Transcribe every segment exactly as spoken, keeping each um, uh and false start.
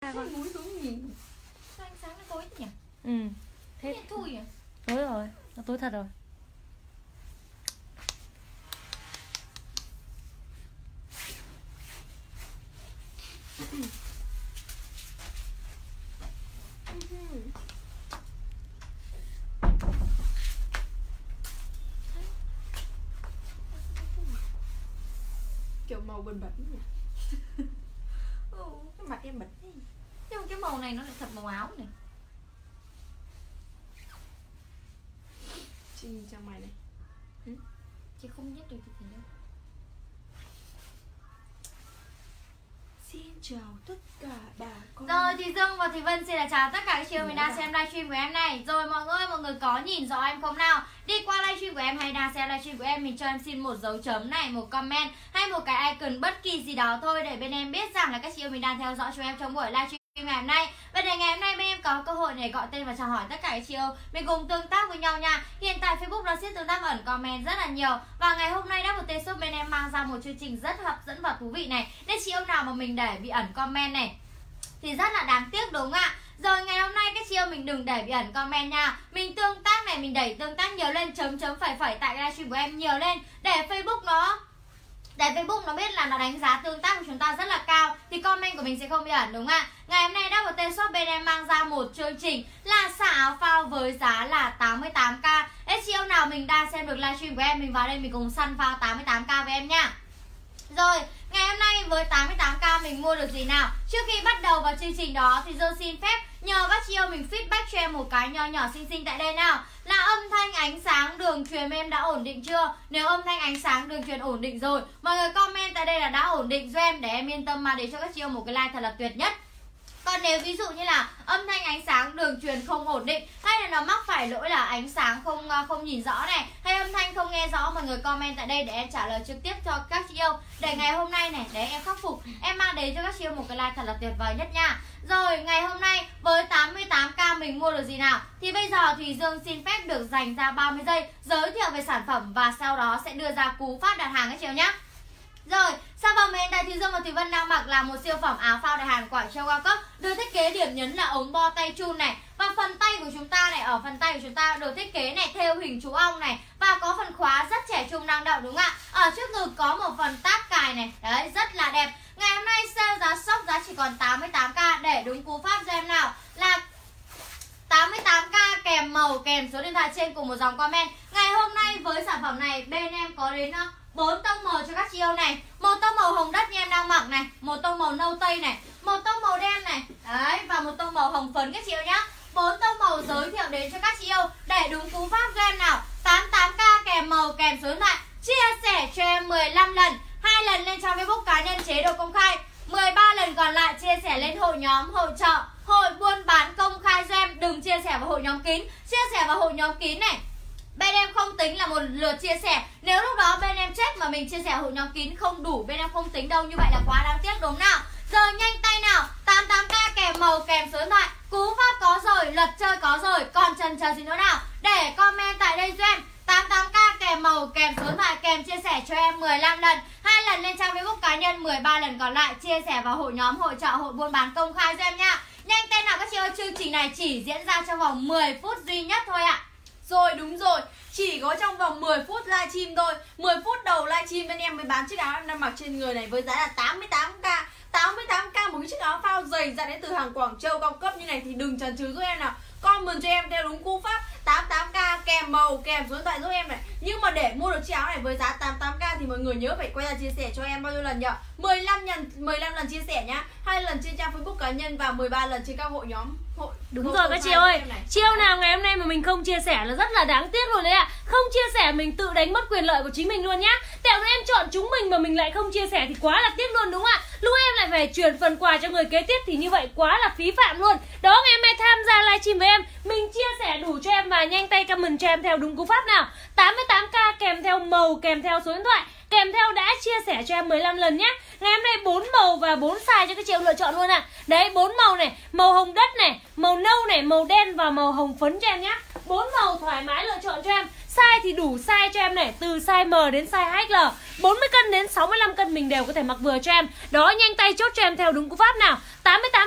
ra con. Mũi xuống nhìn. Sao ánh sáng nó tối thế nhỉ? Ừ. Thế thui à? Tối rồi, nó tối thật rồi. Kiểu màu bẩn bẩn nhỉ. Ừ, cái mặt em bẩn thế. Nhưng cái màu này nó lại thật màu áo này. Chị nhìn cho mày này. Ừ? Chị không biết được cái gì đâu. Xin chào tất cả bà con. Rồi thì Dương và Thùy Vân xin là chào tất cả các chị em mình đang xem livestream của em này. Rồi mọi người, mọi người có nhìn rõ em không nào? Đi qua livestream của em hay đang xem livestream của em, mình cho em xin một dấu chấm này, một comment hay một cái icon bất kỳ gì đó thôi để bên em biết rằng là các chị em mình đang theo dõi chúng em trong buổi livestream ngày hôm nay. Và để ngày hôm nay bên em có cơ hội để gọi tên và chào hỏi tất cả các chị em mình cùng tương tác với nhau nha. Hiện tại Facebook nó sẽ tương tác ẩn comment rất là nhiều. Và ngày hôm nay Double T Shop bên em mang ra một chương trình rất hấp dẫn và thú vị này. Nên chị em nào mà mình để bị ẩn comment này thì rất là đáng tiếc đúng không ạ? Rồi ngày hôm nay các chị em mình đừng để bị ẩn comment nha. Mình tương tác này, mình đẩy tương tác nhiều lên, chấm chấm phẩy phẩy tại livestream của em nhiều lên để Facebook nó Để Facebook nó biết là nó đánh giá tương tác của chúng ta rất là cao thì comment của mình sẽ không bị ẩn đúng không ạ? Ngày hôm nay Double T Shop bên em mang ra một chương trình là xả áo phao với giá là tám mươi tám k. Ê chị em nào mình đang xem được livestream của em, mình vào đây mình cùng săn phao tám mươi tám k với em nha. Rồi, ngày hôm nay với tám mươi tám k mình mua được gì nào? Trước khi bắt đầu vào chương trình đó thì Dương xin phép nhờ các chị em mình feedback cho em một cái nho nhỏ xinh xinh tại đây nào. Là âm thanh ánh sáng đường truyền em đã ổn định chưa? Nếu âm thanh ánh sáng đường truyền ổn định rồi, mọi người comment tại đây là đã ổn định cho em để em yên tâm mà để cho các chị em một cái like thật là tuyệt nhất. Còn nếu ví dụ như là âm thanh ánh sáng đường truyền không ổn định hay là nó mắc phải lỗi là ánh sáng không không nhìn rõ này hay âm thanh không nghe rõ, mọi người comment tại đây để em trả lời trực tiếp cho các chị yêu để ngày hôm nay này để em khắc phục, em mang đến cho các chị yêu một cái like thật là tuyệt vời nhất nha. Rồi ngày hôm nay với tám mươi tám k mình mua được gì nào? Thì bây giờ thì Dương xin phép được dành ra ba mươi giây giới thiệu về sản phẩm và sau đó sẽ đưa ra cú pháp đặt hàng các chị yêu nhé. Rồi, sản phẩm hiện tại thì Dương và Thùy Vân đang mặc là một siêu phẩm áo phao đại Hàn Quảng Châu cao cấp, được thiết kế điểm nhấn là ống bo tay chun này, và phần tay của chúng ta này, ở phần tay của chúng ta được thiết kế này thêu hình chú ong này và có phần khóa rất trẻ trung năng động đúng không ạ? Ở trước ngực có một phần táp cài này, đấy rất là đẹp. Ngày hôm nay sale giá sốc giá chỉ còn tám mươi tám k, để đúng cú pháp cho em nào là tám mươi tám k kèm màu kèm số điện thoại trên cùng một dòng comment. Ngày hôm nay với sản phẩm này bên em có đến bốn tông màu cho các chị yêu này. Một tông màu hồng đất như em đang mặc này, một tông màu nâu tây này, một tông màu đen này, đấy, và một tông màu hồng phấn các chị yêu nhá. Bốn tông màu giới thiệu đến cho các chị yêu để đúng cú pháp cho em nào. tám mươi tám k kèm màu kèm số điện thoại. Chia sẻ cho em mười lăm lần, hai lần lên trang Facebook cá nhân chế độ công khai, mười ba lần còn lại chia sẻ lên hội nhóm, hội chợ, hội buôn bán công khai cho em. Đừng chia sẻ vào hội nhóm kín. Chia sẻ vào hội nhóm kín này bên em không tính là một lượt chia sẻ. Nếu lúc đó bên em chết mà mình chia sẻ hội nhóm kín không đủ, bên em không tính đâu. Như vậy là quá đáng tiếc đúng nào. Giờ nhanh tay nào, tám mươi tám k kèm màu kèm số điện thoại. Cú pháp có rồi, luật chơi có rồi, còn chần chờ gì nữa nào. Để comment tại đây cho em tám mươi tám k kèm màu kèm số điện thoại kèm chia sẻ cho em mười lăm lần, hai lần lên trang Facebook cá nhân, mười ba lần còn lại chia sẻ vào hội nhóm, hội chợ, hội buôn bán công khai cho em nha. Nhanh tay nào các chị ơi, chương trình này chỉ diễn ra trong vòng mười phút duy nhất thôi ạ. Rồi đúng rồi, chỉ có trong vòng mười phút livestream thôi. Mười phút đầu livestream bên em mới bán chiếc áo em đang mặc trên người này với giá là tám mươi tám k. tám mươi tám k một cái chiếc áo phao dày dặn đến từ hàng Quảng Châu cao cấp như này thì đừng chần chừ giúp em nào. Comment cho em theo đúng cú pháp tám mươi tám k kèm màu kèm số điện thoại giúp em này. Nhưng mà để mua được chiếc áo này với giá tám mươi tám k thì mọi người nhớ phải quay ra chia sẻ cho em bao nhiêu lần nhỉ? mười lăm lần, mười lăm lần chia sẻ nhá. hai lần trên trang Facebook cá nhân và mười ba lần trên các hội nhóm. Hội Đúng hội rồi các chị ơi. Chị yêu nào ngày hôm nay mà mình không chia sẻ là rất là đáng tiếc luôn đấy ạ. Không chia sẻ mình tự đánh mất quyền lợi của chính mình luôn nhá. Tại em chọn chúng mình mà mình lại không chia sẻ thì quá là tiếc luôn đúng không ạ? Lúc em lại phải chuyển phần quà cho người kế tiếp thì như vậy quá là phí phạm luôn. Đó, ngày hôm nay tham gia livestream với em, mình chia sẻ đủ cho em và nhanh tay comment cho em theo đúng cú pháp nào. tám mươi tám k kèm theo màu kèm theo số điện thoại kèm theo đã chia sẻ cho em mười lăm lần nhé. Ngày hôm nay bốn màu và bốn size cho các chị em lựa chọn luôn ạ. À. Đấy, bốn màu này, màu hồng đất này, màu nâu này, màu đen và màu hồng phấn cho em nhé. Bốn màu thoải mái lựa chọn cho em. Size thì đủ size cho em này, từ size M đến size hát lờ, bốn mươi cân đến sáu mươi lăm cân mình đều có thể mặc vừa cho em. Đó, nhanh tay chốt cho em theo đúng cú pháp nào. tám mươi tám k kèm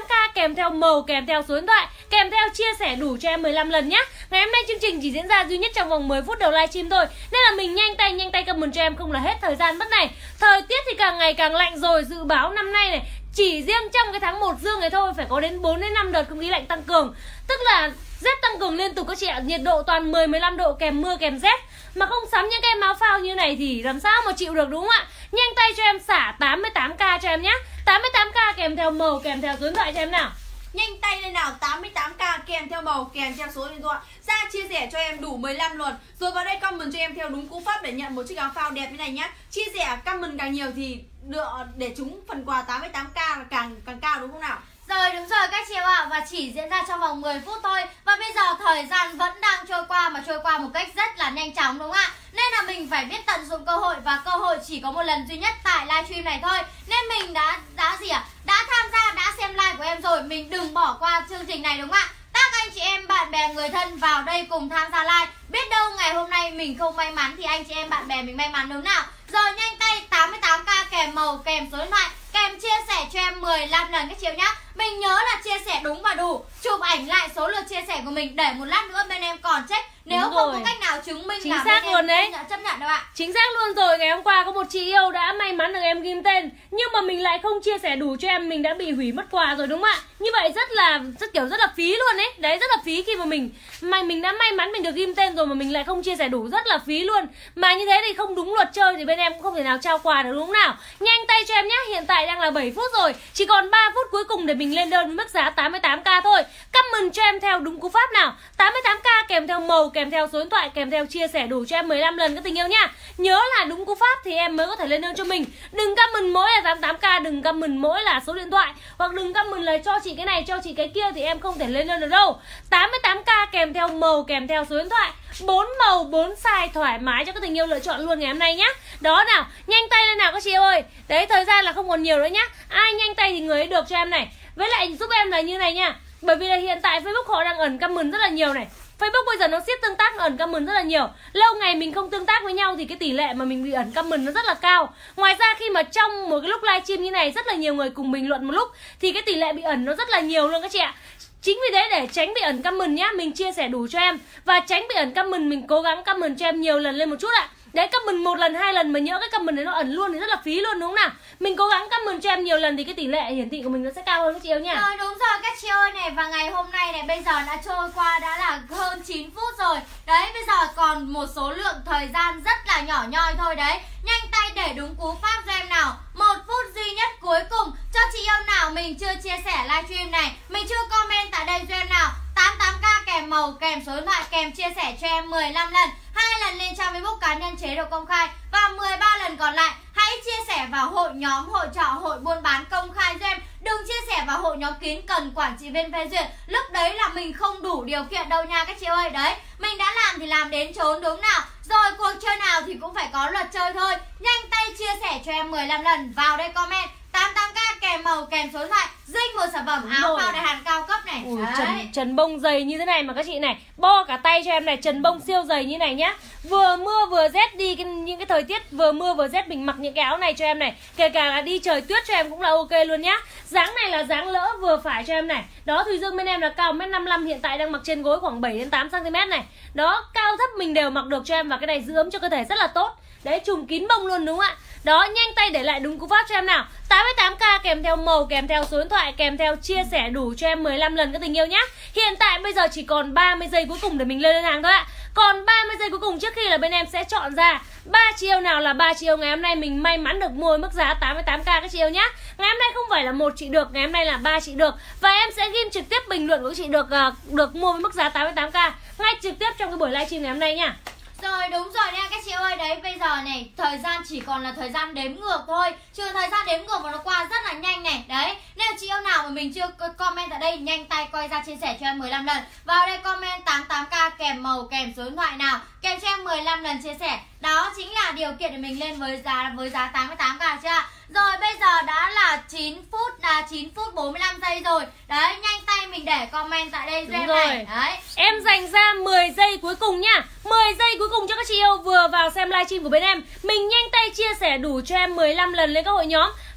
kèm theo màu, kèm theo số điện thoại, kèm theo chia sẻ đủ cho em mười lăm lần nhá. Ngày hôm nay chương trình chỉ diễn ra duy nhất trong vòng mười phút đầu livestream thôi, nên là mình nhanh tay nhanh tay comment cho em không là hết thời gian mất này. Thời tiết thì càng ngày càng lạnh rồi, dự báo năm nay này chỉ riêng trong cái tháng một dương này thôi phải có đến bốn đến năm đợt không khí lạnh tăng cường. Tức là rét tăng cường liên tục các chị ạ, nhiệt độ toàn mười mười lăm độ kèm mưa kèm rét. Mà không sắm những cái em áo phao như này thì làm sao mà chịu được đúng không ạ? Nhanh tay cho em xả tám mươi tám k cho em nhé. tám mươi tám k kèm theo màu, kèm theo số điện thoại cho em nào. Nhanh tay lên nào, tám mươi tám k kèm theo màu, kèm theo số điện thoại. Ra chia sẻ cho em đủ mười lăm luôn. Rồi vào đây comment cho em theo đúng cú pháp để nhận một chiếc áo phao đẹp như này nhá. Chia sẻ comment càng nhiều thì được để trúng phần quà tám mươi tám k càng càng cao đúng không nào? Rồi đúng rồi các chị em ạ, và chỉ diễn ra trong vòng mười phút thôi. Và bây giờ thời gian vẫn đang trôi qua mà trôi qua một cách rất là nhanh chóng đúng không ạ? Nên là mình phải biết tận dụng cơ hội, và cơ hội chỉ có một lần duy nhất tại livestream này thôi. Nên mình đã đã gì ạ? Đã tham gia, đã xem live của em rồi, mình đừng bỏ qua chương trình này đúng không ạ? Các anh chị em, bạn bè, người thân vào đây cùng tham gia live. Biết đâu ngày hôm nay mình không may mắn thì anh chị em, bạn bè mình may mắn đúng nào? Rồi nhanh tay tám mươi tám k kèm màu, kèm số điện thoại, kèm chia sẻ cho em mười lăm lần các chị em nhá. Mình nhớ là chia sẻ đúng và đủ. Chụp ảnh lại số lượt chia sẻ của mình để một lát nữa bên em còn check. Nếu đúng không rồi. có cách nào chứng minh chính là xác bên luôn em đấy. chấp nhận, chấp nhận đâu ạ. Chính xác luôn rồi, ngày hôm qua có một chị yêu đã may mắn được em ghim tên, nhưng mà mình lại không chia sẻ đủ cho em, mình đã bị hủy mất quà rồi đúng không ạ? Như vậy rất là rất kiểu rất là phí luôn ấy. Đấy, rất là phí khi mà mình mà mình đã may mắn mình được ghim tên rồi mà mình lại không chia sẻ đủ, rất là phí luôn. Mà như thế thì không đúng luật chơi thì bên em cũng không thể nào trao quà được đúng không nào? Nhanh tay cho em nhé, hiện tại đang là bảy phút rồi, chỉ còn ba phút cuối cùng để mình lên đơn với mức giá tám mươi tám k thôi. Comment cho em theo đúng cú pháp nào, tám mươi tám k kèm theo màu, kèm theo số điện thoại, kèm theo chia sẻ đủ cho em mười lăm lần các tình yêu nha. Nhớ là đúng cú pháp thì em mới có thể lên đơn cho mình. Đừng comment mỗi là tám mươi tám k, đừng comment mỗi là số điện thoại, hoặc đừng comment là cho chị cái này, cho chị cái kia thì em không thể lên đơn được đâu. tám mươi tám k kèm theo màu, kèm theo số điện thoại, bốn màu bốn size thoải mái cho các tình yêu lựa chọn luôn ngày hôm nay nhá. Đó nào, nhanh tay lên nào các chị ơi. Đấy, thời gian là không còn nhiều nữa nhá. Ai nhanh tay thì người ấy được cho em này. Với lại giúp em là như này nha. Bởi vì là hiện tại Facebook họ đang ẩn comment rất là nhiều này. Facebook bây giờ nó siết tương tác, nó ẩn comment rất là nhiều. Lâu ngày mình không tương tác với nhau thì cái tỷ lệ mà mình bị ẩn comment nó rất là cao. Ngoài ra khi mà trong một cái lúc livestream như này rất là nhiều người cùng bình luận một lúc thì cái tỷ lệ bị ẩn nó rất là nhiều luôn các chị ạ. Chính vì thế để tránh bị ẩn comment nhá, mình chia sẻ đủ cho em. Và tránh bị ẩn comment, mình cố gắng comment cho em nhiều lần lên một chút ạ. Đấy, comment một lần, hai lần mà nhỡ cái comment đấy nó ẩn luôn thì rất là phí luôn đúng không nào? Mình cố gắng comment cho em nhiều lần thì cái tỷ lệ hiển thị của mình nó sẽ cao hơn các chị yêu nha. Rồi đúng rồi các chị ơi này, và ngày hôm nay này bây giờ đã trôi qua đã là hơn chín phút rồi. Đấy, bây giờ còn một số lượng thời gian rất là nhỏ nhoi thôi đấy. Nhanh tay để đúng cú pháp cho em nào. Một phút duy nhất cuối cùng cho chị yêu nào mình chưa chia sẻ livestream này, mình chưa comment tại đây cho em nào. tám mươi tám k kèm màu, kèm số điện thoại, kèm chia sẻ cho em mười lăm lần, hai lần lên trang Facebook cá nhân chế độ công khai, và mười ba lần còn lại hãy chia sẻ vào hội nhóm, hội trọ, hội buôn bán công khai cho em. Đừng chia sẻ vào hội nhóm kín cần quản trị viên phê duyệt. Lúc đấy là mình không đủ điều kiện đâu nha các chị ơi. Đấy, mình đã làm thì làm đến chốn đúng nào. Rồi cuộc chơi nào thì cũng phải có luật chơi thôi. Nhanh tay chia sẻ cho em mười lăm lần. Vào đây comment tám mươi tám k kèm màu, kèm số điện thoại, dinh một sản phẩm áo phao đại hàn cao cấp này. Ui, trần, trần bông dày như thế này mà các chị này, bo cả tay cho em này, trần bông siêu dày như này nhá. Vừa mưa vừa rét đi cái, những cái thời tiết vừa mưa vừa rét mình mặc những cái áo này cho em này, kể cả là đi trời tuyết cho em cũng là ok luôn nhá. Dáng này là dáng lỡ vừa phải cho em này. Đó, Thùy Dương bên em là cao một mét năm mươi lăm, hiện tại đang mặc trên gối khoảng bảy đến tám xăng ti mét này. Đó, cao thấp mình đều mặc được cho em, và cái này giữ ấm cho cơ thể rất là tốt. Đấy, trùm kín bông luôn đúng không ạ? Đó, nhanh tay để lại đúng cú pháp cho em nào. tám mươi tám k kèm theo màu, kèm theo số điện thoại, kèm theo chia sẻ đủ cho em mười lăm lần các tình yêu nhá. Hiện tại bây giờ chỉ còn ba mươi giây cuối cùng để mình lên đơn hàng thôi ạ. Còn ba mươi giây cuối cùng trước khi là bên em sẽ chọn ra ba chị yêu nào là ba chị yêu ngày hôm nay mình may mắn được mua mức giá tám mươi tám k các chị yêu nhá. Ngày hôm nay không phải là một chị được, ngày hôm nay là ba chị được, và em sẽ ghim trực tiếp bình luận của các chị được uh, được mua với mức giá tám mươi tám k ngay trực tiếp trong cái buổi livestream ngày hôm nay nha. Rồi đúng rồi nha các chị ơi. Đấy, bây giờ này thời gian chỉ còn là thời gian đếm ngược thôi. Trừ thời gian đếm ngược mà nó qua rất là nhanh này. Đấy, nếu chị yêu nào mà mình chưa comment ở đây, nhanh tay quay ra chia sẻ cho em mười lăm lần. Vào đây comment tám mươi tám k kèm màu, kèm số điện thoại nào, kèm cho em mười lăm lần chia sẻ. Đó chính là điều kiện để mình lên với giá với giá tám mươi tám k chưa? Rồi bây giờ đã là chín phút, là chín phút bốn mươi lăm giây rồi. Đấy, nhanh tay mình để comment tại đây cho em này. Đấy. Em dành ra mười giây cuối cùng nha. mười giây cuối cùng cho các chị yêu vừa vào xem livestream của bên em. Mình nhanh tay chia sẻ đủ cho em mười lăm lần lên các hội nhóm.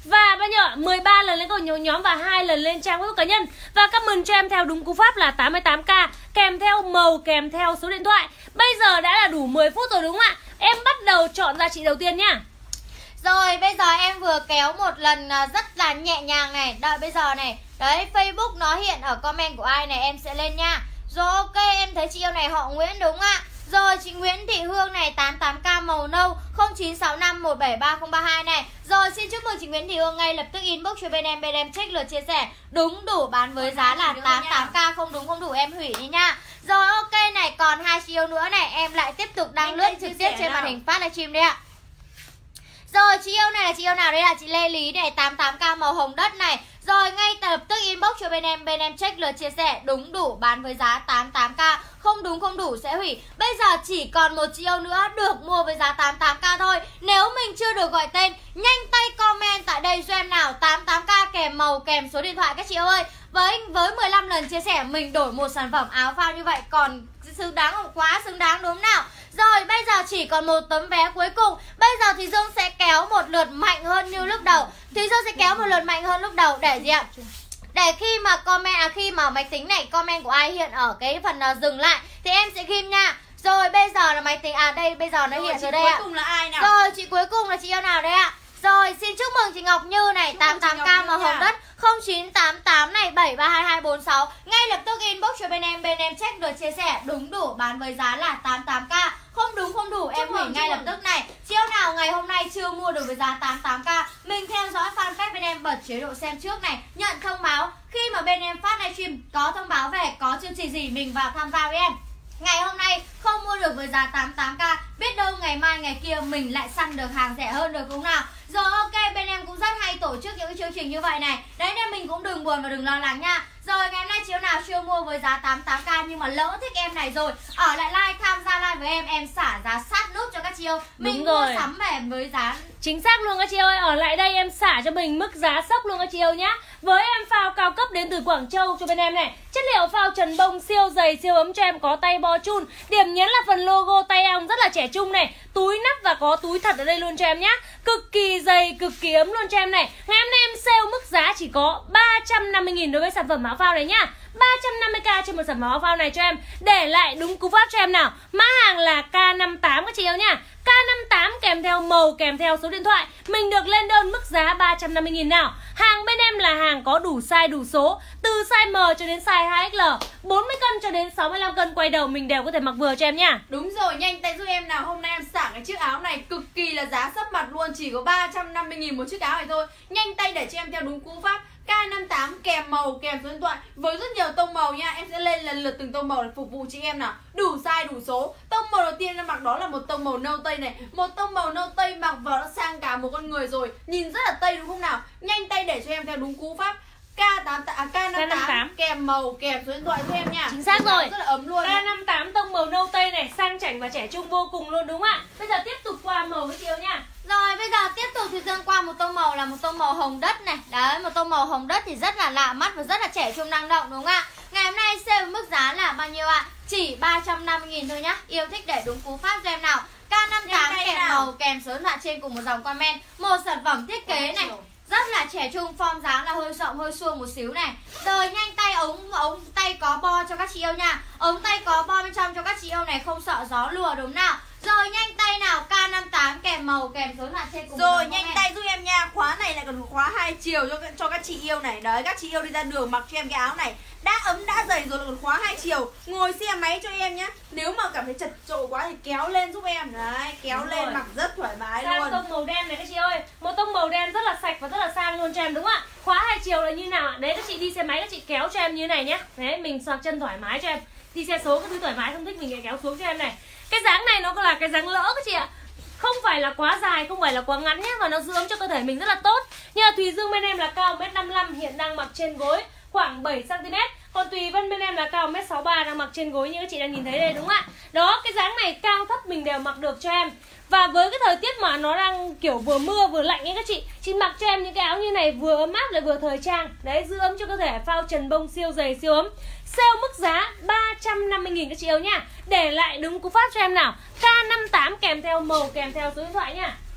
Và bao nhiêu ạ? mười ba lần lên cầu nhóm và hai lần lên trang Facebook cá nhân. Và comment cho em theo đúng cú pháp là tám mươi tám k kèm theo màu, kèm theo số điện thoại. Bây giờ đã là đủ mười phút rồi đúng không ạ? Em bắt đầu chọn ra chị đầu tiên nhá. Rồi bây giờ em vừa kéo một lần rất là nhẹ nhàng này. Đợi bây giờ này. Đấy, Facebook nó hiện ở comment của ai này em sẽ lên nha. Rồi ok, em thấy chị yêu này họ Nguyễn đúng ạ. Rồi chị Nguyễn Thị Hương này tám tám k màu nâu không chín sáu năm một bảy ba không ba hai này. Rồi xin chúc mừng chị Nguyễn Thị Hương, ngay lập tức inbox cho bên em, bên em check lượt chia sẻ. Đúng đủ bán với giá là tám tám k, không đúng không đủ em hủy đi nha. Rồi ok này, còn hai chị yêu nữa này, em lại tiếp tục đăng lướt trực tiếp trên màn hình phát livestream đây ạ. Rồi chị yêu này là chị yêu nào đây là chị Lê Lý này, tám tám k màu hồng đất này. Rồi ngay lập tức inbox cho bên em, bên em check lượt chia sẻ. Đúng đủ bán với giá tám tám k, không đúng không đủ sẽ hủy. Bây giờ chỉ còn một chị yêu nữa được mua với giá tám tám k thôi. Nếu mình chưa được gọi tên, nhanh tay comment tại đây cho em nào, tám tám k kèm màu kèm số điện thoại các chị yêu ơi. Với với mười lăm lần chia sẻ mình đổi một sản phẩm áo phao như vậy còn xứng đáng không? Quá xứng đáng đúng không nào? Rồi bây giờ chỉ còn một tấm vé cuối cùng. Bây giờ thì Dương sẽ kéo một lượt mạnh hơn như lúc đầu. Thì Dương sẽ kéo một lượt mạnh hơn lúc đầu để gì ạ? Để khi mà comment à, khi mà máy tính này comment của ai hiện ở cái phần uh, dừng lại thì em sẽ ghim nha. Rồi bây giờ là máy tính à đây bây giờ nó rồi, hiện rồi đây ạ. Cuối cùng là ai nào? Rồi chị cuối cùng là chị yêu nào đấy ạ? Rồi xin chúc mừng chị Ngọc Như này, tám tám k màu hồng đất không chín tám tám này bảy ba hai hai bốn sáu. Ngay lập tức inbox cho bên em, bên em check được chia sẻ. Đúng đủ bán với giá là tám tám k, không đúng không đủ em hủy ngay lập tức này. Chiêu nào ngày hôm nay chưa mua được với giá tám tám k, mình theo dõi fanpage bên em, bật chế độ xem trước này, nhận thông báo khi mà bên em phát livestream có thông báo về có chương trình gì mình vào tham gia với em. Ngày hôm nay không mua được với giá tám tám k, biết đâu ngày mai ngày kia mình lại săn được hàng rẻ hơn được không nào. Rồi ok, bên em cũng rất hay tổ chức những cái chương trình như vậy này. Đấy nên mình cũng đừng buồn và đừng lo lắng nha. Rồi ngày hôm nay chiếu nào chưa mua với giá tám tám k nhưng mà lỡ thích em này rồi, ở lại like, tham gia like với em, em xả giá sát nút cho các chị yêu. Mình mua sắm về với giá chính xác luôn các chị ơi. Ở lại đây em xả cho mình mức giá sốc luôn các chị yêu nhá. Với em phao cao cấp đến từ Quảng Châu cho bên em này. Chất liệu phao trần bông siêu dày siêu ấm cho em, có tay bo chun. Điểm nhấn là phần logo tay ong rất là trẻ trung này, túi nắp và có túi thật ở đây luôn cho em nhá. Cực kỳ dày, cực kỳ ấm luôn cho em này. Ngày hôm nay em sale mức giá chỉ có ba trăm năm mươi nghìn đối với sản phẩm áo phao này nhá. ba trăm năm mươi k trên một sản phẩm áo phao này cho em. Để lại đúng cú pháp cho em nào. Mã hàng là K năm mươi tám các chị yêu nha. K năm mươi tám kèm theo màu, kèm theo số điện thoại. Mình được lên đơn mức giá ba trăm năm mươi nghìn nào. Hàng bên em là hàng có đủ size đủ số, từ size M cho đến size hai X L, bốn mươi cân cho đến sáu mươi lăm cân quay đầu mình đều có thể mặc vừa cho em nha. Đúng rồi, nhanh tay giúp em nào. Hôm nay em xả cái chiếc áo này cực kỳ là giá sấp mặt luôn, chỉ có ba trăm năm mươi nghìn một chiếc áo này thôi. Nhanh tay để cho em theo đúng cú pháp K năm mươi tám kèm màu kèm số điện thoại với rất nhiều tông màu nha. Em sẽ lên lần lượt từng tông màu để phục vụ chị em nào. Đủ size đủ số. Tông màu đầu tiên em mặc đó là một tông màu nâu tây này. Một tông màu nâu tây mặc vào nó sang cả một con người rồi, nhìn rất là tây đúng không nào. Nhanh tay để cho em theo đúng cú pháp K tám à, K năm mươi tám kèm màu kèm số điện thoại cho em nha. Chính xác rồi. Rất là ấm luôn. K năm mươi tám tông màu nâu tây này, sang chảnh và trẻ trung vô cùng luôn đúng không ạ? Bây giờ tiếp tục qua màu với chị yêu nha. Rồi bây giờ tiếp tục thì Dương qua một tông màu là một tông màu hồng đất này. Đấy, một tông màu hồng đất thì rất là lạ mắt và rất là trẻ trung năng động đúng không ạ? Ngày hôm nay sale với mức giá là bao nhiêu ạ? Chỉ ba trăm năm mươi nghìn thôi nhá. Yêu thích để đúng cú pháp cho em nào. K năm mươi tám kèm nào. Màu kèm số điện thoại trên cùng một dòng comment. Một sản phẩm thiết kế này rất là trẻ trung, form dáng là hơi rộng hơi suông một xíu này. Rồi nhanh tay, ống ống tay có bo cho các chị yêu nha. Ống tay có bo bên trong cho các chị yêu này, không sợ gió lùa đúng nào. Rồi nhanh tay nào, K năm mươi tám kèm màu kèm số điện trên cùng. Rồi nhanh tay giúp em nha. Khóa này lại còn khóa hai chiều cho cho các chị yêu này. Đấy, các chị yêu đi ra đường mặc cho em cái áo này đã ấm đã dày rồi, lại còn khóa hai chiều. Ngồi xe máy cho em nhá. Nếu mà cảm thấy chật chội quá thì kéo lên giúp em. Đấy, kéo đúng lên rồi. Mặc rất thoải mái sang luôn. tông màu đen này các chị ơi. Một tông màu đen rất là sạch và rất là sang luôn cho em đúng không ạ? Khóa hai chiều là như nào ạ? Đấy, các chị đi xe máy các chị kéo cho em như này nhé. Đấy, mình xoạc chân thoải mái cho em. Đi xe số các thứ thoải mái, không thích mình lại kéo xuống cho em này. Cái dáng này nó là cái dáng lỡ các chị ạ. Không phải là quá dài, không phải là quá ngắn nhé. Và nó giữ ấm cho cơ thể mình rất là tốt. Nhưng mà Thùy Dương bên em là cao một mét năm mươi lăm, hiện đang mặc trên gối khoảng bảy xăng ti mét. Còn Tùy Vân bên em là cao một mét sáu mươi ba, đang mặc trên gối như các chị đang nhìn thấy đây đúng không ạ? Đó, cái dáng này cao thấp mình đều mặc được cho em. Và với cái thời tiết mà nó đang kiểu vừa mưa vừa lạnh ấy các chị, chị mặc cho em những cái áo như này vừa ấm áp lại vừa thời trang. Đấy, giữ ấm cho cơ thể, phao trần bông siêu dày siêu ấm. Sale mức giá ba trăm năm mươi nghìn các chị yêu nha. Để lại đúng cú pháp cho em nào. K năm mươi tám kèm theo màu kèm theo số điện thoại nha.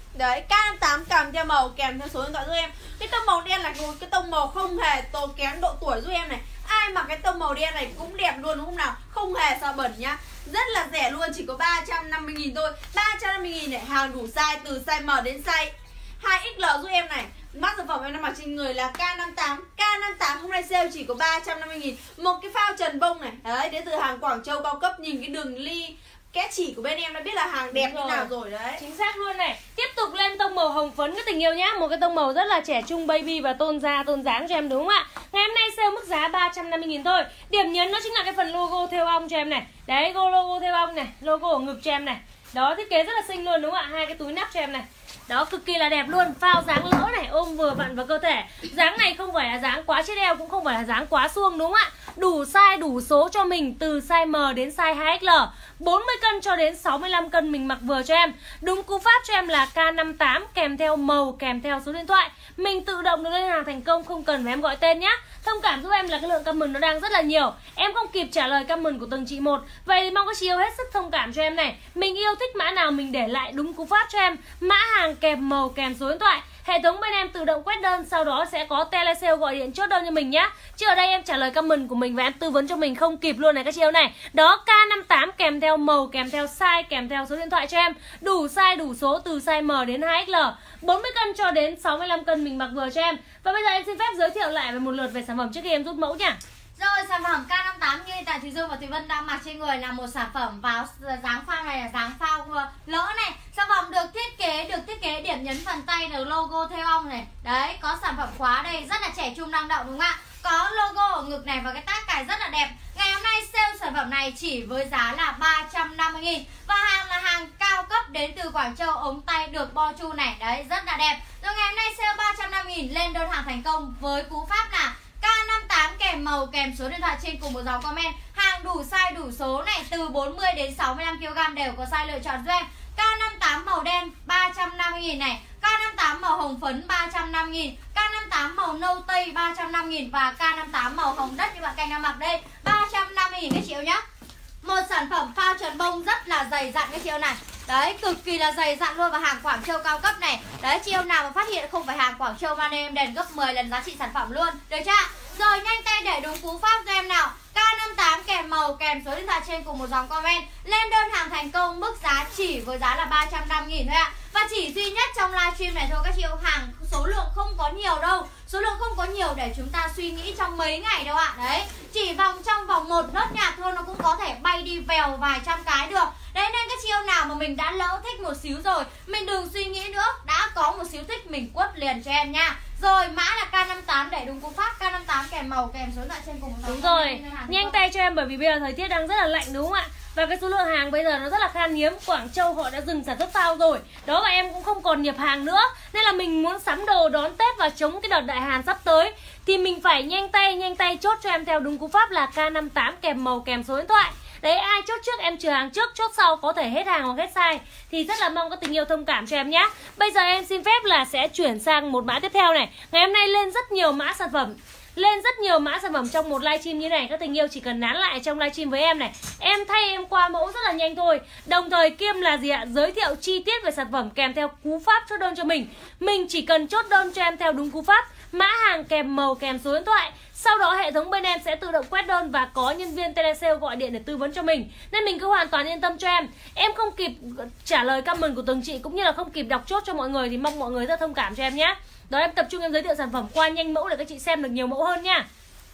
Đấy, K năm tám kèm theo màu, kèm theo số điện thoại giúp em. Cái tông màu đen là một cái tông màu không hề tốn kém độ tuổi giúp em này. Ai mặc cái tông màu đen này cũng đẹp luôn đúng không nào? Không hề sợ bẩn nhá. Rất là rẻ luôn, chỉ có ba trăm năm mươi nghìn thôi. Ba trăm năm mươi nghìn này, hàng đủ size từ size M đến size hai X L giúp em này. Mắc sản phẩm em đang mặc trên người là K năm tám. K năm tám hôm nay sale chỉ có ba trăm năm mươi nghìn. Một cái phao trần bông này. Đấy, đến từ hàng Quảng Châu cao cấp. Nhìn cái đường ly kẽ chỉ của bên em đã biết là hàng đẹp như nào rồi đấy. Chính xác luôn này. Tiếp tục lên tông màu hồng phấn cái tình yêu nhá. Một cái tông màu rất là trẻ trung baby và tôn da tôn dáng cho em đúng không ạ? Ngày hôm nay sale mức giá ba trăm năm mươi nghìn thôi. Điểm nhấn nó chính là cái phần logo theo ong cho em này. Đấy, logo theo ong này, logo ở ngực cho em này. Đó, thiết kế rất là xinh luôn đúng không ạ? Hai cái túi nắp cho em này. Đó, cực kỳ là đẹp luôn. Phao dáng lỡ này, ôm vừa vặn vào cơ thể. Dáng này không phải là dáng quá chết eo, cũng không phải là dáng quá suông đúng không ạ? Đủ size, đủ số cho mình. Từ size M đến size hai X L, bốn mươi cân cho đến sáu mươi lăm cân mình mặc vừa cho em. Đúng cú pháp cho em là K năm tám, kèm theo màu, kèm theo số điện thoại. Mình tự động được lên hàng thành công, không cần phải em gọi tên nhá. Thông cảm giúp em là cái lượng comment nó đang rất là nhiều. Em không kịp trả lời comment của từng chị một. Vậy thì mong các chị yêu hết sức thông cảm cho em này. Mình yêu thích mã nào mình để lại đúng cú pháp cho em. Mã hàng kèm màu kèm số điện thoại. Hệ thống bên em tự động quét đơn, sau đó sẽ có telesale gọi điện chốt đơn cho mình nhá. Chứ ở đây em trả lời comment của mình và em tư vấn cho mình không kịp luôn này các chị yêu này. Đó, K năm tám kèm theo màu, kèm theo size, kèm theo số điện thoại cho em. Đủ size, đủ số từ size M đến hai X L, bốn mươi cân cho đến sáu mươi lăm cân mình mặc vừa cho em. Và bây giờ em xin phép giới thiệu lại về một lượt về sản phẩm trước khi em rút mẫu nha. Rồi, sản phẩm K năm tám như tại Thùy Dương và Thùy Vân đang mặc trên người là một sản phẩm vào dáng phao này là dáng phao lỡ này. Sản phẩm được thiết kế được thiết kế điểm nhấn phần tay là logo theo ong này. Đấy, có sản phẩm khóa đây rất là trẻ trung năng động đúng không ạ? Có logo ở ngực này và cái tag cài rất là đẹp. Ngày hôm nay sale sản phẩm này chỉ với giá là ba trăm năm mươi nghìn. Và hàng là hàng cao cấp đến từ Quảng Châu, ống tay được bo chu này. Đấy, rất là đẹp. Rồi ngày hôm nay sale ba trăm năm mươi nghìn, lên đơn hàng thành công với cú pháp là K năm tám kèm màu kèm số điện thoại trên cùng một dòng comment. Hàng đủ size đủ số này, từ bốn mươi đến sáu mươi lăm ki lô gam đều có size lựa chọn cho em. K năm tám màu đen ba trăm năm mươi nghìn này, K năm tám màu hồng phấn ba trăm năm mươi nghìn, K năm tám màu nâu tây ba trăm năm mươi nghìn và K năm tám màu hồng đất như bạn Canh đang mặc đây ba trăm năm mươi nghìn các chị yêu nhá. Một sản phẩm phao trần bông rất là dày dặn các chị yêu này. Đấy, cực kỳ là dày dặn luôn và hàng Quảng Châu cao cấp này. Đấy, chị yêu nào mà phát hiện không phải hàng Quảng Châu mà em đền gấp mười lần giá trị sản phẩm luôn. Được chưa? Rồi, nhanh tay để đúng cú pháp cho em nào. K năm tám kèm màu kèm số điện thoại trên cùng một dòng comment. Lên đơn hàng thành công, mức giá chỉ với giá là ba trăm năm mươi nghìn thôi ạ. Và chỉ duy nhất trong livestream này thôi các chị yêu, hàng số lượng không có nhiều đâu. Số lượng không có nhiều để chúng ta suy nghĩ trong mấy ngày đâu ạ. Đấy, chỉ vòng trong vòng một nốt nhạc thôi nó cũng có thể bay đi vèo vài trăm cái được. Đấy, nên các chị yêu nào mà mình đã lỡ thích một xíu rồi, mình đừng suy nghĩ nữa, đã có một xíu thích mình quất liền cho em nha. Rồi, mã là K năm tám để đúng cú pháp, K năm tám kèm màu kèm số điện thoại trên cùng một dòng. Đúng rồi, nhanh tay cho em bởi vì bây giờ thời tiết đang rất là lạnh đúng không ạ? Và cái số lượng hàng bây giờ nó rất là khan hiếm. Quảng Châu họ đã dừng sản xuất phao rồi. Đó, và em cũng không còn nhập hàng nữa. Nên là mình muốn sắm đồ đón Tết và chống cái đợt đại hàn sắp tới thì mình phải nhanh tay, nhanh tay chốt cho em theo đúng cú pháp là K năm tám kèm màu kèm số điện thoại. Đấy, ai chốt trước em trừ hàng trước, chốt sau có thể hết hàng hoặc hết size. Thì rất là mong có tình yêu thông cảm cho em nhé. Bây giờ em xin phép là sẽ chuyển sang một mã tiếp theo này. Ngày hôm nay lên rất nhiều mã sản phẩm, lên rất nhiều mã sản phẩm trong một livestream như này. Các tình yêu chỉ cần nán lại trong livestream với em này, em thay em qua mẫu rất là nhanh thôi. Đồng thời kiêm là gì ạ? Giới thiệu chi tiết về sản phẩm kèm theo cú pháp chốt đơn cho mình. Mình chỉ cần chốt đơn cho em theo đúng cú pháp, mã hàng kèm màu kèm số điện thoại. Sau đó hệ thống bên em sẽ tự động quét đơn và có nhân viên telesale gọi điện để tư vấn cho mình. Nên mình cứ hoàn toàn yên tâm cho em. Em không kịp trả lời comment của từng chị cũng như là không kịp đọc chốt cho mọi người thì mong mọi người rất thông cảm cho em nhé. Đó, em tập trung em giới thiệu sản phẩm qua nhanh mẫu để các chị xem được nhiều mẫu hơn nha.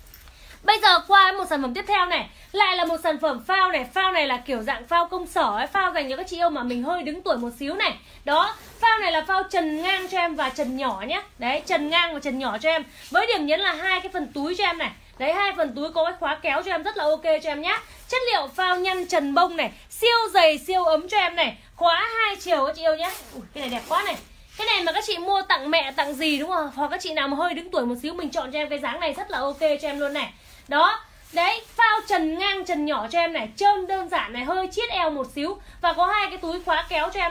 Bây giờ qua một sản phẩm tiếp theo này, lại là một sản phẩm phao này. Phao này là kiểu dạng phao công sở ấy, phao dành cho các chị yêu mà mình hơi đứng tuổi một xíu này. Đó, phao này là phao trần ngang cho em và trần nhỏ nhé. Đấy, trần ngang và trần nhỏ cho em. Với điểm nhấn là hai cái phần túi cho em này. Đấy, hai phần túi có cái khóa kéo cho em rất là ok cho em nhé. Chất liệu phao nhăn trần bông này, siêu dày siêu ấm cho em này. Khóa hai chiều các chị yêu nhé. Ui, cái này đẹp quá này. Cái này mà các chị mua tặng mẹ tặng gì đúng không? Hoặc các chị nào mà hơi đứng tuổi một xíu mình chọn cho em cái dáng này rất là ok cho em luôn này. Đó, đấy, phao trần ngang trần nhỏ cho em này, trơn đơn giản này, hơi chiết eo một xíu và có hai cái túi khóa kéo cho em này.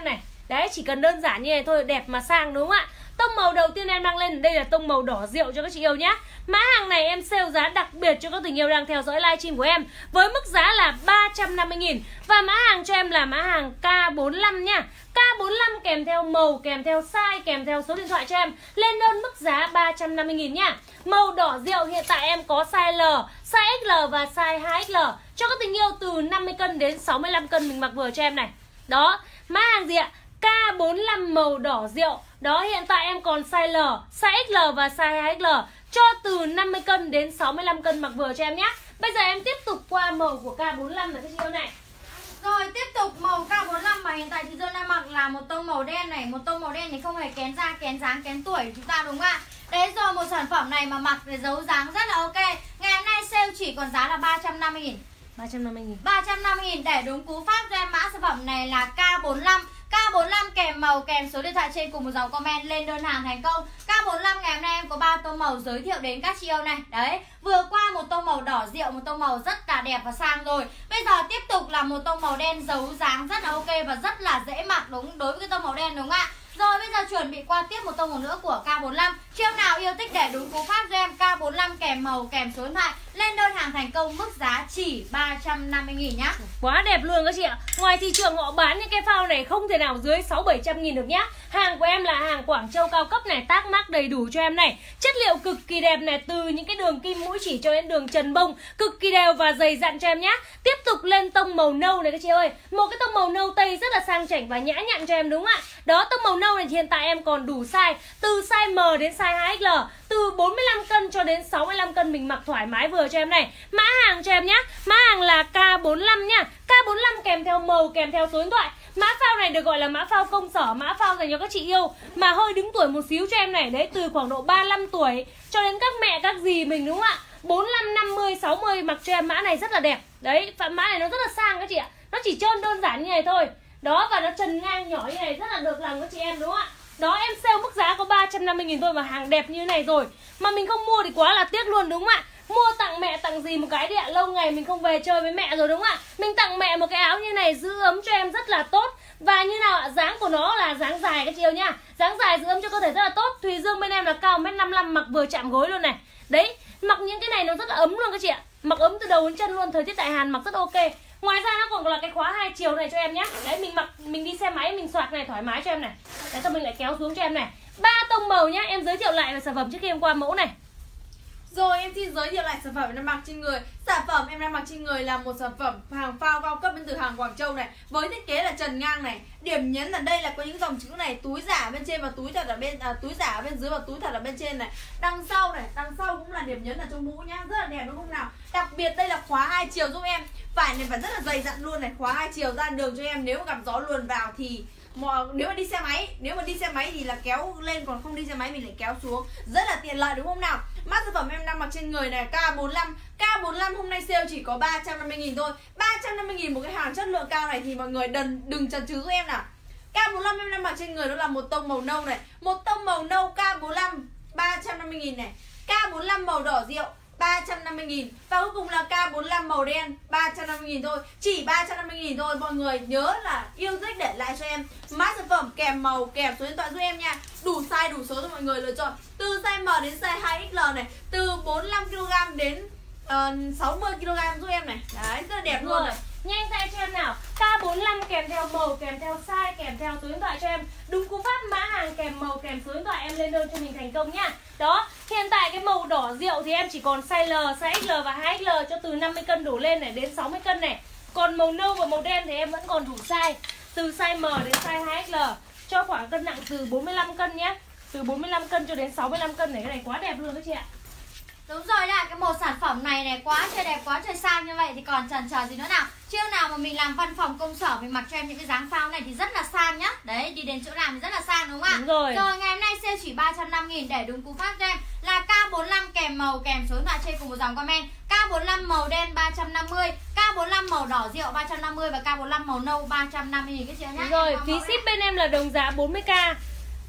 Đấy, chỉ cần đơn giản như này thôi, đẹp mà sang đúng không ạ? Tông màu đầu tiên em đang lên đây là tông màu đỏ rượu cho các chị yêu nhé. Mã hàng này em sale giá đặc biệt cho các tình yêu đang theo dõi livestream của em với mức giá là ba trăm năm mươi nghìn. Và mã hàng cho em là mã hàng K bốn mươi lăm nha. K bốn mươi lăm kèm theo màu, kèm theo size, kèm theo số điện thoại cho em. Lên đơn mức giá ba trăm năm mươi nghìn nha. Màu đỏ rượu hiện tại em có size L, size ích lờ và size hai ích lờ cho các tình yêu từ năm mươi cân đến sáu mươi lăm cân mình mặc vừa cho em này. Đó, mã hàng gì ạ? K bốn mươi lăm màu đỏ rượu. Đó, hiện tại em còn size L, size ích lờ và size hai ích lờ cho từ năm mươi cân đến sáu mươi lăm cân mặc vừa cho em nhé. Bây giờ em tiếp tục qua màu của K bốn mươi lăm này các chị yêu này. Rồi tiếp tục màu K bốn mươi lăm mà hiện tại chị Dương đang mặc là một tông màu đen này. Một tông màu đen thì không hề kén da, kén dáng, kén tuổi của chúng ta đúng không ạ? Đấy rồi, một sản phẩm này mà mặc để giấu dáng rất là ok. Ngày hôm nay sale chỉ còn giá là ba trăm năm mươi nghìn. ba trăm năm mươi nghìn. ba trăm năm mươi nghìn để đúng cú pháp cho em. Mã sản phẩm này là K bốn mươi lăm. K bốn mươi lăm kèm màu kèm số điện thoại trên cùng một dòng comment lên đơn hàng thành công. K bốn mươi lăm ngày hôm nay em có ba tông màu giới thiệu đến các chị yêu này. Đấy, vừa qua một tông màu đỏ rượu, một tông màu rất là đẹp và sang rồi. Bây giờ tiếp tục là một tông màu đen giấu dáng rất là ok và rất là dễ mặc đúng đối với cái tông màu đen đúng không ạ? Rồi bây giờ chuẩn bị qua tiếp một tông màu nữa của K bốn mươi lăm. Chiêu nào yêu thích để đúng cú pháp cho em K bốn mươi lăm kèm màu kèm số điện thoại lên đơn hàng thành công, mức giá chỉ ba trăm năm mươi nghìn nhá. Quá đẹp luôn các chị ạ. Ngoài thị trường họ bán những cái phao này không thể nào dưới sáu bảy trăm nghìn được nhá. Hàng của em là hàng Quảng Châu cao cấp này, tác mác đầy đủ cho em này. Chất liệu cực kỳ đẹp này, từ những cái đường kim mũi chỉ cho đến đường trần bông, cực kỳ đều và dày dặn cho em nhá. Tiếp tục lên tông màu nâu này các chị ơi. Một cái tông màu nâu tây rất là sang chảnh và nhã nhặn cho em đúng không ạ? Đó, tông màu nâu này hiện tại em còn đủ size, từ size M đến size hai ích lờ, từ bốn mươi lăm cân cho đến sáu mươi lăm cân mình mặc thoải mái vừa cho em này. Mã hàng cho em nhá. Mã hàng là K bốn mươi lăm nhá. K bốn mươi lăm kèm theo màu, kèm theo số điện thoại. Mã phao này được gọi là mã phao công sở, mã phao dành cho các chị yêu mà hơi đứng tuổi một xíu cho em này. Đấy, từ khoảng độ ba mươi lăm tuổi cho đến các mẹ các dì mình đúng không ạ? bốn mươi lăm, năm mươi, sáu mươi mặc cho em mã này rất là đẹp. Đấy, mã này nó rất là sang các chị ạ. Nó chỉ trơn đơn giản như này thôi. Đó, và nó trần ngang nhỏ như này rất là được lòng các chị em đúng không ạ? Đó, em sale mức giá có ba trăm năm mươi nghìn thôi mà hàng đẹp như này rồi mà mình không mua thì quá là tiếc luôn đúng không ạ? Mua tặng mẹ tặng gì một cái đi ạ. Lâu ngày mình không về chơi với mẹ rồi đúng không ạ? Mình tặng mẹ một cái áo như này giữ ấm cho em rất là tốt. Và như nào ạ? Dáng của nó là dáng dài các chị yêu nha. Dáng dài giữ ấm cho cơ thể rất là tốt. Thùy Dương bên em là cao một mét năm mươi lăm, mặc vừa chạm gối luôn này. Đấy, mặc những cái này nó rất là ấm luôn các chị ạ. Mặc ấm từ đầu đến chân luôn, thời tiết tại Hàn mặc rất ok. Ngoài ra nó còn là cái khóa hai chiều này cho em nhé. Đấy, mình mặc mình đi xe máy mình xoạc này thoải mái cho em này. Đấy, xong mình lại kéo xuống cho em này. Ba tông màu nhá, em giới thiệu lại về sản phẩm trước khi em qua mẫu này. Rồi em xin giới thiệu lại sản phẩm em đang mặc trên người. Sản phẩm em đang mặc trên người là một sản phẩm hàng phao cao cấp đến từ hàng Quảng Châu này, với thiết kế là trần ngang này. Điểm nhấn ở đây là có những dòng chữ này, túi giả bên trên và túi thật ở bên à, túi giả ở bên dưới và túi thật ở bên trên này. Đằng sau này, đằng sau cũng là điểm nhấn ở trong mũ nhá, rất là đẹp đúng không nào? Đặc biệt đây là khóa hai chiều giúp em. Vải này phải rất là dày dặn luôn này, khóa hai chiều ra đường cho em, nếu mà gặp gió luồn vào thì mà nếu mà đi xe máy, nếu mà đi xe máy thì là kéo lên, còn không đi xe máy mình lại kéo xuống, rất là tiện lợi đúng không nào? Mã sản phẩm em đang mặc trên người này K bốn mươi lăm. K bốn mươi lăm hôm nay sale chỉ có ba trăm năm mươi nghìn thôi. ba trăm năm mươi nghìn một cái hàng chất lượng cao này thì mọi người đừng đừng chần chừ giúp em nào. K bốn mươi lăm em đang mặc trên người đó là một tông màu nâu này, một tông màu nâu K bốn mươi lăm ba trăm năm mươi nghìn này. K bốn mươi lăm màu đỏ rượu ba trăm năm mươi nghìn. Và cuối cùng là K bốn mươi lăm màu đen ba trăm năm mươi nghìn thôi. Chỉ ba trăm năm mươi nghìn thôi. Mọi người nhớ là yêu thích để lại cho em mã sản phẩm kèm màu kèm số điện thoại giúp em nha. Đủ size đủ số cho mọi người lựa chọn. Từ size M đến size hai ích lờ này, từ bốn mươi lăm ki lô gam đến uh, sáu mươi ki lô gam giúp em này. Đấy, rất là đẹp Đúng luôn rồi. này. Nhanh tay cho em nào. K bốn mươi lăm kèm theo màu, kèm theo size, kèm theo số điện thoại cho em. Đúng cú pháp mã hàng kèm màu kèm số điện thoại em lên đơn cho mình thành công nhá. Đó, hiện tại cái màu đỏ rượu thì em chỉ còn size L, size ích lờ và hai ích lờ cho từ năm mươi cân đổ lên này đến sáu mươi cân này. Còn màu nâu và màu đen thì em vẫn còn đủ size, từ size M đến size hai ích lờ cho khoảng cân nặng từ bốn mươi lăm cân nhé. Từ bốn mươi lăm cân cho đến sáu mươi lăm cân này, cái này quá đẹp luôn các chị ạ. Đúng rồi ạ, cái một sản phẩm này này quá trời đẹp, quá trời sang như vậy thì còn chần chờ gì nữa nào. Chiêu nào mà mình làm văn phòng công sở, mình mặc cho em những cái dáng phao này thì rất là sang nhá. Đấy, đi đến chỗ làm thì rất là sang đúng không ạ? Đúng rồi. Rồi ngày hôm nay sale chỉ ba trăm năm mươi nghìn để đúng cú pháp cho em là K bốn mươi lăm kèm màu kèm số điện thoại trên cùng một dòng comment. K bốn mươi lăm màu đen ba trăm năm mươi, K bốn mươi lăm màu đỏ rượu ba trăm năm mươi và K bốn mươi lăm màu nâu ba trăm năm mươi nghìn các chị nhá. Đúng rồi, phí ship bên em là đồng giá bốn mươi k.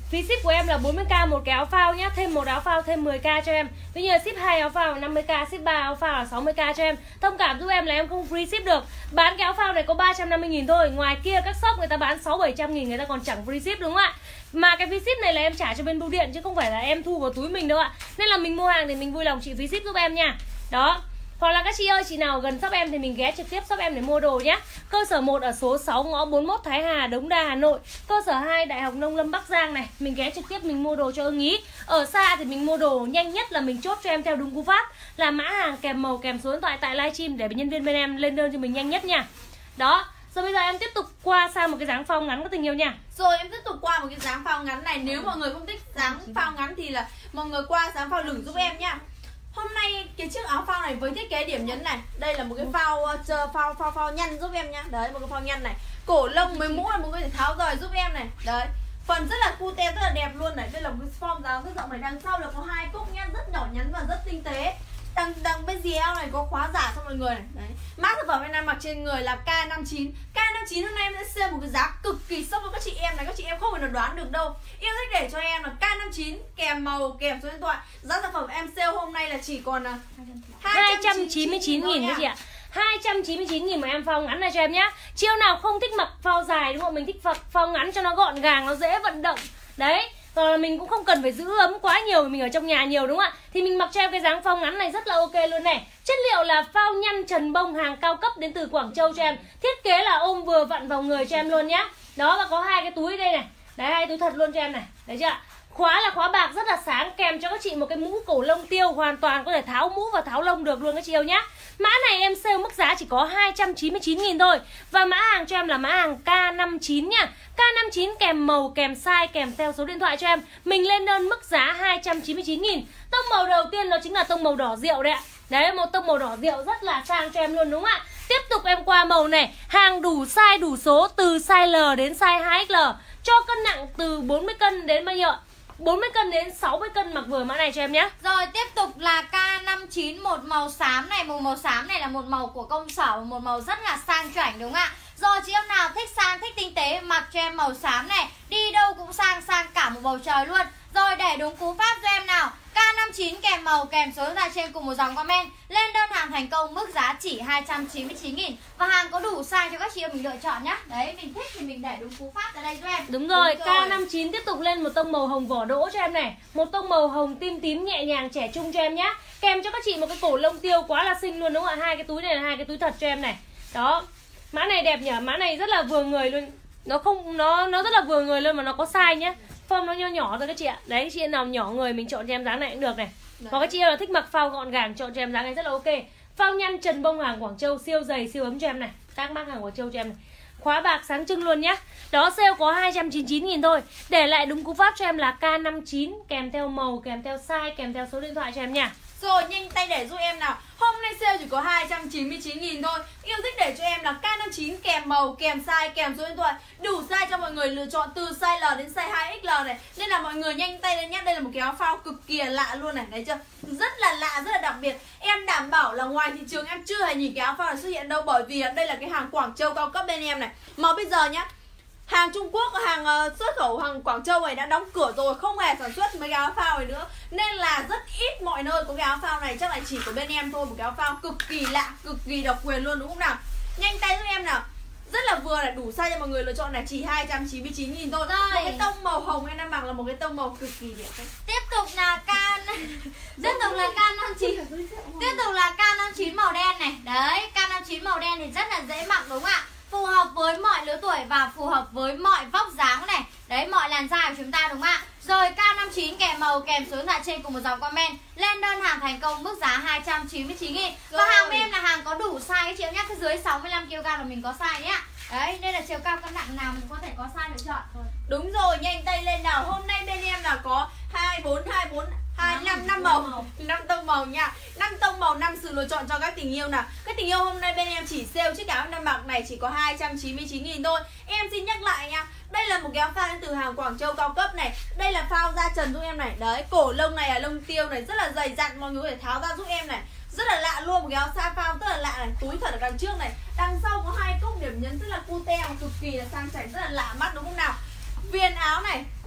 Phí ship của em là bốn mươi k một cái áo phao nhá. Thêm một áo phao thêm mười k cho em. Ví như là ship hai áo phao là năm mươi k, ship ba áo phao là sáu mươi k cho em. Thông cảm giúp em là em không free ship được. Bán cái áo phao này có ba trăm năm mươi nghìn thôi. Ngoài kia các shop người ta bán sáu bảy trăm nghìn, người ta còn chẳng free ship đúng không ạ? Mà cái phí ship này là em trả cho bên bưu điện chứ không phải là em thu vào túi mình đâu ạ. Nên là mình mua hàng thì mình vui lòng chị phí ship giúp em nha. Đó. Hoặc là các chị ơi, chị nào gần shop em thì mình ghé trực tiếp shop em để mua đồ nhé. Cơ sở một ở số sáu ngõ bốn mươi mốt Thái Hà, Đống Đa, Hà Nội. Cơ sở hai Đại học Nông Lâm Bắc Giang này. Mình ghé trực tiếp mình mua đồ cho ưng ý. Ở xa thì mình mua đồ nhanh nhất là mình chốt cho em theo đúng cú pháp là mã hàng kèm màu kèm số điện thoại tại livestream để nhân viên bên em lên đơn cho mình nhanh nhất nha. Đó. Rồi bây giờ em tiếp tục qua sang một cái dáng phao ngắn có tình yêu nha. Rồi em tiếp tục qua một cái dáng phao ngắn này. Nếu mọi người không thích dáng phao ngắn thì là mọi người qua dáng phao lửng giúp em nhá. Hôm nay cái chiếc áo phao này với thiết kế điểm nhấn này, đây là một cái phao uh, phao phao phao nhăn giúp em nhá. Đấy, một cái phao nhăn này. Cổ lông với mũ là mọi người thể tháo rời giúp em này. Đấy. Phần rất là cute, rất là đẹp luôn này. Đây là một cái form dáng rất rộng này, đằng sau là có hai cúc nhăn rất nhỏ nhắn và rất tinh tế. Đằng đằng bên dì eo này có khóa giả cho mọi người này. Đấy. Mã sản phẩm em đang mặc trên người là K năm mươi chín. K năm mươi chín hôm nay em sẽ sale một cái giá cực kỳ sốc cho các chị em này, các chị em không thể nào đoán được đâu. Yêu thích để cho em là K năm mươi chín kèm màu kèm số điện thoại. Giá sản phẩm em sale hôm nay là chỉ còn là hai trăm chín mươi chín nghìn các chị ạ. hai trăm chín mươi chín nghìn mà em phao ngắn này cho em nhá. Chiêu nào không thích mặc phao dài đúng không? Mình thích phao ngắn cho nó gọn gàng, nó dễ vận động. Đấy. Rồi là mình cũng không cần phải giữ ấm quá nhiều, mình ở trong nhà nhiều đúng không ạ? Thì mình mặc cho em cái dáng phao ngắn này rất là ok luôn này. Chất liệu là phao nhăn trần bông hàng cao cấp đến từ Quảng Châu cho em. Thiết kế là ôm vừa vặn vào người cho em luôn nhá. Đó, và có hai cái túi đây này. Đấy, hai túi thật luôn cho em này. Đấy chưa ạ? Khóa là khóa bạc rất là sáng, kèm cho các chị một cái mũ cổ lông tiêu, hoàn toàn có thể tháo mũ và tháo lông được luôn các chị yêu nhá. Mã này em sale mức giá chỉ có hai trăm chín mươi chín nghìn thôi. Và mã hàng cho em là mã hàng K năm mươi chín nha. K năm mươi chín kèm màu, kèm size, kèm theo số điện thoại cho em. Mình lên đơn mức giá hai trăm chín mươi chín nghìn. Tông màu đầu tiên đó chính là tông màu đỏ rượu đấy ạ. Đấy, một tông màu đỏ rượu rất là sang cho em luôn đúng không ạ? Tiếp tục em qua màu này. Hàng đủ size đủ số, từ size L đến size hai X L. Cho cân nặng từ bốn mươi cân đến bao nhiêu ạ? bốn mươi cân đến sáu mươi cân mặc vừa mã này cho em nhé. Rồi tiếp tục là K năm mươi chín, một màu xám này. Một màu xám này là một màu của công sở, một màu rất là sang chảnh đúng không ạ? Rồi chị em nào thích sang, thích tinh tế mặc cho em màu xám này. Đi đâu cũng sang, sang cả một bầu trời luôn. Rồi để đúng cú pháp cho em nào. K năm mươi chín kèm màu kèm số điện thoại trên cùng một dòng comment. Lên đơn hàng thành công mức giá chỉ hai trăm chín mươi chín nghìn. Và hàng có đủ size cho các chị em mình lựa chọn nhá. Đấy, mình thích thì mình để đúng cú pháp ở đây cho em. Đúng rồi, đúng rồi. K năm mươi chín tiếp tục lên một tông màu hồng vỏ đỗ cho em này. Một tông màu hồng tim tím nhẹ nhàng trẻ trung cho em nhá. Kèm cho các chị một cái cổ lông tiêu quá là xinh luôn đúng không ạ? Hai cái túi này là hai cái túi thật cho em này. Đó. Mã này đẹp nhỉ, mã này rất là vừa người luôn. Nó không nó nó rất là vừa người luôn mà nó có size nhá. Form nó nhỏ nhỏ thôi các chị ạ. Đấy, chị nào nhỏ người mình chọn cho em dáng này cũng được này. Hoặc các chị nào thích mặc phao gọn gàng chọn cho em dáng này rất là ok. Phao nhăn trần bông hàng Quảng Châu siêu dày siêu ấm cho em này. Các mác hàng Quảng Châu cho em này. Khóa bạc sáng trưng luôn nhá. Đó, sale có hai trăm chín mươi chín nghìn thôi. Để lại đúng cú pháp cho em là K năm mươi chín kèm theo màu, kèm theo size, kèm theo số điện thoại cho em nha. Rồi nhanh tay để giúp em nào. Hôm nay sale chỉ có hai trăm chín mươi chín nghìn thôi. Yêu thích để cho em là K năm mươi chín kèm màu, kèm size, kèm số điện thoại. Đủ size cho mọi người lựa chọn từ size L đến size hai X L này. Nên là mọi người nhanh tay lên nhé. Đây là một cái áo phao cực kỳ lạ luôn này. Thấy chưa? Rất là lạ, rất là đặc biệt. Em đảm bảo là ngoài thị trường em chưa hề nhìn cái áo phao này xuất hiện đâu. Bởi vì đây là cái hàng Quảng Châu cao cấp bên em này. Mà bây giờ nhá, hàng Trung Quốc, hàng uh, xuất khẩu hàng Quảng Châu này đã đóng cửa rồi, không hề sản xuất mấy cái áo phao này nữa. Nên là rất ít mọi nơi có cái áo phao này, chắc là chỉ của bên em thôi. Một cái áo phao cực kỳ lạ, cực kỳ độc quyền luôn đúng không nào? Nhanh tay giúp em nào. Rất là vừa là đủ size cho mọi người lựa chọn là chỉ hai trăm chín mươi chín nghìn thôi. Rồi. Một cái tông màu hồng em đang mặc là một cái tông màu cực kỳ đẹp đấy. Tiếp tục là K Tiếp tục là K năm mươi chín. Tiếp tục là K năm mươi chín màu đen này. Đấy, K năm mươi chín màu đen thì rất là dễ mặc đúng không ạ? Phù hợp với mọi lứa tuổi và phù hợp với mọi vóc dáng này. Đấy, mọi làn da của chúng ta đúng không ạ? Rồi K năm mươi chín kèm màu kèm số điện thoại trên cùng một dòng comment. Lên đơn hàng thành công mức giá hai trăm chín mươi chín nghìn. Và hàng bên em là hàng có đủ size các chị em nhé. Cái dưới sáu mươi lăm ki lô gam là mình có size nhé. Đấy, đây là chiều cao cân nặng nào mình có thể có size lựa chọn thôi. Đúng rồi, nhanh tay lên nào. Hôm nay bên em là có hai bốn hai bốn hai năm năm màu, năm tông màu nha. năm tông màu, năm sự lựa chọn cho các tình yêu nào. Các tình yêu hôm nay bên em chỉ sale chiếc áo em đang mặc này chỉ có hai trăm chín mươi chín nghìn thôi. Em xin nhắc lại nha. Đây là một cái áo phao đến từ hàng Quảng Châu cao cấp này. Đây là phao da trần giúp em này. Đấy, cổ lông này là lông tiêu này, rất là dày dặn, mọi người có thể tháo ra giúp em này. Rất là lạ luôn, một cái áo sa phao rất là lạ này. Túi thật ở đằng trước này, đằng sau có hai cúc điểm nhấn rất là cute, cực kỳ là sang chảnh, rất là lạ mắt đúng không nào? Viền áo này,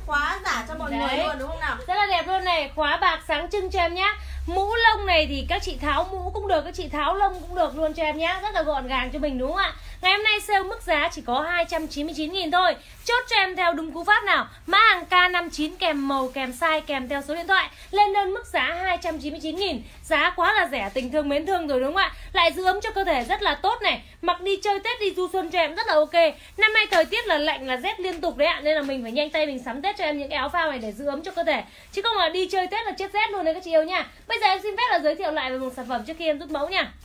khóa giả cho mọi Đấy. người luôn đúng không nào? Rất là đẹp luôn này, khóa bạc sáng trưng cho em nhá. Mũ lông này thì các chị tháo mũ cũng được, các chị tháo lông cũng được luôn cho em nhá. Rất là gọn gàng cho mình đúng không ạ? Ngày hôm nay sale mức giá chỉ có hai trăm chín mươi chín nghìn thôi. Chốt cho em theo đúng cú pháp nào. Mã hàng K năm mươi chín kèm màu, kèm size, kèm theo số điện thoại. Lên đơn mức giá hai trăm chín mươi chín nghìn. Giá quá là rẻ, tình thương mến thương rồi đúng không ạ? Lại giữ ấm cho cơ thể rất là tốt này. Mặc đi chơi Tết, đi du xuân cho em rất là ok. Năm nay thời tiết là lạnh, là rét liên tục đấy ạ. Nên là mình phải nhanh tay mình sắm Tết cho em những cái áo phao này để giữ ấm cho cơ thể. Chứ không là đi chơi Tết là chết rét luôn đấy các chị yêu nha. Bây giờ em xin phép là giới thiệu lại về một sản phẩm trước khi em rút mẫu nha.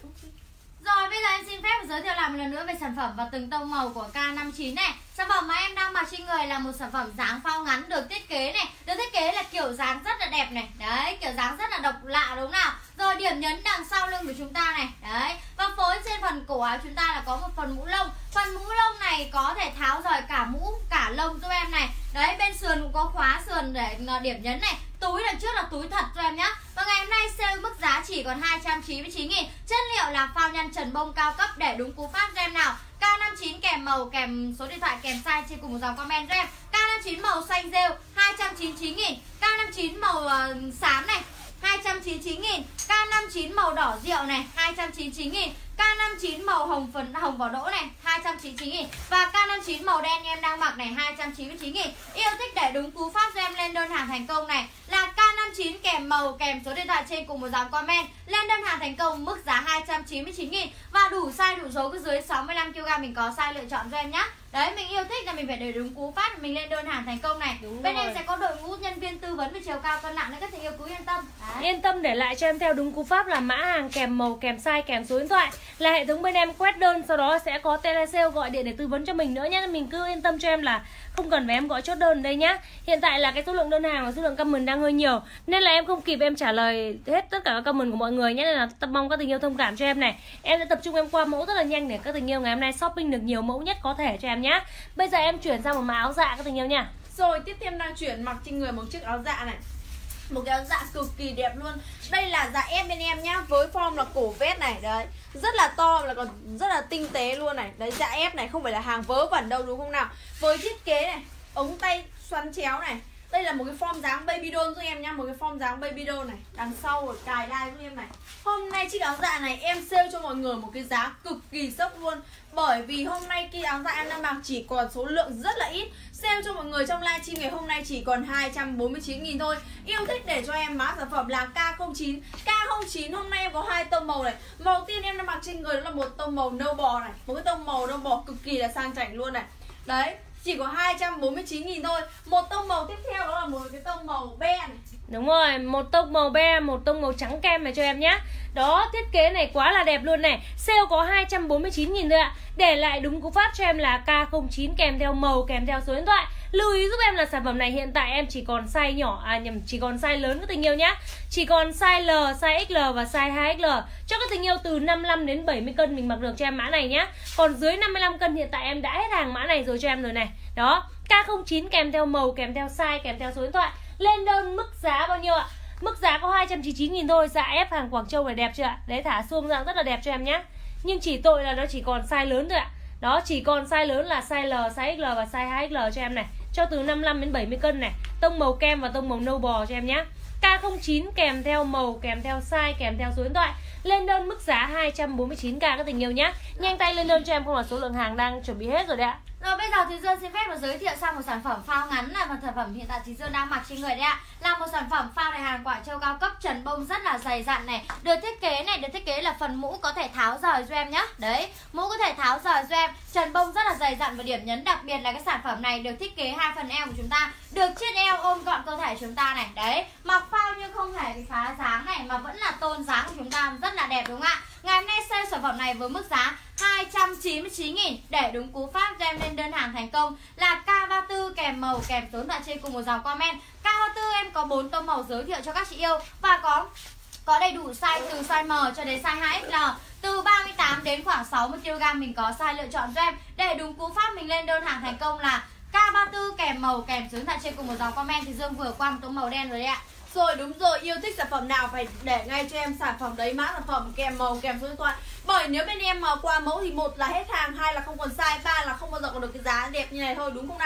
Rồi bây giờ em xin phép giới thiệu lại một lần nữa về sản phẩm và từng tông màu của K năm mươi chín này. Sản phẩm mà em đang mặc trên người là một sản phẩm dáng phao ngắn được thiết kế này, được thiết kế là kiểu dáng rất là đẹp này. Đấy, kiểu dáng rất là độc lạ đúng không nào? Rồi điểm nhấn đằng sau lưng của chúng ta này. Đấy, và phối trên phần cổ áo chúng ta là có một phần mũ lông. Phần mũ lông này có thể tháo rời cả mũ cả lông giúp em này. Đấy, bên sườn cũng có khóa sườn để điểm nhấn này. Túi đằng trước là túi thật cho em nhá. Và ngày hôm nay sale mức giá chỉ còn hai trăm chín mươi chín nghìn. Chất liệu là phao nhăn trần bông cao cấp để đúng cú pháp cho em nào. K năm mươi chín kèm màu, kèm số điện thoại, kèm size trên cùng một dòng comment cho em. K năm mươi chín màu xanh rêu hai trăm chín mươi chín nghìn. K năm mươi chín màu uh, xám này hai trăm chín mươi chín nghìn. K năm mươi chín màu đỏ rượu này hai trăm chín mươi chín nghìn. K năm mươi chín màu hồng phấn hồng vỏ đỗ này hai trăm chín mươi chín nghìn. Và K năm mươi chín màu đen em đang mặc này hai trăm chín mươi chín nghìn. Yêu thích để đúng cú pháp cho em lên đơn hàng thành công này là K năm mươi chín kèm màu, kèm số điện thoại trên cùng một dòng comment. Lên đơn hàng thành công mức giá hai trăm chín mươi chín nghìn. Và đủ size đủ số cứ dưới sáu mươi lăm ki lô gam mình có size lựa chọn cho em nhá. Đấy, mình yêu thích là mình phải để đúng cú pháp mình lên đơn hàng thành công này. Đúng Bên rồi. Em sẽ có đội ngũ nhân viên tư vấn về chiều cao cân nặng nên các chị yêu cứ yên tâm. Đấy. Yên tâm để lại cho em theo đúng cú pháp là mã hàng kèm màu, kèm size, kèm số điện thoại. Là hệ thống bên em quét đơn, sau đó sẽ có telesale gọi điện để tư vấn cho mình nữa nhé. Mình cứ yên tâm cho em là không cần phải em gọi chốt đơn đây nhá. Hiện tại là cái số lượng đơn hàng và số lượng comment đang hơi nhiều nên là em không kịp em trả lời hết tất cả các comment của mọi người nhé. Nên là tập mong các tình yêu thông cảm cho em này. Em sẽ tập trung em qua mẫu rất là nhanh để các tình yêu ngày hôm nay shopping được nhiều mẫu nhất có thể cho em nhé. Bây giờ em chuyển sang một mã áo dạ các tình yêu nha. Rồi tiếp theo em đang chuyển mặc trên người một chiếc áo dạ này. Một cái áo dạ cực kỳ đẹp luôn. Đây là dạ ép bên em nhá, với form là cổ vest này. Đấy, rất là to và còn rất là tinh tế luôn này. Đấy, dạ ép này không phải là hàng vớ vẩn đâu đúng không nào. Với thiết kế này, ống tay xoắn chéo này. Đây là một cái form dáng baby doll giúp em nhá. Một cái form dáng baby doll này. Đằng sau rồi cài đai giúp em này. Hôm nay chiếc áo dạ này em sale cho mọi người một cái giá cực kỳ sốc luôn. Bởi vì hôm nay cái áo dạ em đang mặc chỉ còn số lượng rất là ít. Sale cho mọi người trong livestream ngày hôm nay chỉ còn hai trăm bốn mươi chín nghìn thôi. Yêu thích để cho em mã sản phẩm là K không chín. K không chín hôm nay em có hai tông màu này. Màu tiên em đang mặc trên người đó là một tông màu nâu bò này. Một cái tông màu nâu bò cực kỳ là sang chảnh luôn này. Đấy, chỉ có hai trăm bốn mươi chín nghìn thôi. Một tông màu tiếp theo đó là một cái tông màu be này. Đúng rồi, một tông màu be, một tông màu trắng kem này cho em nhé. Đó, thiết kế này quá là đẹp luôn này. Sale có hai trăm bốn mươi chín nghìn thôi ạ. Để lại đúng cú pháp cho em là K không chín kèm theo màu, kèm theo số điện thoại. Lưu ý giúp em là sản phẩm này hiện tại em chỉ còn size nhỏ, à nhầm, chỉ còn size lớn các tình yêu nhá. Chỉ còn size L, size ích lờ và size hai ích lờ. Cho các tình yêu từ năm mươi lăm đến bảy mươi cân mình mặc được cho em mã này nhá. Còn dưới năm mươi lăm cân hiện tại em đã hết hàng mã này rồi cho em rồi này. Đó, K không chín kèm theo màu, kèm theo size, kèm theo số điện thoại. Lên đơn mức giá bao nhiêu ạ? Mức giá có hai trăm chín mươi chín nghìn thôi. Dạ ép hàng Quảng Châu này đẹp chưa ạ? Đấy, thả xuông dạng rất là đẹp cho em nhá. Nhưng chỉ tội là nó chỉ còn size lớn thôi ạ. Đó, chỉ còn size lớn là size L, size ích lờ và size hai ích lờ cho em này. Cho từ năm mươi lăm đến bảy mươi cân này. Tông màu kem và tông màu nâu bò cho em nhá. K không chín kèm theo màu, kèm theo size, kèm theo số điện thoại. Lên đơn mức giá hai trăm bốn mươi chín k các tình yêu nhá. Nhanh tay lên đơn cho em không là số lượng hàng đang chuẩn bị hết rồi đấy ạ. Rồi bây giờ thì Dương xin phép được giới thiệu sang một sản phẩm phao ngắn là một sản phẩm hiện tại thì Dương đang mặc trên người đấy ạ. Là một sản phẩm phao đại hàng Quảng Châu cao cấp, trần bông rất là dày dặn này. Được thiết kế này, được thiết kế là phần mũ có thể tháo rời cho em nhá. Đấy, mũ có thể tháo rời cho em. Trần bông rất là dày dặn và điểm nhấn đặc biệt là cái sản phẩm này được thiết kế hai phần eo của chúng ta, được chiết eo ôm gọn cơ thể chúng ta này. Đấy, mặc phao nhưng không hề bị phá dáng này mà vẫn là tôn dáng của chúng ta rất là đẹp đúng không ạ? Ngày hôm nay sale sản phẩm này với mức giá hai trăm chín mươi chín nghìn. Để đúng cú pháp cho em lên đơn hàng thành công là K ba mươi tư kèm màu, kèm số điện thoại trên cùng một dòng comment. K ba mươi tư em có bốn tông màu giới thiệu cho các chị yêu và có có đầy đủ size từ size M cho đến size hai ích lờ. Từ ba mươi tám đến khoảng sáu mươi ki lô gam mình có size lựa chọn cho em. Để đúng cú pháp mình lên đơn hàng thành công là K ba mươi tư kèm màu, kèm số điện thoại trên cùng một dòng comment. Thì Dương vừa qua một tông màu đen rồi đấy ạ. Rồi đúng rồi, yêu thích sản phẩm nào phải để ngay cho em sản phẩm đấy, mã sản phẩm kèm màu, kèm số điện thoại. Bởi nếu bên em mà qua mẫu thì một là hết hàng, hai là không còn size, ba là không bao giờ còn được cái giá đẹp như này thôi đúng không nào.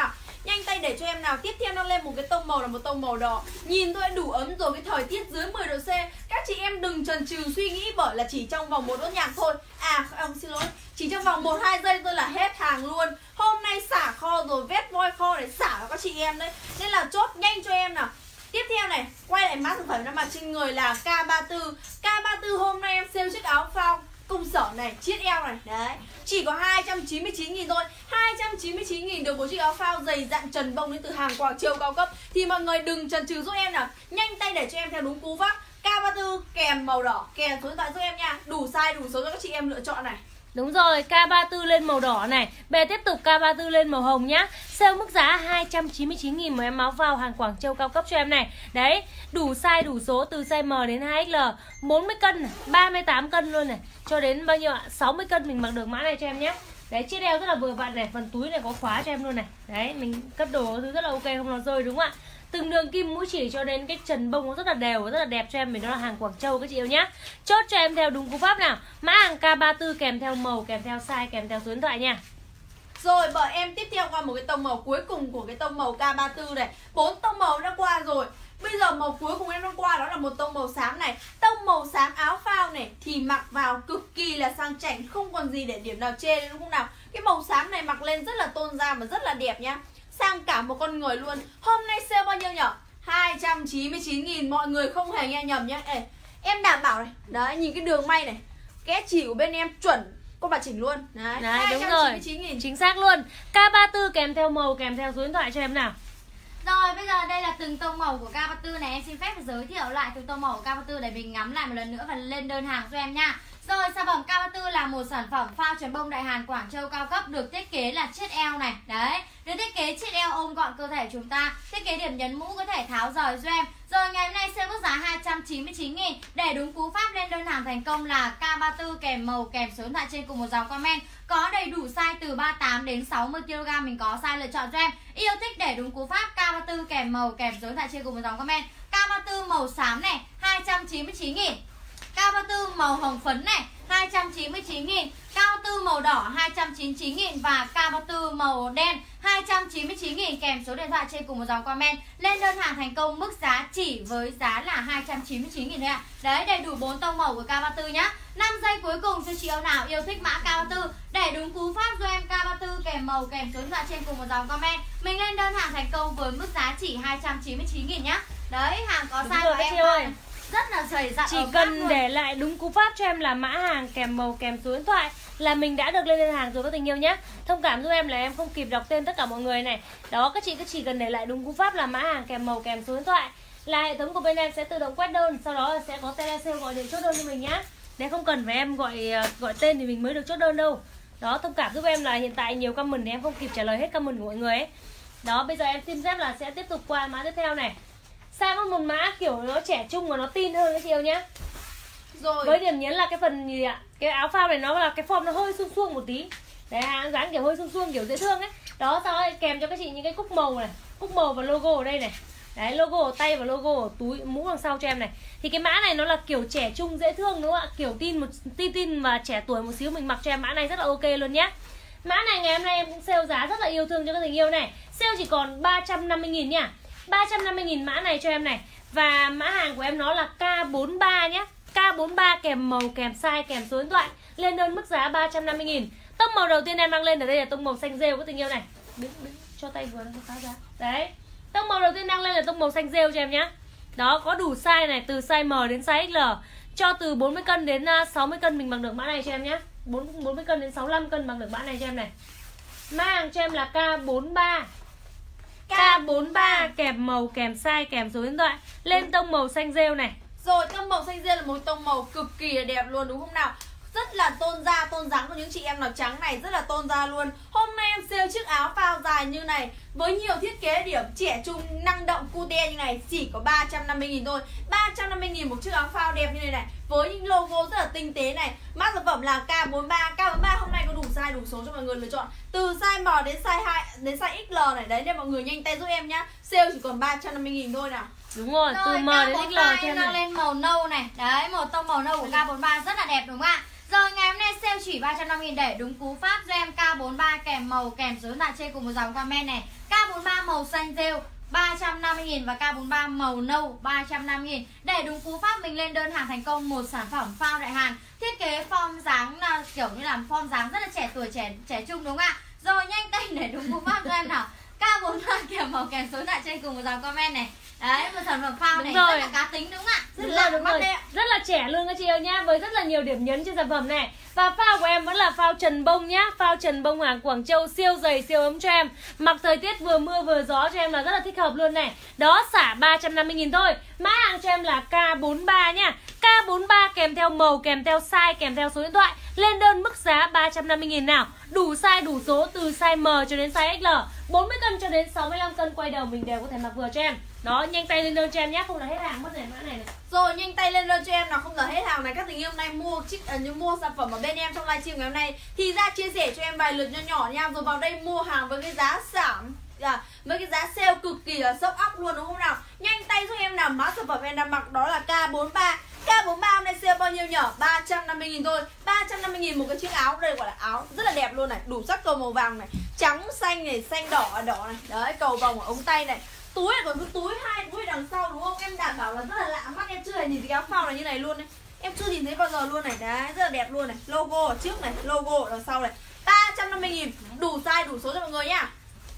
Nhanh tay để cho em nào. Tiếp theo nó lên một cái tông màu là một tông màu đỏ. Nhìn thôi đủ ấm rồi, cái thời tiết dưới mười độ C. Các chị em đừng chần chừ suy nghĩ bởi là chỉ trong vòng một nốt nhạc thôi. À không, xin lỗi, chỉ trong vòng một hai giây thôi là hết hàng luôn. Hôm nay xả kho rồi, vét voi kho để xả vào các chị em đấy. Nên là chốt nhanh cho em nào. Tiếp theo này, quay lại mã thực phẩm nó mặc trên người là K ba mươi tư. K ba mươi tư hôm nay em sale chiếc áo phao công sở này, chiết eo này, đấy. Chỉ có hai trăm chín mươi chín nghìn thôi. hai trăm chín mươi chín nghìn được một chiếc áo phao dày dặn trần bông đến từ hàng Quảng Châu cao cấp. Thì mọi người đừng chần chừ giúp em nào. Nhanh tay để cho em theo đúng cú pháp K ba mươi tư kèm màu đỏ, kèm số điện thoại giúp em nha. Đủ size, đủ số cho các chị em lựa chọn này. Đúng rồi, K ba mươi tư lên màu đỏ này. Bây giờ tiếp tục K ba mươi tư lên màu hồng nhá. Sale mức giá hai trăm chín mươi chín nghìn một em áo phao hàng Quảng Châu cao cấp cho em này. Đấy, đủ size đủ số từ size M đến hai X L, bốn mươi cân này, ba mươi tám cân luôn này, cho đến bao nhiêu ạ? sáu mươi cân mình mặc được mã này cho em nhé. Đấy, chiếc đeo rất là vừa vặn này, phần túi này có khóa cho em luôn này. Đấy, mình cất đồ thứ rất là ok, không nó rơi đúng không ạ? Từng đường kim mũi chỉ cho đến cái trần bông nó rất là đều và rất là đẹp cho em. Mình đó là hàng Quảng Châu các chị yêu nhá. Chốt cho em theo đúng cú pháp nào. Mã hàng K ba mươi tư kèm theo màu, kèm theo size, kèm theo số điện thoại nha. Rồi bởi em tiếp theo qua một cái tông màu cuối cùng của cái tông màu K ba mươi tư này. Bốn tông màu đã qua rồi. Bây giờ màu cuối cùng em đang qua đó là một tông màu xám này. Tông màu xám áo phao này thì mặc vào cực kỳ là sang chảnh, không còn gì để điểm nào chê đúng không nào. Cái màu xám này mặc lên rất là tôn da và rất là đẹp nhá. Sang cả một con người luôn. Hôm nay sale bao nhiêu nhỉ? hai trăm chín mươi chín nghìn. Mọi người không hề nghe nhầm nhá. Ê, em đảm bảo này. Đấy, nhìn cái đường may này, cái chỉ của bên em chuẩn con bà chỉnh luôn. Đấy, Đấy hai trăm chín mươi chín nghìn. Chính xác luôn. K ba mươi tư kèm theo màu, kèm theo số điện thoại cho em nào. Rồi bây giờ đây là từng tông màu của K ba mươi tư này. Em xin phép giới thiệu lại từng tông màu của K ba mươi tư để mình ngắm lại một lần nữa và lên đơn hàng cho em nha. Rồi sản phẩm K ba mươi tư là một sản phẩm phao trần bông đại Hàn Quảng Châu cao cấp, được thiết kế là chiết eo này. Đấy, được thiết kế chiết eo ôm gọn cơ thể chúng ta. Thiết kế điểm nhấn mũ có thể tháo rời cho em. Rồi ngày hôm nay sale mức giá hai trăm chín mươi chín nghìn. Để đúng cú pháp lên đơn hàng thành công là K ba mươi tư kèm màu, kèm số điện thoại trên cùng một dòng comment. Có đầy đủ size từ ba mươi tám đến sáu mươi ki lô gam, mình có size lựa chọn cho em. Yêu thích để đúng cú pháp K ba mươi tư kèm màu, kèm số điện thoại trên cùng một dòng comment. K ba mươi tư màu xám này hai trăm chín mươi chín nghìn. K ba mươi tư màu hồng phấn này hai trăm chín mươi chín nghìn. K ba mươi tư màu đỏ hai trăm chín mươi chín nghìn. Và K ba mươi tư màu đen hai trăm chín mươi chín nghìn kèm số điện thoại trên cùng một dòng comment. Lên đơn hàng thành công mức giá chỉ với giá là hai trăm chín mươi chín nghìn thôi ạ. Đấy, đầy đủ bốn tông màu của K ba mươi tư nhá. năm giây cuối cùng cho chị yêu nào yêu thích mã K ba mươi tư để đúng cú pháp cho em K ba mươi tư kèm màu, kèm số điện thoại trên cùng một dòng comment. Mình lên đơn hàng thành công với mức giá chỉ hai trăm chín mươi chín nghìn nhá. Đấy, hàng có size của em ơi. rất là dày dặn. Chỉ cần để lại đúng cú pháp cho em là mã hàng kèm màu, kèm số điện thoại là mình đã được lên đơn hàng rồi các tình yêu nhé. Thông cảm giúp em là em không kịp đọc tên tất cả mọi người này. Đó, các chị cứ chỉ cần để lại đúng cú pháp là mã hàng kèm màu, kèm số điện thoại là hệ thống của bên em sẽ tự động quét đơn. Sau đó sẽ có telesale gọi điện chốt đơn cho mình nhá. Để không cần phải em gọi gọi tên thì mình mới được chốt đơn đâu. Đó, thông cảm giúp em là hiện tại nhiều comment thì em không kịp trả lời hết comment của mọi người ấy. Đó, bây giờ em xin phép là sẽ tiếp tục qua mã tiếp theo này. Sang một mã kiểu nó trẻ trung và nó tin hơn các chị yêu nhé. Rồi. Với điểm nhấn là cái phần gì ạ? Cái áo phao này nó là cái form nó hơi suông suông một tí. Đấy, hàng dáng kiểu hơi suông suông kiểu dễ thương ấy. Đó, sau đó kèm cho các chị những cái cúc màu này, cúc màu và logo ở đây này. Đấy, logo ở tay và logo ở túi mũ đằng sau cho em này. Thì cái mã này nó là kiểu trẻ trung dễ thương đúng không ạ? Kiểu tin một tin tin và trẻ tuổi một xíu, mình mặc cho em mã này rất là ok luôn nhé. Mã này ngày hôm nay em cũng sale giá rất là yêu thương cho các tình yêu này. Sale chỉ còn ba trăm năm mươi nghìn nhá. ba trăm năm mươi nghìn mã này cho em này. Và mã hàng của em nó là K bốn mươi ba nhé. K bốn mươi ba kèm màu, kèm size, kèm số điện thoại. Lên đơn mức giá ba trăm năm mươi nghìn. Tông màu đầu tiên em đang lên ở đây là tông màu xanh rêu các tình yêu này. Đứng, đứng, cho tay vừa nó phá ra. Đấy. Tông màu đầu tiên đang lên là tông màu xanh rêu cho em nhé. Đó, có đủ size này, từ size M đến size X L. Cho từ bốn mươi cân đến sáu mươi cân mình mặc được mã này cho em nhé. bốn mươi cân đến sáu mươi lăm cân mặc được mã này cho em này. Mã hàng cho em là K bốn mươi ba. K bốn mươi ba kèm màu, kèm size, kèm số điện thoại. Lên tông màu xanh rêu này. Rồi, tông màu xanh rêu là một tông màu cực kỳ là đẹp luôn đúng không nào? Rất là tôn da, tôn dáng của những chị em nào trắng này, rất là tôn da luôn. Hôm nay em sale chiếc áo phao dài như này với nhiều thiết kế điểm trẻ trung, năng động, cute như này, chỉ có ba trăm năm mươi nghìn thôi. Ba trăm năm mươi nghìn một chiếc áo phao đẹp như này này, với những logo rất là tinh tế này. Mã sản phẩm là K bốn mươi ba. K bốn mươi ba hôm nay có đủ size, đủ số cho mọi người lựa chọn. Từ size M đến size hai đến size X L này. Đấy, nên mọi người nhanh tay giúp em nhá. Sale chỉ còn ba trăm năm mươi nghìn thôi nào. Đúng rồi, rồi từ M đến X L cho em đang lên màu nâu này. Đấy, một tông màu nâu của K bốn mươi ba rất là đẹp đúng không ạ? Rồi ngày hôm nay sale chỉ ba trăm năm mươi nghìn để đúng cú pháp cho em K bốn mươi ba kèm màu, kèm số điện thoại trên cùng một dòng comment này. K K bốn mươi ba màu xanh rêu ba trăm năm mươi nghìn và K bốn mươi ba màu nâu ba trăm năm mươi nghìn. Để đúng cú pháp mình lên đơn hàng thành công một sản phẩm phao đại Hàn. Thiết kế form dáng là kiểu như là form dáng rất là trẻ tuổi, trẻ trẻ trung đúng không ạ? Rồi nhanh tay để đúng cú pháp cho em nào. K bốn mươi ba kèm màu kèm số lại trên cùng một dòng comment này. Đấy, một sản phẩm phao này rất là cá tính đúng không ạ? Rất là đúng rồi, rất là trẻ luôn các chị ơi nhá, với rất là nhiều điểm nhấn trên sản phẩm này. Và phao của em vẫn là phao trần bông nhá, phao trần bông hàng Quảng Châu siêu dày siêu ấm cho em. Mặc thời tiết vừa mưa vừa gió cho em là rất là thích hợp luôn này. Đó, xả ba trăm năm mươi nghìn thôi. Mã hàng cho em là K bốn mươi ba nhá. K bốn mươi ba kèm theo màu, kèm theo size, kèm theo số điện thoại. Lên đơn mức giá ba trăm năm mươi nghìn nào. Đủ size đủ số từ size M cho đến size ích lờ, bốn mươi cân cho đến sáu mươi lăm cân quay đầu mình đều có thể mặc vừa cho em. Đó, nhanh tay lên đơn cho em nhé, không là hết hàng mất này mã này này. Rồi nhanh tay lên đơn cho em nào, không là hết hàng này. Các tình yêu hôm nay mua trích à, như mua sản phẩm ở bên em trong livestream ngày hôm nay thì ra chia sẻ cho em vài lượt nho nhỏ nha, rồi vào đây mua hàng với cái giá giảm à, với cái giá sale cực kỳ là sốc óc luôn đúng không nào. Nhanh tay giúp em nào, mã sản phẩm em đang mặc đó là K bốn mươi ba. K bốn mươi ba hôm nay sale bao nhiêu nhỉ? ba trăm năm mươi nghìn thôi. ba trăm năm mươi nghìn một cái chiếc áo, đây gọi là áo rất là đẹp luôn này, đủ sắc cầu màu vàng này, trắng xanh này, xanh đỏ đỏ này. Đấy, cầu vòng ở ống tay này. Túi còn cái túi hai túi đằng sau đúng không? Em đảm bảo là rất là lạ mắt, em chưa hề nhìn thấy áo phao này như này luôn đấy. Em chưa nhìn thấy bao giờ luôn này. Đấy, rất là đẹp luôn này. Logo ở trước này, logo ở đằng sau này. ba trăm năm mươi nghìn, đủ size đủ số cho mọi người nhá.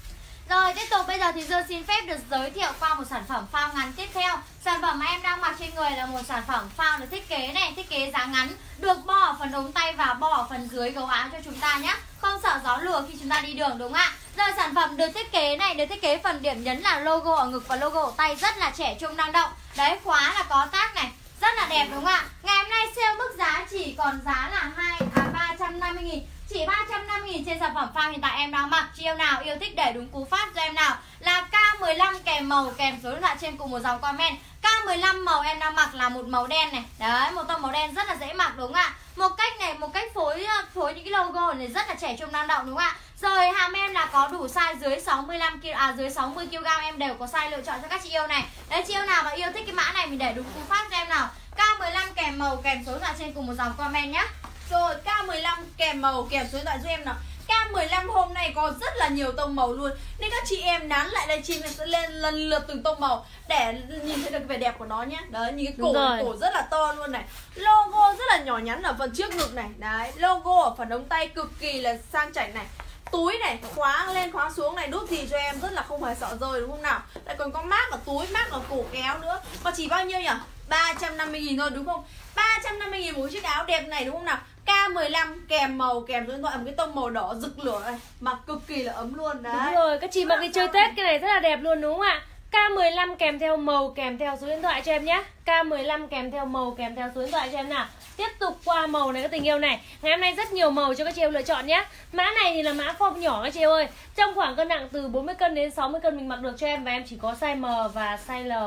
Rồi tiếp tục bây giờ thì Dương xin phép được giới thiệu qua một sản phẩm phao ngắn tiếp theo. Sản phẩm mà em đang mặc trên người là một sản phẩm phao được thiết kế này, thiết kế dáng ngắn, được bo ở phần ống tay và bo ở phần dưới gấu áo cho chúng ta nhé. Không sợ gió lùa khi chúng ta đi đường đúng không ạ? Rồi sản phẩm được thiết kế này, được thiết kế phần điểm nhấn là logo ở ngực và logo ở tay rất là trẻ trung năng động. Đấy, khóa là có tag này, rất là đẹp đúng không ạ? Ngày hôm nay sale mức giá chỉ còn giá là hai à ba trăm năm mươi nghìn. Chỉ ba trăm năm mươi nghìn trên sản phẩm phao hiện tại em đang mặc. Chị yêu nào yêu thích để đúng cú pháp cho em nào là K mười lăm kèm màu kèm số điện thoại trên cùng một dòng comment. K mười lăm màu em đang mặc là một màu đen này. Đấy, một tông màu đen rất là dễ mặc đúng không ạ? Một cách này, một cách phối phối những cái logo này rất là trẻ trung năng động đúng không ạ? Rồi hàm em là có đủ size dưới sáu mươi lăm ki lô gam à dưới sáu mươi ki lô gam em đều có size lựa chọn cho các chị yêu này. Đấy, chị yêu nào mà yêu thích cái mã này mình để đúng cú pháp cho em nào. K mười lăm kèm màu kèm số điện thoại trên cùng một dòng comment nhé. Rồi K mười lăm kèm màu kèm số điện thoại giúp em nào. K mười lăm hôm nay có rất là nhiều tông màu luôn, nên các chị em nán lại livestream sẽ lên lần lượt từng tông màu để nhìn thấy được vẻ đẹp của nó nhé. Đấy, nhìn cái cổ, cổ rất là to luôn này. Logo rất là nhỏ nhắn ở phần trước ngực này. Đấy, logo ở phần ống tay cực kỳ là sang chảnh này. Túi này, khóa lên khóa xuống này, đút gì cho em rất là không phải sợ rơi đúng không nào. Lại còn có mác ở túi, mác ở cổ kéo nữa. Còn chỉ bao nhiêu nhỉ? ba trăm năm mươi nghìn thôi đúng không? ba trăm năm mươi nghìn một chiếc áo đẹp này đúng không nào? K mười lăm kèm màu kèm số điện thoại một cái tông màu đỏ rực lửa này, mặc cực kỳ là ấm luôn đấy. Đúng rồi, các chị mặc đi chơi Tết cái này rất là đẹp luôn đúng không ạ? K mười lăm kèm theo màu kèm theo số điện thoại cho em nhé. K mười lăm kèm theo màu kèm theo số điện thoại cho em nào. Tiếp tục qua màu này các tình yêu này. Ngày hôm nay rất nhiều màu cho các chị em lựa chọn nhé. Mã này thì là mã form nhỏ các chị ơi. Trong khoảng cân nặng từ bốn mươi cân đến sáu mươi cân mình mặc được cho em. Và em chỉ có size M và size L.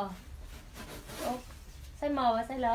Ồ, size M và size L.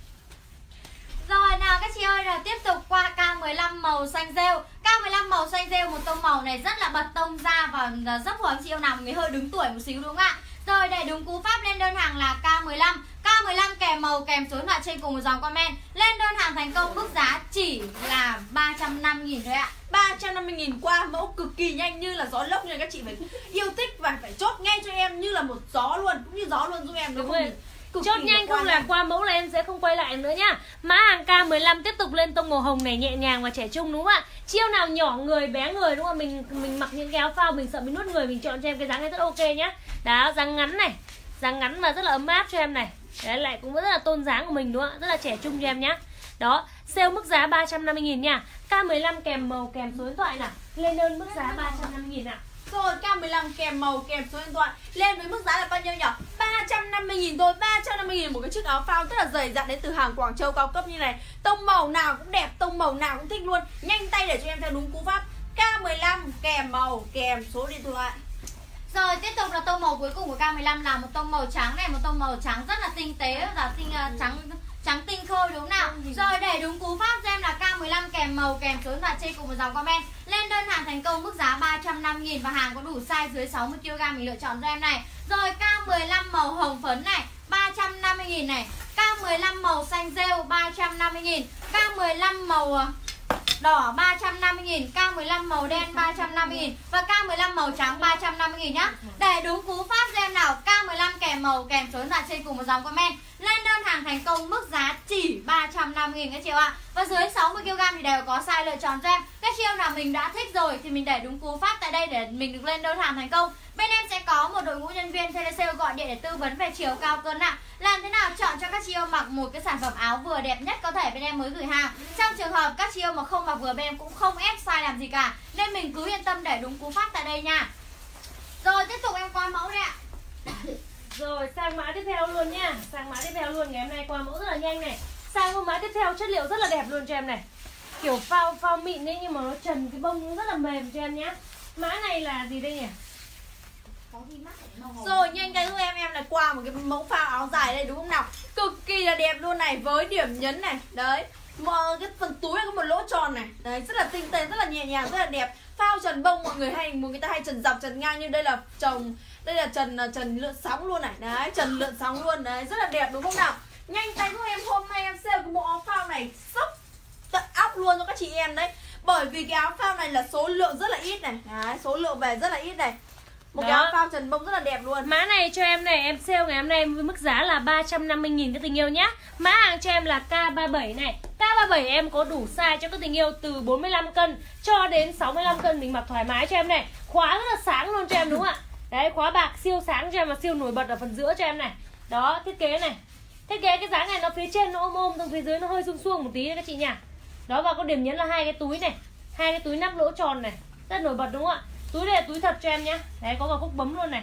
Rồi nào các chị ơi, rồi tiếp tục qua K mười lăm màu xanh rêu. K mười lăm màu xanh rêu, một tông màu này rất là bật tông ra và rất phù hợp chị yêu nào người hơi đứng tuổi một xíu đúng không ạ? Rồi để đúng cú pháp lên đơn hàng là K mười lăm. K mười lăm kèm màu kèm số điện thoại trên cùng một dòng comment. Lên đơn hàng thành công mức giá chỉ là ba trăm năm mươi nghìn thôi ạ. ba trăm năm mươi nghìn qua mẫu cực kỳ nhanh như là gió lốc, nên các chị phải yêu thích và phải chốt ngay cho em như là một gió luôn, cũng như gió luôn giúp em đúng không? Chốt nhanh không là qua mẫu là em sẽ không quay lại nữa nhá. Mã hàng K mười lăm tiếp tục lên tông màu hồng này, nhẹ nhàng và trẻ trung đúng không ạ? Chiêu nào nhỏ người bé người đúng không? Mình mình mặc những cái áo phao mình sợ mình nuốt người, mình chọn cho em cái dáng này rất ok nhá. Đó, dáng ngắn này, dáng ngắn và rất là ấm áp cho em này. Đấy, lại cũng rất là tôn dáng của mình đúng không ạ? Rất là trẻ trung cho em nhá. Đó, sale mức giá ba trăm năm mươi nghìn nha. K mười lăm kèm màu kèm số điện thoại nào. Lên đơn mức giá ba trăm năm mươi nghìn nào. Rồi K mười lăm kèm màu kèm số điện thoại lên với mức giá là bao nhiêu nhỉ? ba trăm năm mươi nghìn thôi. Ba trăm năm mươi nghìn một cái chiếc áo phao rất là dày dặn đến từ hàng Quảng Châu cao cấp như này. Tông màu nào cũng đẹp, tông màu nào cũng thích luôn. Nhanh tay để cho em theo đúng cú pháp K mười lăm kèm màu kèm số điện thoại. Rồi tiếp tục là tông màu cuối cùng của K mười lăm là một tông màu trắng này, một tông màu trắng rất là tinh tế và tinh uh, trắng trắng tinh khôi đúng không nào? Rồi để đúng cú pháp cho em là K mười lăm kèm màu kèm số điện thoại trên cùng một dòng comment. Lên đơn hàng thành công mức giá ba trăm năm mươi nghìn và hàng có đủ size dưới sáu mươi ki lô gam mình lựa chọn cho em này. Rồi K mười lăm màu hồng phấn này ba trăm năm mươi nghìn này. K mười lăm màu xanh rêu ba trăm năm mươi nghìn. K mười lăm màu đỏ ba trăm năm mươi nghìn, K mười lăm màu đen ba trăm năm mươi nghìn và K mười lăm màu trắng ba trăm năm mươi nghìn nhá. Để đúng cú pháp cho em nào, K mười lăm kèm màu kèm số điện thoại trên cùng một dòng comment. Lên đơn hàng thành công mức giá chỉ ba trăm năm mươi nghìn các chị ạ. Và dưới sáu mươi ki lô gam thì đều có size lựa chọn cho em. Các chiêu nào mình đã thích rồi thì mình để đúng cú pháp tại đây để mình được lên đơn hàng thành công. Bên em sẽ có một đội ngũ nhân viên telesale gọi điện để tư vấn về chiều cao cân nặng, làm thế nào chọn cho các chị yêu mặc một cái sản phẩm áo vừa đẹp nhất có thể bên em mới gửi hàng. Trong trường hợp các chị yêu mà không mặc vừa bên em cũng không ép size làm gì cả, nên mình cứ yên tâm để đúng cú pháp tại đây nha. Rồi tiếp tục em qua mẫu đây ạ. Rồi sang mã tiếp theo luôn nha. Sang mã tiếp theo luôn, ngày hôm nay qua mẫu rất là nhanh này. Sang một mã tiếp theo chất liệu rất là đẹp luôn cho em này. Kiểu phao phao mịn ấy nhưng mà nó trần cái bông rất là mềm cho em nhá. Mã này là gì đây nhỉ? Rồi nhanh tay giúp em em lại qua một cái mẫu phao áo dài đây đúng không nào? Cực kỳ là đẹp luôn này, với điểm nhấn này. Đấy, mà cái phần túi có một lỗ tròn này. Đấy, rất là tinh tế, rất là nhẹ nhàng, rất là đẹp. Phao trần bông mọi người hay người ta hay trần dọc trần ngang, nhưng đây là trồng đây là trần trần lượn sóng luôn này. Đấy, trần lượn sóng luôn đấy, rất là đẹp đúng không nào? Nhanh tay giúp em, hôm nay em sale cái bộ áo phao này sốc tận óc luôn cho các chị em đấy. Bởi vì cái áo phao này là số lượng rất là ít này. Đấy, số lượng về rất là ít này. Một cái áo phao trần bông rất là đẹp luôn. Mã này cho em này, em sale ngày hôm nay với mức giá là ba trăm năm mươi nghìn các tình yêu nhá. Mã hàng cho em là K ba mươi bảy này. K ba mươi bảy em có đủ size cho các tình yêu từ bốn mươi lăm cân cho đến sáu mươi lăm cân, mình mặc thoải mái cho em này. Khóa rất là sáng luôn cho em đúng không ạ? Đấy, khóa bạc siêu sáng cho em và siêu nổi bật ở phần giữa cho em này. Đó, thiết kế này. Thiết kế cái dáng này nó phía trên nó ôm ôm, xong phía dưới nó hơi suông suông một tí các chị nhỉ. Đó, và có điểm nhấn là hai cái túi này, hai cái túi nắp lỗ tròn này, rất nổi bật đúng không ạ? Túi này là túi thật cho em nhé. Đấy, có cả phúc bấm luôn này.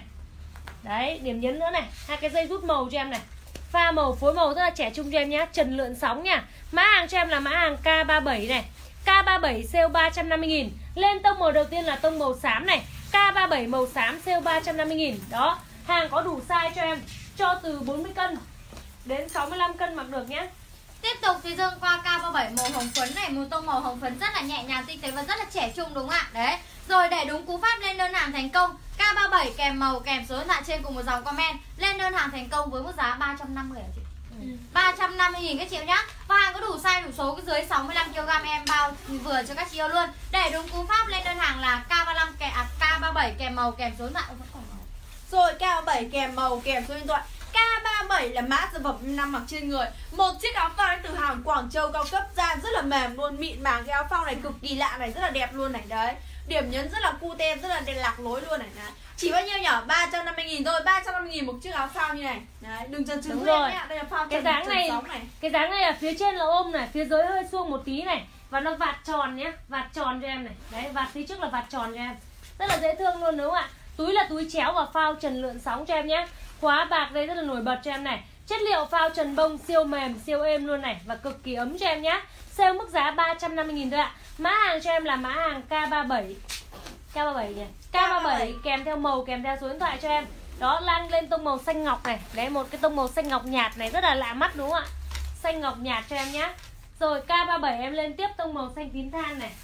Đấy, điểm nhấn nữa này, hai cái dây rút màu cho em này. Pha màu, phối màu rất là trẻ trung cho em nhé. Trần lượn sóng nha. Mã hàng cho em là mã hàng K ba mươi bảy này. K ba mươi bảy sale ba trăm năm mươi nghìn. Lên tông màu đầu tiên là tông màu xám này. K ba mươi bảy màu xám sale ba trăm năm mươi nghìn. Đó, hàng có đủ size cho em, cho từ bốn mươi cân đến sáu mươi lăm cân mặc được nhé. Tiếp tục thì Dương qua K ba mươi bảy màu hồng phấn này, một tông màu hồng phấn rất là nhẹ nhàng tinh tế và rất là trẻ trung đúng không ạ? Đấy. Rồi để đúng cú pháp lên đơn hàng thành công, K ba mươi bảy kèm màu kèm số điện thoại trên cùng một dòng comment, lên đơn hàng thành công với mức giá ba trăm năm mươi hả chị? Ừ. ba trăm năm mươi nghìn các chị nhá. Và hàng có đủ size đủ số dưới sáu mươi lăm ki lô gam em bao vừa cho các chị yêu luôn. Để đúng cú pháp lên đơn hàng là K ba mươi lăm kèm à, K ba mươi bảy kèm màu kèm số điện thoại. Rồi K ba mươi bảy kèm màu kèm số điện thoại. K ba mươi bảy là mã sản phẩm năm mặc trên người. Một chiếc áo phao từ hàng Quảng Châu cao cấp ra rất là mềm luôn, mịn màng. Cái áo phao này cực kỳ lạ này, rất là đẹp luôn này. Đấy, điểm nhấn rất là cute, rất là đẹp lạc lối luôn này. Đấy. Chỉ bao nhiêu nhỉ? ba trăm năm mươi nghìn thôi, ba trăm năm mươi nghìn một chiếc áo phao như này. Đấy, đừng chần chừ rồi nhá. Đây là phao cái trần, dáng trần này, sóng này. cái dáng này là phía trên là ôm này, phía dưới hơi suông một tí này, và nó vạt tròn nhé, vạt tròn cho em này. Đấy, vạt phía trước là vạt tròn cho em, rất là dễ thương luôn đúng không ạ? Túi là túi chéo và phao trần lượn sóng cho em nhé. Khóa bạc đây rất là nổi bật cho em này. Chất liệu phao trần bông siêu mềm, siêu êm luôn này, và cực kỳ ấm cho em nhé. Sale mức giá ba trăm năm mươi nghìn thôi ạ. Mã hàng cho em là mã hàng K ba mươi bảy. K ba mươi bảy nhỉ? K ba mươi bảy kèm theo màu, kèm theo số điện thoại cho em. Đó, lan lên tông màu xanh ngọc này. Đấy, một cái tông màu xanh ngọc nhạt này rất là lạ mắt đúng không ạ? Xanh ngọc nhạt cho em nhé. Rồi K ba mươi bảy em lên tiếp tông màu xanh tím than này.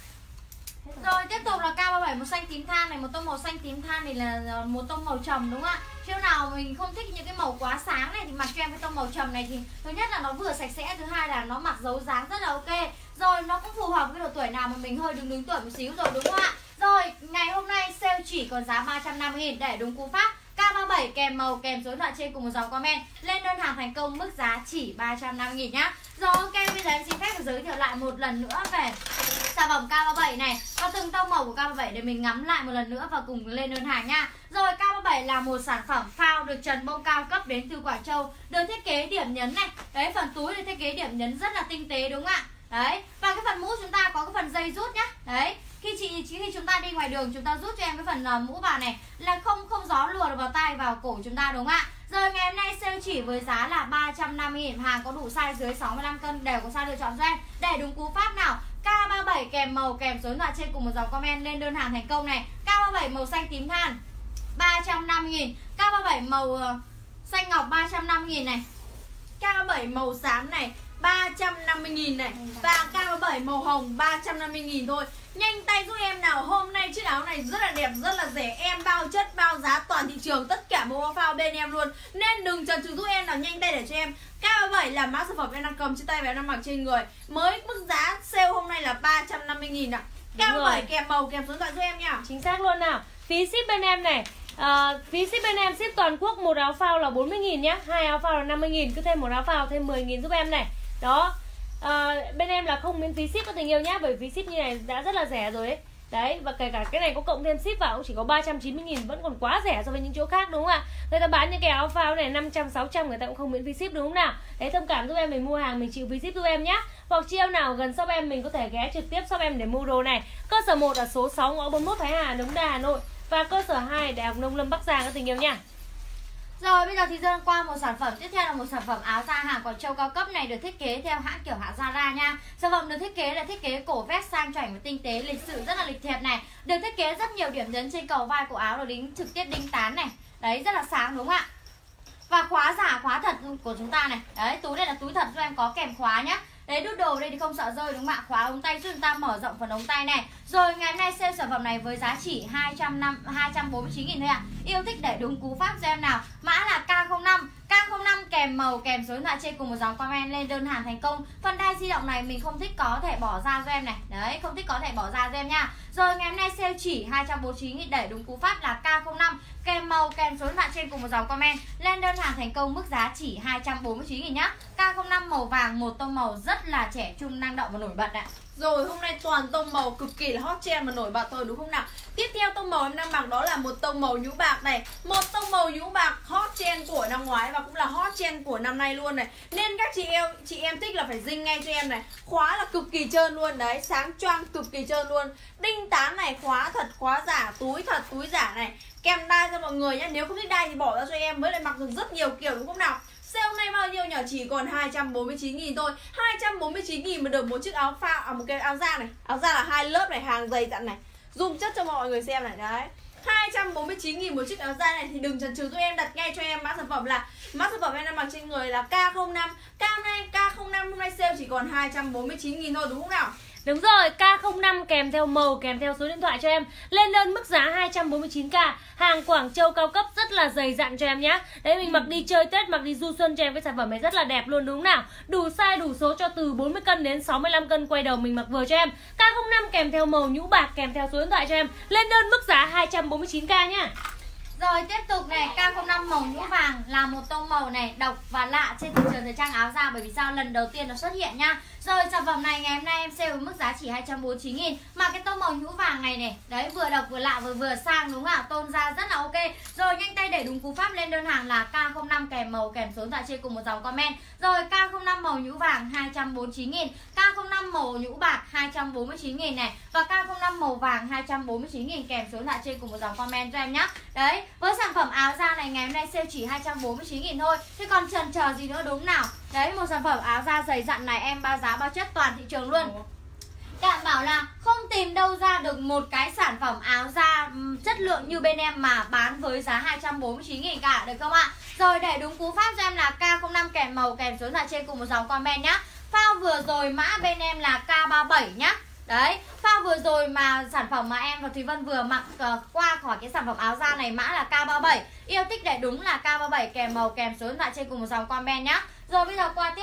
Rồi tiếp tục là K ba mươi bảy một xanh tím than này, một tông màu xanh tím than này là một tông màu trầm đúng không ạ? Chiêu nào mình không thích những cái màu quá sáng này thì mặc cho em cái tông màu trầm này, thì thứ nhất là nó vừa sạch sẽ, thứ hai là nó mặc dấu dáng rất là ok. Rồi nó cũng phù hợp với độ tuổi nào mà mình hơi đứng đứng tuổi một xíu rồi đúng không ạ? Rồi ngày hôm nay sale chỉ còn giá ba trăm năm mươi nghìn. Để đúng cú pháp K ba mươi bảy kèm màu kèm số điện thoại trên cùng một dòng comment, lên đơn hàng thành công mức giá chỉ ba trăm năm mươi nghìn nhá. Rồi ok, bây giờ em xin phép được giới thiệu lại một lần nữa về sản phẩm K ba mươi bảy này và từng tông màu của K ba mươi bảy để mình ngắm lại một lần nữa và cùng lên đơn hàng nha. Rồi K ba mươi bảy là một sản phẩm phao được trần bông cao cấp đến từ Quảng Châu, được thiết kế điểm nhấn này. Đấy, phần túi được thiết kế điểm nhấn rất là tinh tế đúng không ạ? Đấy, và cái phần mũ chúng ta có cái phần dây rút nhá. Đấy, khi chị khi chúng ta đi ngoài đường chúng ta rút cho em cái phần uh, mũ vào này là không không gió lùa được vào tay vào cổ chúng ta đúng không ạ? Rồi ngày hôm nay sale chỉ với giá là ba trăm năm mươi nghìn, hàng có đủ size dưới sáu mươi lăm cân đều có size lựa chọn cho em. Để đúng cú pháp nào K ba mươi bảy kèm màu kèm số điện thoại trên cùng một dòng comment, lên đơn hàng thành công này. K ba mươi bảy màu xanh tím than ba trăm năm mươi nghìn, K ba mươi bảy màu uh, xanh ngọc ba trăm năm mươi nghìn này, K ba mươi bảy màu xám này ba trăm năm mươi nghìn này. Và K ba bảy màu hồng ba trăm năm mươi nghìn thôi. Nhanh tay giúp em nào, hôm nay chiếc áo này rất là đẹp, rất là rẻ. Em bao chất, bao giá toàn thị trường, tất cả mẫu áo phao bên em luôn. Nên đừng chần chừ giúp em nào, nhanh tay để cho em. K ba bảy là mã sản phẩm em đang cầm trên tay và em đang mặc trên người. Mới mức giá sale hôm nay là ba trăm năm mươi nghìn ạ. K ba bảy kèm màu, kèm số điện thoại giúp em nha. Chính xác luôn nào. Phí ship bên em này, à, phí ship bên em ship toàn quốc, một áo phao là bốn mươi nghìn nhá, hai áo phao là năm mươi nghìn, cứ thêm một áo phao thêm mười nghìn giúp em này. Đó. À, bên em là không miễn phí ship các tình yêu nhá, bởi phí ship như này đã rất là rẻ rồi đấy. Đấy, và kể cả cái này có cộng thêm ship vào cũng chỉ có ba trăm chín mươi nghìn, vẫn còn quá rẻ so với những chỗ khác đúng không ạ? Người ta bán những cái áo phao này năm trăm, sáu trăm người ta cũng không miễn phí ship đúng không nào? Đấy, thông cảm giúp em, mình mua hàng mình chịu phí ship giúp em nhá. Hoặc chị em nào gần shop em mình có thể ghé trực tiếp shop em để mua đồ này. Cơ sở một ở số sáu ngõ bốn mươi mốt Thái Hà, Đống Đa, Hà Nội. Và cơ sở hai Đại học Nông Lâm Bắc Giang các tình yêu nha. Rồi bây giờ thì Dương qua một sản phẩm tiếp theo là một sản phẩm áo da hàng Quảng Châu cao cấp này, được thiết kế theo hãng kiểu hãng Zara nha. Sản phẩm được thiết kế là thiết kế cổ vest sang chảnh và tinh tế, lịch sự, rất là lịch thiệp này. Được thiết kế rất nhiều điểm nhấn trên cầu vai của áo, là đính trực tiếp đính tán này. Đấy, rất là sáng đúng không ạ? Và khóa giả, khóa thật của chúng ta này. Đấy, túi này là túi thật cho em, có kèm khóa nhá. Đấy, đút đồ đây thì không sợ rơi đúng không ạ? Khóa ống tay giúp chúng ta mở rộng phần ống tay này. Rồi ngày hôm nay sale sản phẩm này với giá chỉ hai trăm bốn mươi chín nghìn thôi ạ. Yêu thích để đúng cú pháp cho em nào. Mã là K không năm. K không năm kèm màu, kèm số điện thoại trên cùng một dòng comment lên đơn hàng thành công. Phần đai di động này mình không thích có thể bỏ ra cho em này. Đấy, không thích có thể bỏ ra cho em nha. Rồi ngày hôm nay sale chỉ hai trăm bốn mươi chín nghìn, để đúng cú pháp là K không năm kèm màu, kèm số điện thoại trên cùng một dòng comment lên đơn hàng thành công, mức giá chỉ hai trăm bốn mươi chín nghìn nhá. K không năm màu vàng, một tông màu rất là trẻ trung, năng động và nổi bật ạ. Rồi hôm nay toàn tông màu cực kỳ là hot trend và nổi bật thôi đúng không nào? Tiếp theo tông màu em đang mặc đó là một tông màu nhũ bạc này. Một tông màu nhũ bạc hot trend của năm ngoái và cũng là hot trend của năm nay luôn này. Nên các chị em chị em thích là phải dinh ngay cho em này. Khóa là cực kỳ trơn luôn đấy, sáng choang cực kỳ trơn luôn. Đinh tán này, khóa thật, khóa giả, túi thật, túi giả này. Kèm đai cho mọi người nhé. Nếu không thích đai thì bỏ ra cho em, mới lại mặc được rất nhiều kiểu đúng không nào? Sale hôm nay bao nhiêu nhỉ? Chỉ còn hai trăm bốn mươi chín nghìn thôi. Hai trăm bốn mươi chín nghìn mà được một chiếc áo phao, à một cái áo da này. Áo da là hai lớp này, hàng dày dặn này. Dùng chất cho mọi người xem này đấy. hai trăm bốn mươi chín nghìn một chiếc áo da này thì đừng chần chừ giúp em, đặt ngay cho em mã sản phẩm là mã sản phẩm em đang mặc trên người là K không năm. K này K không năm hôm nay sale chỉ còn hai trăm bốn mươi chín nghìn thôi đúng không nào? Đúng rồi, K không năm kèm theo màu, kèm theo số điện thoại cho em. Lên đơn mức giá hai trăm bốn mươi chín k. Hàng Quảng Châu cao cấp rất là dày dặn cho em nhá. Đấy, mình mặc đi chơi Tết, mặc đi du xuân cho em, cái sản phẩm này rất là đẹp luôn đúng không nào? Đủ size, đủ số cho từ bốn mươi cân đến sáu mươi lăm cân, quay đầu mình mặc vừa cho em. K không năm kèm theo màu nhũ bạc, kèm theo số điện thoại cho em. Lên đơn mức giá hai trăm bốn mươi chín k nhá. Rồi tiếp tục này, K không năm màu nhũ vàng là một tông màu này độc và lạ trên thị trường thời trang áo da, bởi vì sao lần đầu tiên nó xuất hiện nha. Rồi sản phẩm này ngày hôm nay em sale với mức giá chỉ hai trăm bốn mươi chín nghìn. Mà cái tông màu nhũ vàng này này, đấy vừa độc vừa lạ vừa vừa sang đúng không ạ? Tôn da rất là ok. Rồi nhanh tay để đúng cú pháp lên đơn hàng là K không năm kèm màu, kèm số điện thoại trên cùng một dòng comment. Rồi K không năm màu nhũ vàng hai trăm bốn mươi chín nghìn, K không năm màu nhũ bạc hai trăm bốn mươi chín nghìn này, và K không năm màu vàng hai trăm bốn mươi chín nghìn, kèm số điện thoại trên cùng một dòng comment cho em nhá. Đấy, với sản phẩm áo da này ngày hôm nay sale chỉ hai trăm bốn mươi chín nghìn thôi. Thế còn chần chờ gì nữa đúng nào? Đấy, một sản phẩm áo da dày dặn này em bao giá bao chất toàn thị trường luôn. Các bạn bảo là không tìm đâu ra được một cái sản phẩm áo da chất lượng như bên em mà bán với giá hai trăm bốn mươi chín nghìn cả, được không ạ? Rồi để đúng cú pháp cho em là K không năm kèm màu, kèm số điện thoại trên cùng một dòng comment nhá. Phao vừa rồi mã bên em là K ba bảy nhá. Đấy, phao vừa rồi mà sản phẩm mà em và Thúy Vân vừa mặc uh, qua khỏi cái sản phẩm áo da này mã là K ba bảy. Yêu thích để đúng là K ba bảy kèm màu, kèm số điện thoại trên cùng một dòng comment nhá. Rồi bây giờ qua tiếp.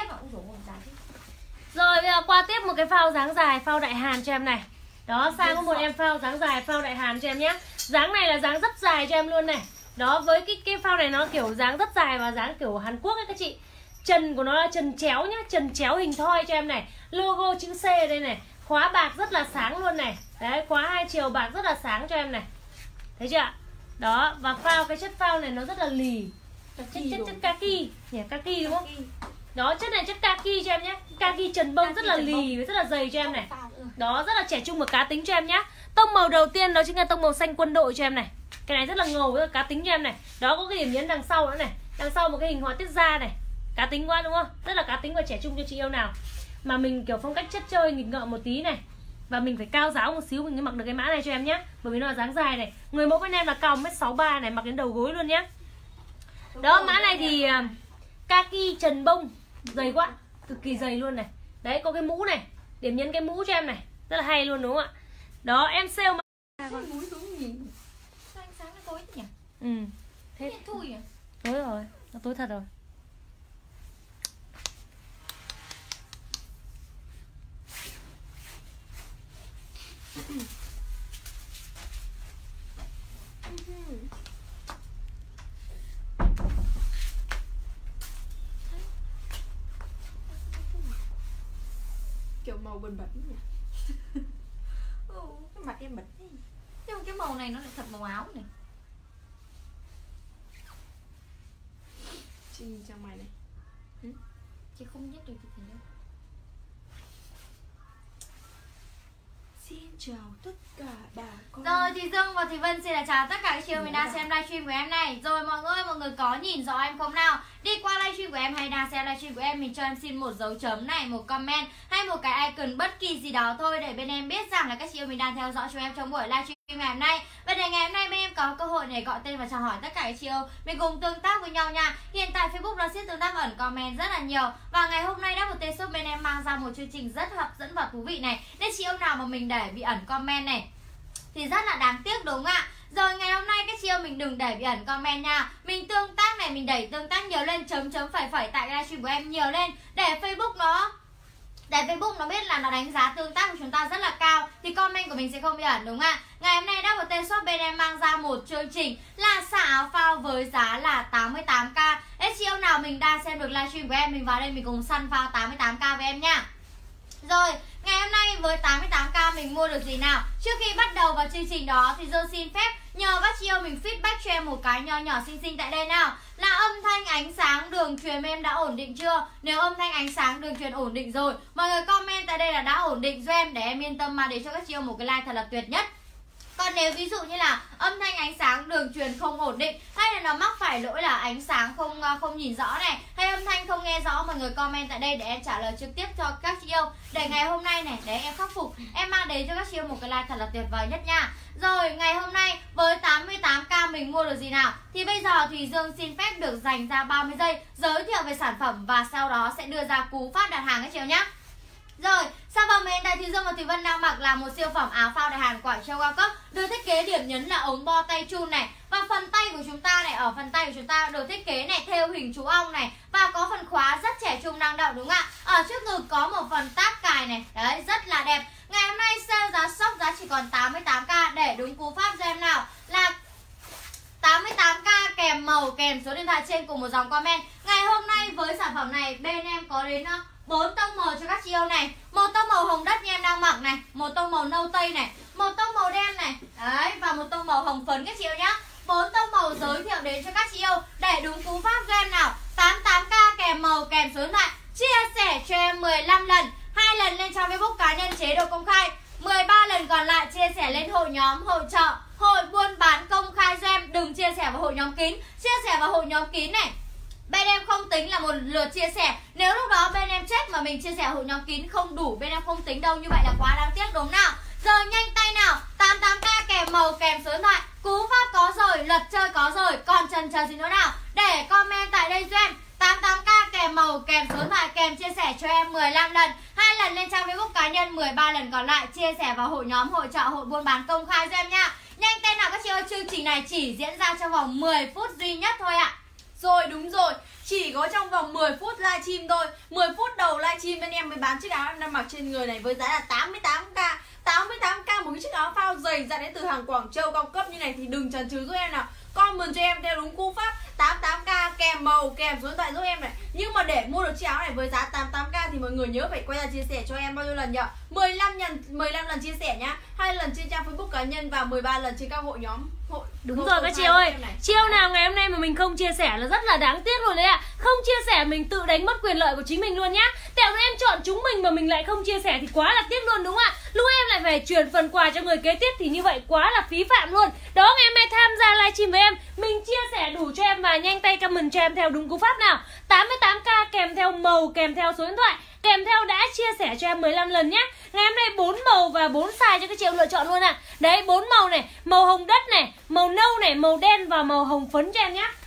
Rồi bây giờ qua tiếp một cái phao dáng dài, phao Đại Hàn cho em này. Đó, sang có một em phao dáng dài, phao Đại Hàn cho em nhé. Dáng này là dáng rất dài cho em luôn này. Đó, với cái cái phao này nó kiểu dáng rất dài và dáng kiểu Hàn Quốc ấy các chị. Chân của nó là chân chéo nhá, chân chéo hình thoi cho em này. Logo chữ C ở đây này. Khóa bạc rất là sáng luôn này. Đấy, khóa hai chiều bạc rất là sáng cho em này. Thấy chưa? Đó, và phao, cái chất phao này nó rất là lì. Chất chất chất kaki, nhỉ, kaki đúng không? Đó, chất này chất kaki cho em nhé. Kaki trần bông rất là lì và rất là dày cho em này. Đó, rất là trẻ trung và cá tính cho em nhé. Tông màu đầu tiên đó chính là tông màu xanh quân đội cho em này. Cái này rất là ngầu, rất là cá tính cho em này. Đó, có cái điểm nhấn đằng sau nữa này. Đằng sau một cái hình họa tiết da này. Cá tính quá đúng không? Rất là cá tính và trẻ trung cho chị yêu nào. Mà mình kiểu phong cách chất chơi nghịch ngợm một tí này. Và mình phải cao giáo một xíu mình mới mặc được cái mã này cho em nhé. Bởi vì nó là dáng dài này. Người mẫu bên em là cao một mét sáu mươi ba này, mặc đến đầu gối luôn nhé. Đó, mã này thì kaki trần bông dày quá. Cực kỳ dày luôn này. Đấy, có cái mũ này, điểm nhấn cái mũ cho em này, rất là hay luôn đúng không ạ? Đó, em sale mà. Cái mũi xuống nhìn Sao ánh sáng nó tối thế nhỉ? Ừ. Thế Thế thui à? tối rồi, nó tối thật rồi. kiểu màu bẩn bẩn nhỉ. Ừ, cái mặt em bẩn thế. Nhưng mà cái màu này nó lại thật màu áo này. Chị nhìn cho mày này. Ừ? Chị không biết được gì đâu. Xin chào tất cả bà con. Rồi thì Dương và Thùy Vân xin là chào tất cả các chị em mình đang xem livestream của em này. Rồi mọi người, mọi người có nhìn rõ em không nào? Đi qua livestream của em hay đang xem livestream của em, mình cho em xin một dấu chấm này, một comment hay một cái icon bất kỳ gì đó thôi để bên em biết rằng là các chị em mình đang theo dõi cho em trong buổi livestream ngày hôm nay. Và để ngày hôm nay bên em có cơ hội để gọi tên và chào hỏi tất cả các chị em mình cùng tương tác với nhau nha. Hiện tại Facebook nó sẽ tương tác ẩn comment rất là nhiều. Và ngày hôm nay đã một tên shop bên em mang ra một chương trình rất hấp dẫn và thú vị này. Nên chị em nào mà mình để bị ẩn comment này thì rất là đáng tiếc đúng không ạ? Rồi ngày hôm nay các chị em mình đừng để bị ẩn comment nha. Mình tương tác này, mình đẩy tương tác nhiều lên, chấm chấm phẩy phẩy tại livestream của em nhiều lên để Facebook nó Để Facebook nó biết là nó đánh giá tương tác của chúng ta rất là cao thì comment của mình sẽ không bị ẩn đúng không ạ? Ngày hôm nay đã một tên shop bên em mang ra một chương trình là xả áo phao với giá là tám mươi tám k. Các chị em nào mình đang xem được livestream của em, mình vào đây mình cùng săn phao tám mươi tám k với em nha. Rồi, ngày hôm nay với tám mươi tám k mình mua được gì nào? Trước khi bắt đầu vào chương trình đó thì Dương xin phép nhờ các chị em mình feedback cho em một cái nho nhỏ xinh xinh tại đây nào. Là âm thanh, ánh sáng, đường truyền em đã ổn định chưa? Nếu âm thanh, ánh sáng, đường truyền ổn định rồi, mọi người comment tại đây là đã ổn định cho em để em yên tâm mà để cho các chị em một cái like thật là tuyệt nhất. Còn nếu ví dụ như là âm thanh, ánh sáng, đường truyền không ổn định hay là nó mắc phải lỗi là ánh sáng không không nhìn rõ này, hay âm thanh không nghe rõ, mọi người comment tại đây để em trả lời trực tiếp cho các chị yêu. Để ngày hôm nay này, để em khắc phục, em mang đến cho các chị yêu một cái like thật là tuyệt vời nhất nha. Rồi, ngày hôm nay với tám mươi tám k mình mua được gì nào? Thì bây giờ thì Dương xin phép được dành ra ba mươi giây giới thiệu về sản phẩm và sau đó sẽ đưa ra cú pháp đặt hàng các chị yêu nhé. Rồi, sản phẩm hiện tại thì Dương và Thùy Vân đang mặc là một siêu phẩm áo phao đại Hàn Quảng Châu cao cấp, được thiết kế điểm nhấn là ống bo tay chun này, và phần tay của chúng ta này, ở phần tay của chúng ta được thiết kế này theo hình chú ong này, và có phần khóa rất trẻ trung năng động đúng không ạ? Ở trước ngực có một phần táp cài này, đấy rất là đẹp. Ngày hôm nay sale giá sốc giá chỉ còn tám mươi tám k, để đúng cú pháp cho em nào là tám mươi tám k kèm màu kèm số điện thoại trên cùng một dòng comment. Ngày hôm nay với sản phẩm này bên em có đến bốn tông màu cho các chị yêu này. Một tông màu hồng đất như em đang mặc này, một tông màu nâu tây này, một tông màu đen này, đấy, và một tông màu hồng phấn các chị yêu nhá. Bốn tông màu giới thiệu đến cho các chị yêu để đúng cú pháp cho em nào. tám mươi tám k kèm màu kèm số điện thoại. Chia sẻ cho em mười lăm lần, hai lần lên trang Facebook cá nhân chế độ công khai, mười ba lần còn lại chia sẻ lên hội nhóm, hội chợ, hội buôn bán công khai cho em. Đừng chia sẻ vào hội nhóm kín. Chia sẻ vào hội nhóm kín này, bên em không tính là một lượt chia sẻ. Nếu lúc đó bên em check mà mình chia sẻ hội nhóm kín không đủ, bên em không tính đâu. Như vậy là quá đáng tiếc đúng nào. Giờ nhanh tay nào, tám mươi tám k kèm màu kèm số điện thoại. Cú pháp có rồi, lật chơi có rồi, còn chần chờ gì nữa nào? Để comment tại đây cho em tám mươi tám k kèm màu kèm số điện thoại kèm chia sẻ cho em mười lăm lần, hai lần lên trang Facebook cá nhân, mười ba lần còn lại chia sẻ vào hội nhóm, hội chợ, hội buôn bán công khai cho em nha. Nhanh tay nào các chị ơi, chương trình này chỉ diễn ra trong vòng mười phút duy nhất thôi ạ. Rồi đúng rồi, chỉ có trong vòng mười phút livestream thôi. Mười phút đầu livestream bên em mới bán chiếc áo em đang mặc trên người này với giá là tám mươi tám k. tám mươi tám k một cái chiếc áo phao dày ra đến từ hàng Quảng Châu cao cấp như này thì đừng chần chừ giúp em nào. Comment cho em theo đúng cú pháp tám mươi tám k kèm màu kèm số điện thoại giúp em này. Nhưng mà để mua được chiếc áo này với giá tám mươi tám k thì mọi người nhớ phải quay ra chia sẻ cho em bao nhiêu lần nhỉ? mười lăm lần mười lăm lần chia sẻ nhá. hai lần trên trang Facebook cá nhân và mười ba lần trên các hội nhóm. Hội Đúng rồi các chị ơi, chiêu nào ngày hôm nay mà mình không chia sẻ là rất là đáng tiếc rồi đấy ạ. Không chia sẻ mình tự đánh mất quyền lợi của chính mình luôn nhá. Tẹo em chọn chúng mình mà mình lại không chia sẻ thì quá là tiếc luôn đúng không ạ? Lúc em lại phải chuyển phần quà cho người kế tiếp thì như vậy quá là phí phạm luôn. Đó, ngày hôm nay tham gia livestream với em, mình chia sẻ đủ cho em và nhanh tay comment cho em theo đúng cú pháp nào. tám mươi tám k kèm theo màu kèm theo số điện thoại, kèm theo đã chia sẻ cho em mười lăm lần nhé. Ngày hôm nay bốn màu và bốn size cho các chị em lựa chọn luôn ạ. À. Đấy, bốn màu này, màu hồng đất này, màu nâu này, màu đen và màu hồng phấn cho em nhé.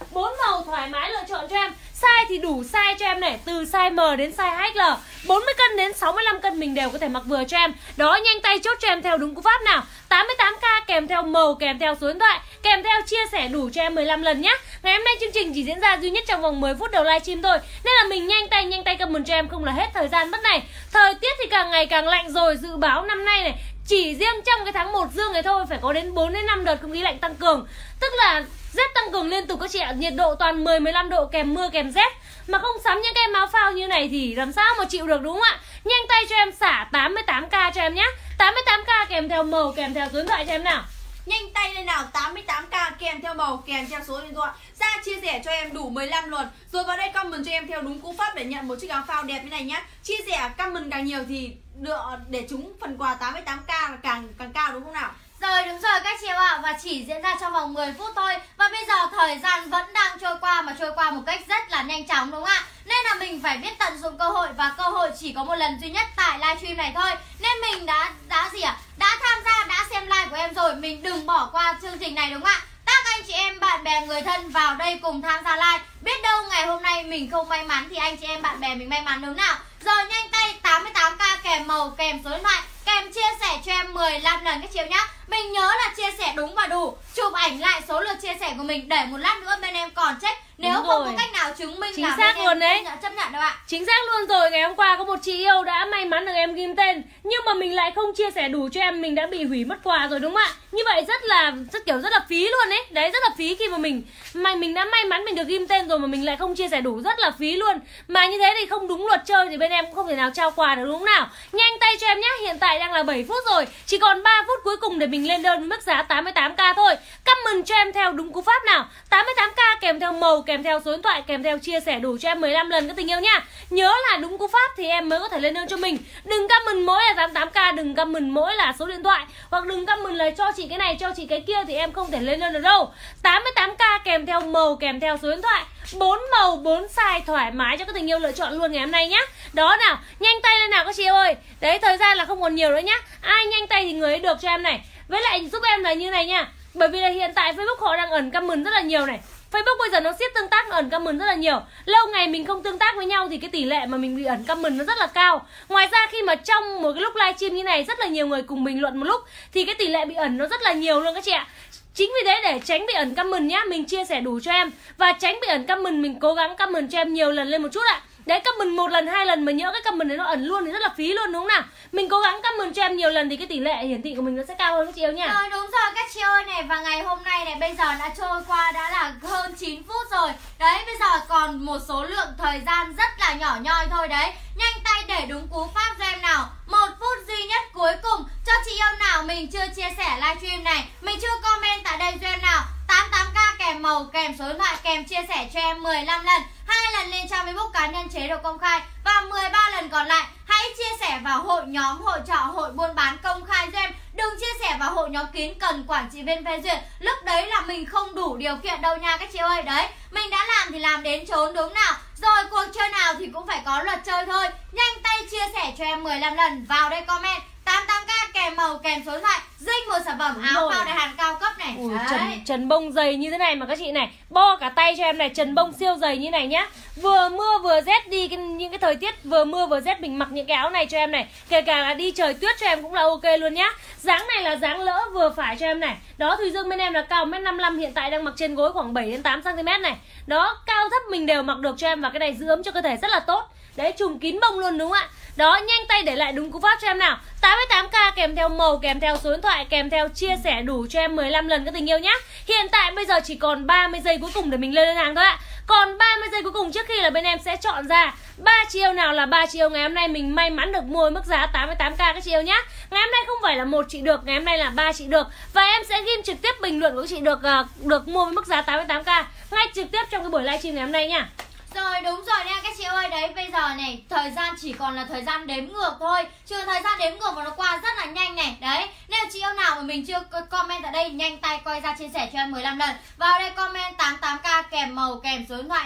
bốn màu thoải mái lựa chọn cho em. Size thì đủ size cho em này, từ size M đến size hát lờ, bốn mươi cân đến sáu mươi lăm cân mình đều có thể mặc vừa cho em. Đó, nhanh tay chốt cho em theo đúng cú pháp nào. Tám mươi tám k kèm theo màu, kèm theo số điện thoại, kèm theo chia sẻ đủ cho em mười lăm lần nhé. Ngày hôm nay chương trình chỉ diễn ra duy nhất trong vòng mười phút đầu livestream thôi, nên là mình nhanh tay nhanh tay comment cho em, không là hết thời gian mất này. Thời tiết thì càng ngày càng lạnh rồi, dự báo năm nay này chỉ riêng trong cái tháng một dương này thôi phải có đến bốn đến năm đợt không khí lạnh tăng cường. Tức là rét tăng cường liên tục các chị ạ, nhiệt độ toàn mười mười lăm độ kèm mưa kèm rét. Mà không sắm những cái áo phao như này thì làm sao mà chịu được, đúng không ạ? Nhanh tay cho em xả tám mươi tám k cho em nhé. tám mươi tám k kèm theo màu, kèm theo số điện thoại cho em nào. Nhanh tay lên nào, tám mươi tám k kèm theo màu, kèm theo số điện thoại. Ra chia sẻ cho em đủ mười lăm luôn. Rồi vào đây comment cho em theo đúng cú pháp để nhận một chiếc áo phao đẹp như này nhá. Chia sẻ comment càng nhiều thì được để trúng phần quà tám mươi tám k là càng càng cao, đúng không nào? Rồi đúng rồi các chị em ạ, và chỉ diễn ra trong vòng mười phút thôi. Và bây giờ thời gian vẫn đang trôi qua, mà trôi qua một cách rất là nhanh chóng, đúng không ạ? Nên là mình phải biết tận dụng cơ hội, và cơ hội chỉ có một lần duy nhất tại livestream này thôi. Nên mình đã đã gì ạ? Đã tham gia, đã xem live của em rồi, mình đừng bỏ qua chương trình này, đúng không ạ? Các anh chị em, bạn bè, người thân vào đây cùng tham gia live. Biết đâu ngày hôm nay mình không may mắn thì anh chị em, bạn bè mình may mắn, đúng nào? Rồi nhanh tay tám mươi tám k kèm màu, kèm số điện thoại, kèm chia sẻ cho em mười lăm lần các chị nhá. Mình nhớ là chia sẻ đúng và đủ. Chụp ảnh lại số lượt chia sẻ của mình để một lát nữa bên em còn check. Nếu Đúng không rồi. có cách nào chứng minh Chính là xác bên luôn em đấy. chấp nhận đâu ạ. Chính xác luôn rồi, ngày hôm qua có một chị yêu đã may mắn được em ghim tên, nhưng mà mình lại không chia sẻ đủ cho em, mình đã bị hủy mất quà rồi, đúng không ạ? Như vậy rất là rất kiểu rất là phí luôn ấy. Đấy, rất là phí khi mà mình mà mình đã may mắn mình được ghim tên rồi mà mình lại không chia sẻ đủ, rất là phí luôn. Mà như thế thì không đúng luật chơi thì bên em cũng không thể nào trao quà được, đúng không nào? Nhanh tay cho em nhé, hiện tại đang là bảy phút rồi, chỉ còn ba phút cuối cùng để mình lên đơn với mức giá tám mươi tám k thôi. Comment cho em theo đúng cú pháp nào. tám mươi tám k kèm theo màu, kèm theo số điện thoại, kèm theo chia sẻ đủ cho em mười lăm lần các tình yêu nha. Nhớ là đúng cú pháp thì em mới có thể lên đơn cho mình. Đừng comment mỗi là tám mươi tám k, đừng comment mỗi là số điện thoại, hoặc đừng comment là cho chị cái này, cho chị cái kia thì em không thể lên đơn được đâu. tám mươi tám k kèm theo màu, kèm theo số điện thoại, bốn màu, bốn size thoải mái cho các tình yêu lựa chọn luôn ngày hôm nay nhá. Đó nào, nhanh tay lên nào các chị ơi. Đấy, thời gian là không còn nhiều nữa nhá. Ai nhanh tay thì người ấy được cho em này. Với lại giúp em là như này nha. Bởi vì là hiện tại Facebook họ đang ẩn comment rất là nhiều này. Facebook bây giờ nó siết tương tác, nó ẩn comment rất là nhiều. Lâu ngày mình không tương tác với nhau thì cái tỷ lệ mà mình bị ẩn comment nó rất là cao. Ngoài ra khi mà trong một cái lúc livestream như này rất là nhiều người cùng bình luận một lúc thì cái tỷ lệ bị ẩn nó rất là nhiều luôn các chị ạ. Chính vì thế để tránh bị ẩn comment nhá, mình chia sẻ đủ cho em. Và tránh bị ẩn comment, mình cố gắng comment cho em nhiều lần lên một chút ạ. Đấy, comment một lần, hai lần mà nhỡ cái comment đấy nó ẩn luôn thì rất là phí luôn, đúng không nào? Mình cố gắng comment cho em nhiều lần thì cái tỷ lệ hiển thị của mình nó sẽ cao hơn các chị yêu nha. Rồi đúng rồi các chị ơi này, và ngày hôm nay này bây giờ đã trôi qua đã là hơn chín phút rồi. Đấy, bây giờ còn một số lượng thời gian rất là nhỏ nhoi thôi đấy. Nhanh tay để đúng cú pháp cho em nào. Một phút duy nhất cuối cùng cho chị yêu nào mình chưa chia sẻ livestream này, mình chưa comment tại đây cho em nào. tám mươi tám k kèm màu, kèm số điện thoại, kèm chia sẻ cho em mười lăm lần, hai lần lên trang Facebook cá nhân chế độ công khai, và mười ba lần còn lại hãy chia sẻ vào hội nhóm, hội trọ, hội buôn bán công khai cho em. Đừng chia sẻ vào hội nhóm kín cần quản trị viên phê duyệt. Lúc đấy là mình không đủ điều kiện đâu nha các chị ơi. Đấy, mình đã làm thì làm đến chốn, đúng nào? Rồi cuộc chơi nào thì cũng phải có luật chơi thôi. Nhanh tay chia sẻ cho em mười lăm lần. Vào đây comment tám mươi tám k kèm màu, kèm số điện thoại, dinh một sản phẩm áo phao đại hàn cao cấp này. Ui, trần, trần bông dày như thế này mà các chị này, bo cả tay cho em này, trần bông siêu dày như này nhá. Vừa mưa vừa rét đi cái, những cái thời tiết vừa mưa vừa rét mình mặc những cái áo này cho em này, kể cả là đi trời tuyết cho em cũng là ok luôn nhá. Dáng này là dáng lỡ vừa phải cho em này. Đó, Thùy Dương bên em là cao một mét năm mươi lăm, hiện tại đang mặc trên gối khoảng bảy đến tám xăng ti mét này. Đó, cao thấp mình đều mặc được cho em, và cái này giữ ấm cho cơ thể rất là tốt. Đấy, trùm kín bông luôn, đúng không ạ? Đó, nhanh tay để lại đúng cú pháp cho em nào. tám mươi tám k kèm theo màu, kèm theo số điện thoại, kèm theo chia sẻ đủ cho em mười lăm lần các tình yêu nhá. Hiện tại bây giờ chỉ còn ba mươi giây cuối cùng để mình lên đơn hàng thôi ạ. Còn ba mươi giây cuối cùng trước khi là bên em sẽ chọn ra ba chị yêu nào là ba chị yêu ngày hôm nay mình may mắn được mua mức giá tám mươi tám k các chị yêu nhá. Ngày hôm nay không phải là một chị được, ngày hôm nay là ba chị được, và em sẽ ghim trực tiếp bình luận của chị được uh, được mua với mức giá tám mươi tám k ngay trực tiếp trong cái buổi livestream ngày hôm nay nha. Rồi đúng rồi nha các chị ơi. Đấy, bây giờ này thời gian chỉ còn là thời gian đếm ngược thôi, chứ thời gian đếm ngược và nó qua rất là nhanh này. Đấy, nếu chị yêu nào mà mình chưa comment ở đây, nhanh tay quay ra chia sẻ cho em mười lăm lần. Vào đây comment tám mươi tám k kèm màu, kèm số điện thoại nào,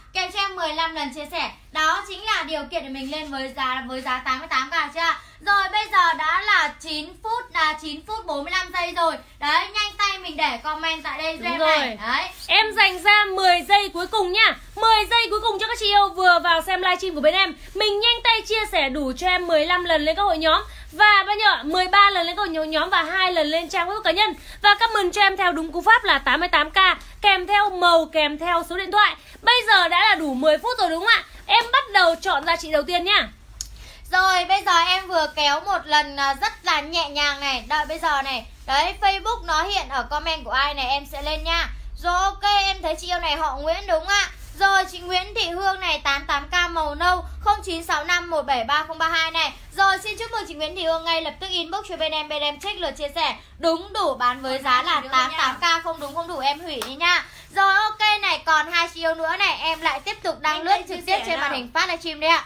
kèm cho em mười lăm lần chia sẻ. Đó chính là điều kiện để mình lên với giá với giá tám mươi tám k chưa? Rồi bây giờ đã là chín phút là chín phút bốn mươi lăm giây rồi. Đấy, nhanh tay mình để comment tại đây cho em này. Đấy. Em dành ra mười giây cuối cùng nha. mười giây cuối cùng cho các chị yêu vừa vào xem livestream của bên em. Mình nhanh tay chia sẻ đủ cho em mười lăm lần lên các hội nhóm và bao nhiêu ạ? mười ba lần lên các hội nhóm và hai lần lên trang web cá nhân. Và comment cho em theo đúng cú pháp là tám mươi tám k kèm theo màu kèm theo số điện thoại. Bây giờ đã là đủ mười phút rồi đúng không ạ? Em bắt đầu chọn ra chị đầu tiên nhá. Rồi bây giờ em vừa kéo một lần rất là nhẹ nhàng này. Đợi bây giờ này. Đấy, Facebook nó hiện ở comment của ai này em sẽ lên nha. Rồi ok, em thấy chị yêu này họ Nguyễn đúng ạ. Rồi chị Nguyễn Thị Hương này tám mươi tám k màu nâu không chín sáu năm một bảy ba không ba hai này. Rồi xin chúc mừng chị Nguyễn Thị Hương, ngay lập tức inbox cho bên em, bên em check lượt chia sẻ. Đúng đủ bán với giá là tám mươi tám k, không đúng không đủ em hủy đi nha. Rồi ok này, còn hai chị yêu nữa này, em lại tiếp tục đăng lướt trực tiếp trên màn hình phát livestream đây ạ.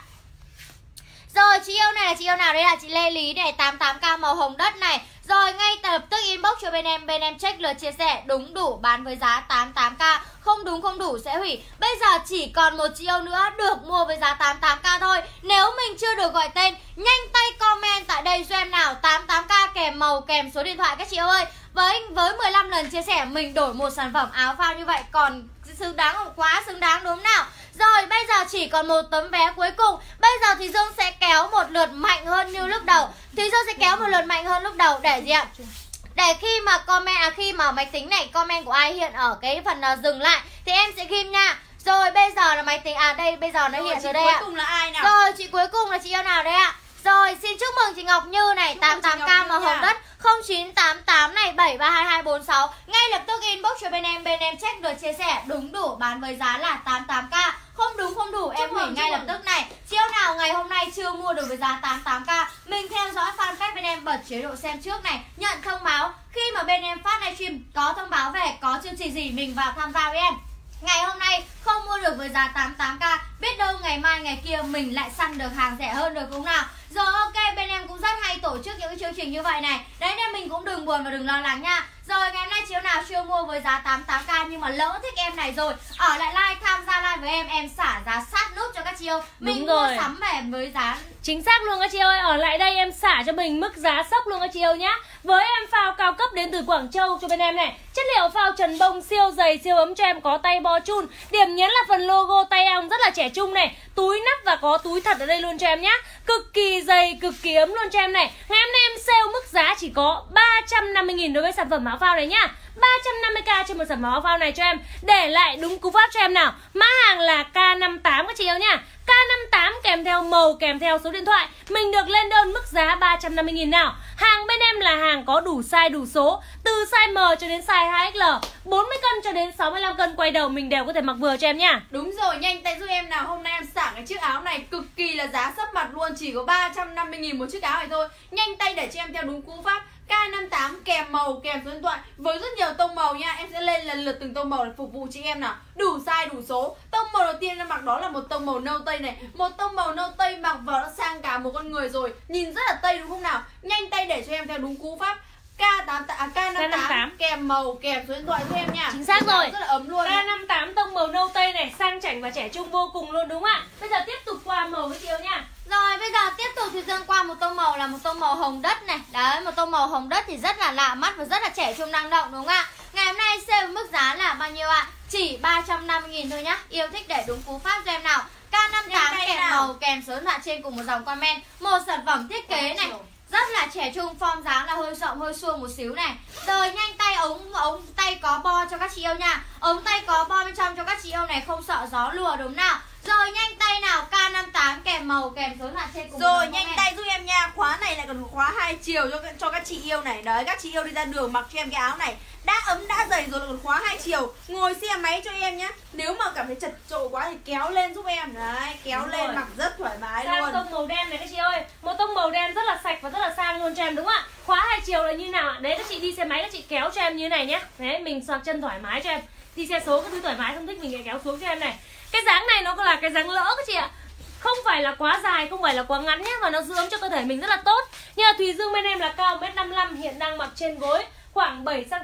Rồi chị yêu này là chị yêu nào đấy, là chị Lê Lý này tám mươi tám k màu hồng đất này. Rồi ngay lập tức inbox cho bên em, bên em check lượt chia sẻ. Đúng đủ bán với giá tám mươi tám k, không đúng không đủ sẽ hủy. Bây giờ chỉ còn một chị yêu nữa được mua với giá tám mươi tám k thôi. Nếu mình chưa được gọi tên, nhanh tay comment tại đây cho em nào. Tám mươi tám k kèm màu kèm số điện thoại các chị yêu ơi. Với với mười lăm lần chia sẻ mình đổi một sản phẩm áo phao như vậy còn xứng đáng không? Quá xứng đáng đúng không nào? Rồi bây giờ chỉ còn một tấm vé cuối cùng. Bây giờ thì Dương sẽ kéo một lượt mạnh hơn như lúc đầu. Thì Dương sẽ kéo một lượt mạnh hơn lúc đầu để gì ạ? Để khi mà comment à, khi mà máy tính này comment của ai hiện ở cái phần uh, dừng lại thì em sẽ ghim nha. Rồi bây giờ là máy tính à đây bây giờ nó rồi, hiện chị rồi đây cuối ạ. cùng là ai nào? Rồi chị cuối cùng là chị yêu nào đấy ạ? Rồi xin chúc mừng chị Ngọc Như này tám mươi tám k màu hồng đất không chín tám tám này bảy ba hai hai bốn sáu. Ngay lập tức inbox cho bên em, bên em check được chia sẻ. Đúng đủ bán với giá là tám mươi tám k. Không đúng không đủ em hủy ngay lập tức này. Chiêu nào ngày hôm nay chưa mua được với giá tám mươi tám k, mình theo dõi fanpage bên em, bật chế độ xem trước này, nhận thông báo khi mà bên em phát livestream có thông báo về có chương trình gì mình vào tham gia với em. Ngày hôm nay không mua được với giá tám mươi tám k, biết đâu ngày mai ngày kia mình lại săn được hàng rẻ hơn được không nào. Rồi ok, bên em cũng rất hay tổ chức những cái chương trình như vậy này. Đấy nên mình cũng đừng buồn và đừng lo lắng nha. Rồi ngày hôm nay chiếu nào chưa mua với giá tám mươi tám k nhưng mà lỡ thích em này rồi, ở lại like tham gia live với em, em xả giá sát nút cho các chị yêu. Mình Đúng mua rồi. sắm về với giá chính xác luôn các chị ơi, ở lại đây em xả cho mình mức giá sốc luôn các chị yêu nhá. Với em phao cao cấp đến từ Quảng Châu cho bên em này. Chất liệu phao trần bông siêu dày siêu ấm cho em, có tay bo chun. Điểm nhấn là phần logo tay ong rất là trẻ trung này. Túi nắp và có túi thật ở đây luôn cho em nhá. Cực kỳ dày, cực kỳ ấm luôn cho em này. Ngày hôm nay em sale mức giá chỉ có ba trăm năm mươi nghìn đối với sản phẩm áo phao này nhá. Ba trăm năm mươi k trên một sản phẩm áo phao này cho em. Để lại đúng cú pháp cho em nào. Mã hàng là K năm mươi tám các chị yêu nha. K năm mươi tám kèm theo màu kèm theo số điện thoại. Mình được lên đơn mức giá ba trăm năm mươi nghìn nào. Hàng bên em là hàng có đủ size đủ số, từ size M cho đến size hai X L, bốn mươi cân cho đến sáu mươi lăm cân quay đầu mình đều có thể mặc vừa cho em nha. Đúng rồi, nhanh tay giúp em nào. Hôm nay em xả cái chiếc áo này cực kỳ là giá sấp mặt luôn, chỉ có ba trăm năm mươi nghìn một chiếc áo này thôi. Nhanh tay để cho em theo đúng cú pháp K năm mươi tám kèm màu kèm số điện thoại với rất nhiều tông màu nha. Em sẽ lên lần lượt từng tông màu để phục vụ chị em nào. Đủ size đủ số. Tông màu đầu tiên em mặc đó là một tông màu nâu tây này. Một tông màu nâu tây mặc vào đã sang cả một con người rồi, nhìn rất là tây đúng không nào. Nhanh tay để cho em theo đúng cú pháp K tám à, K năm mươi tám kèm màu kèm số điện thoại cho em nha. Chính xác rồi. Rất là ấm luôn. K năm mươi tám tông màu nâu tây này, sang chảnh và trẻ trung vô cùng luôn đúng không ạ? Bây giờ tiếp tục qua màu với chiều nha. Rồi bây giờ tiếp tục thì Dương qua một tông màu là một tông màu hồng đất này. Đấy, một tông màu hồng đất thì rất là lạ mắt và rất là trẻ trung năng động đúng không ạ? Ngày hôm nay sale mức giá là bao nhiêu ạ? Chỉ ba trăm năm mươi nghìn thôi nhá. Yêu thích để đúng cú pháp cho em nào. K năm mươi tám kèm màu kèm số điện thoại trên cùng một dòng comment. Một sản phẩm thiết kế này rất là trẻ trung, form dáng là hơi rộng hơi suông một xíu này. Rồi nhanh tay, ống ống tay có bo cho các chị yêu nha. Ống tay có bo bên trong cho các chị yêu này, không sợ gió lùa đúng nào. Rồi nhanh tay nào, K năm mươi tám kèm màu kèm số điện thoại trên cùng. Rồi nhanh tay giúp em nha. Khóa này lại còn khóa hai chiều cho cho các chị yêu này. Đấy, các chị yêu đi ra đường mặc cho em cái áo này đã ấm đã dày rồi, lại còn khóa hai chiều. Ngồi xe máy cho em nhá. Nếu mà cảm thấy chật chội quá thì kéo lên giúp em. Đấy, kéo Đúng lên rồi. mặc rất thoải mái Sang luôn. tông màu đen này các chị ơi. Một tông màu đen rất là sạch và rất là sang luôn cho em đúng không ạ? Khóa hai chiều là như nào ạ? Đấy, các chị đi xe máy các chị kéo cho em như này nhé. Đấy, mình xoạc chân thoải mái cho em. Đi xe số các thứ thoải mái, không thích mình lại kéo xuống cho em này. Cái dáng này nó là cái dáng lỡ các chị ạ. Không phải là quá dài, không phải là quá ngắn nhé, và nó giữ ấm cho cơ thể mình rất là tốt. Nhưng mà Thùy Dương bên em là cao một mét năm mươi lăm, hiện đang mặc trên gối khoảng bảy xăng ti mét.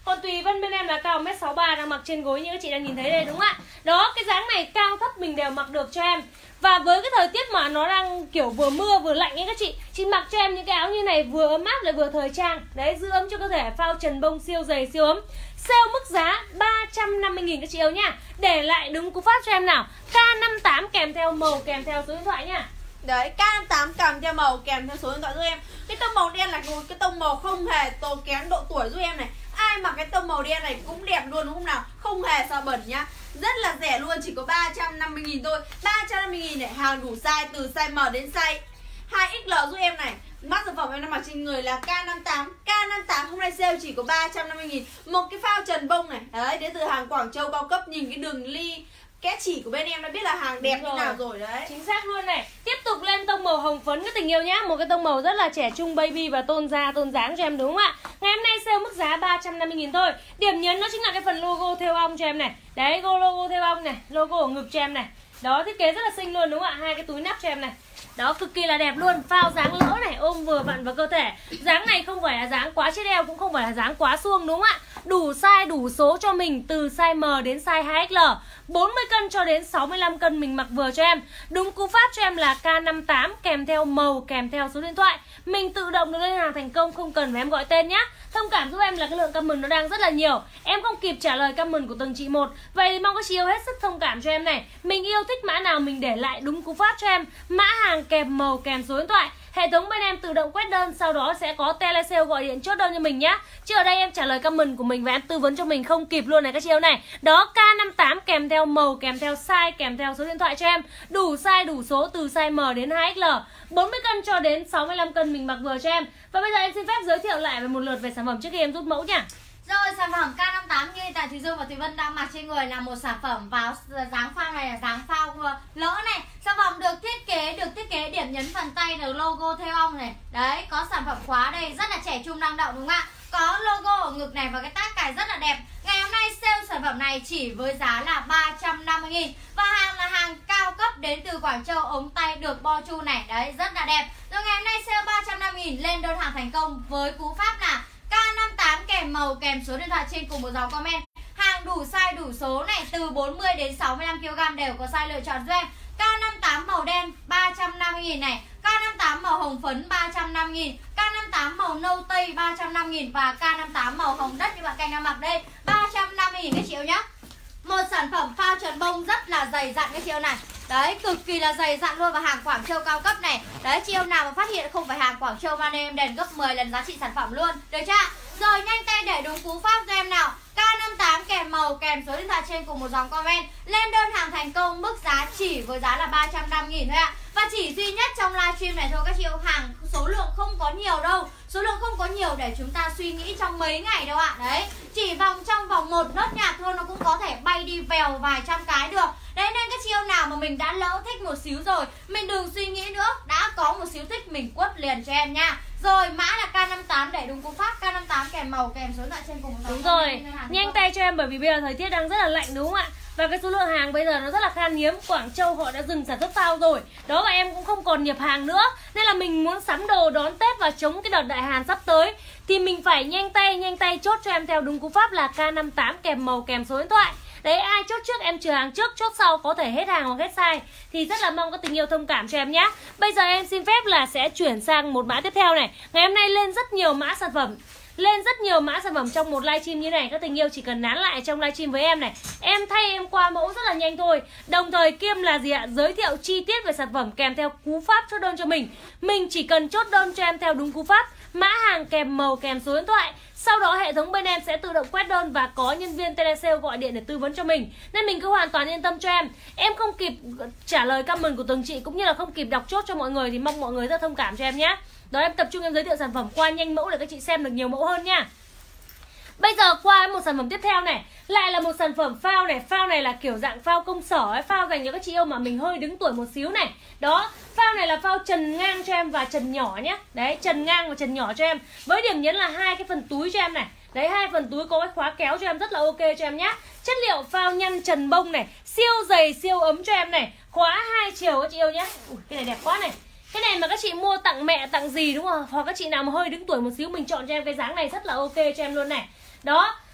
Còn Tùy Vân bên em là cao một mét sáu mươi ba, đang mặc trên gối như các chị đang nhìn thấy đây đúng không ạ? Đó, cái dáng này cao thấp mình đều mặc được cho em. Và với cái thời tiết mà nó đang kiểu vừa mưa vừa lạnh ấy các chị, chị mặc cho em những cái áo như này vừa ấm áp lại vừa thời trang. Đấy, giữ ấm cho cơ thể, phao trần bông siêu dày siêu ấm. Sale mức giá ba trăm năm mươi nghìn các chị yêu nhá. Để lại đúng cú pháp cho em nào. K năm mươi tám kèm theo màu, kèm theo số điện thoại nhá. Đấy, K năm mươi tám kèm theo màu, kèm theo số điện thoại giúp em. Cái tông màu đen là một cái tông màu không hề tốn kém độ tuổi giúp em này. Ai mặc cái tông màu đen này cũng đẹp luôn đúng không nào? Không hề sao bẩn nhá. Rất là rẻ luôn, chỉ có ba trăm năm mươi nghìn thôi. Ba trăm năm mươi nghìn để hàng đủ size, từ size M đến size hai X L giúp em này. Mắc sản phẩm em đang mặc trên người là K năm mươi tám. K năm mươi tám hôm nay sale chỉ có ba trăm năm mươi nghìn. Một cái phao trần bông này. Đấy, đến từ hàng Quảng Châu cao cấp. Nhìn cái đường ly kẽ chỉ của bên em đã biết là hàng đẹp như nào rồi đấy. Chính xác luôn này. Tiếp tục lên tông màu hồng phấn các tình yêu nhá. Một cái tông màu rất là trẻ trung baby và tôn da tôn dáng cho em đúng không ạ? Ngày hôm nay sale mức giá ba trăm năm mươi nghìn thôi. Điểm nhấn nó chính là cái phần logo theo ong cho em này. Đấy, logo theo ong này, logo ở ngực cho em này. Đó, thiết kế rất là xinh luôn đúng không ạ? Hai cái túi nắp cho em này. Đó, cực kỳ là đẹp luôn. Phao dáng lỡ này, ôm vừa vặn vào cơ thể. Dáng này không phải là dáng quá chết eo, cũng không phải là dáng quá suông đúng không ạ? Đủ size, đủ số cho mình. Từ size M đến size hai X L, bốn mươi cân cho đến sáu mươi lăm cân mình mặc vừa cho em. Đúng cú pháp cho em là K năm mươi tám kèm theo màu, kèm theo số điện thoại. Mình tự động được lên hàng thành công, không cần phải em gọi tên nhá. Thông cảm giúp em là cái lượng comment nó đang rất là nhiều. Em không kịp trả lời comment của từng chị một. Vậy thì mong các chị yêu hết sức thông cảm cho em này. Mình yêu thích mã nào mình để lại đúng cú pháp cho em. Mã hàng kèm màu, kèm số điện thoại. Hệ thống bên em tự động quét đơn, sau đó sẽ có tele sale gọi điện chốt đơn cho mình nhá. Chứ ở đây em trả lời comment của mình và em tư vấn cho mình không kịp luôn này các chị yêu này. Đó, K năm mươi tám kèm theo màu, kèm theo size, kèm theo số điện thoại cho em. Đủ size, đủ số từ size M đến hai X L, bốn mươi cân cho đến sáu mươi lăm cân mình mặc vừa cho em. Và bây giờ em xin phép giới thiệu lại về một lượt về sản phẩm trước khi em rút mẫu nhá. Rồi, sản phẩm K năm mươi tám như tại Thùy Dương và Thùy Vân đang mặc trên người là một sản phẩm vào dáng phao này là dáng phao lỡ này. Sản phẩm được thiết kế được thiết kế điểm nhấn phần tay được logo theo ong này. Đấy, có sản phẩm khóa đây rất là trẻ trung năng động đúng không ạ? Có logo ở ngực này và cái tag cài rất là đẹp. Ngày hôm nay sale sản phẩm này chỉ với giá là ba trăm năm mươi nghìn. Và hàng là hàng cao cấp đến từ Quảng Châu, ống tay được bo chu này. Đấy, rất là đẹp. Rồi ngày hôm nay sale ba trăm năm mươi nghìn, lên đơn hàng thành công với cú pháp là K năm mươi tám kèm màu, kèm số điện thoại trên cùng một dòng comment. Hàng đủ size đủ số này, từ bốn mươi đến sáu mươi lăm ki lô gam đều có size lựa chọn cho em. K năm mươi tám màu đen ba trăm năm mươi nghìn này, K năm mươi tám màu hồng phấn ba trăm năm mươi nghìn, K năm mươi tám màu nâu tây ba trăm năm mươi nghìn và K năm mươi tám màu hồng đất như bạn Canh đang mặc đây ba trăm năm mươi nghìn các chị yêu nhá. Một sản phẩm phao trần bông rất là dày dặn các chị yêu này. Đấy, cực kỳ là dày dặn luôn và hàng Quảng Châu cao cấp này. Đấy, chị yêu nào mà phát hiện không phải hàng Quảng Châu mà em đền gấp mười lần giá trị sản phẩm luôn. Được chưa? Rồi nhanh tay để đúng cú pháp cho em nào. K năm mươi tám kèm màu, kèm số điện thoại trên cùng một dòng comment. Lên đơn hàng thành công, mức giá chỉ với giá là ba trăm năm mươi nghìn thôi ạ. Và chỉ duy nhất trong livestream này thôi các chị yêu, hàng số lượng không có nhiều đâu. Số lượng không có nhiều để chúng ta suy nghĩ trong mấy ngày đâu ạ. Đấy, chỉ vòng trong vòng một nốt nhạc thôi nó cũng có thể bay đi vèo vài trăm cái được. Đấy, nên các chị yêu nào mà mình đã lỡ thích một xíu rồi, mình đừng suy nghĩ nữa, đã có một xíu thích mình quất liền cho em nha. Rồi mã là K năm mươi tám để đúng cú pháp, K năm mươi tám kèm màu, kèm số điện thoại trên cùng. Đúng rồi, nhanh tay cho em bởi vì bây giờ thời tiết đang rất là lạnh đúng không ạ? Và cái số lượng hàng bây giờ nó rất là khan hiếm. Quảng Châu họ đã dừng sản xuất phao rồi. Đó, và em cũng không còn nhập hàng nữa. Nên là mình muốn sắm đồ đón Tết và chống cái đợt đại hàn sắp tới thì mình phải nhanh tay, nhanh tay chốt cho em theo đúng cú pháp là K năm mươi tám kèm màu, kèm số điện thoại. Đấy, ai chốt trước em trừ hàng trước, chốt sau có thể hết hàng hoặc hết size. Thì rất là mong các tình yêu thông cảm cho em nhé. Bây giờ em xin phép là sẽ chuyển sang một mã tiếp theo này. Ngày hôm nay lên rất nhiều mã sản phẩm, lên rất nhiều mã sản phẩm trong một livestream như này. Các tình yêu chỉ cần nán lại trong livestream với em này. Em thay em qua mẫu rất là nhanh thôi. Đồng thời kiêm là gì ạ? Giới thiệu chi tiết về sản phẩm kèm theo cú pháp chốt đơn cho mình. Mình chỉ cần chốt đơn cho em theo đúng cú pháp, mã hàng kèm màu, kèm số điện thoại. Sau đó hệ thống bên em sẽ tự động quét đơn và có nhân viên telesale gọi điện để tư vấn cho mình. Nên mình cứ hoàn toàn yên tâm cho em. Em không kịp trả lời comment của từng chị cũng như là không kịp đọc chốt cho mọi người thì mong mọi người rất thông cảm cho em nhé. Đó, em tập trung em giới thiệu sản phẩm qua nhanh mẫu để các chị xem được nhiều mẫu hơn nha. Bây giờ qua một sản phẩm tiếp theo này, lại là một sản phẩm phao này. Phao này là kiểu dạng phao công sở ấy, phao dành cho các chị yêu mà mình hơi đứng tuổi một xíu này. Đó, phao này là phao trần ngang cho em và trần nhỏ nhé. Đấy, trần ngang và trần nhỏ cho em. Với điểm nhấn là hai cái phần túi cho em này. Đấy, hai phần túi có cái khóa kéo cho em rất là ok cho em nhé. Chất liệu phao nhăn trần bông này, siêu dày siêu ấm cho em này. Khóa hai chiều các chị yêu nhé. Ui, cái này đẹp quá này. Cái này mà các chị mua tặng mẹ tặng gì đúng không? Hoặc các chị nào mà hơi đứng tuổi một xíu mình chọn cho em cái dáng này rất là ok cho em luôn này. Đó,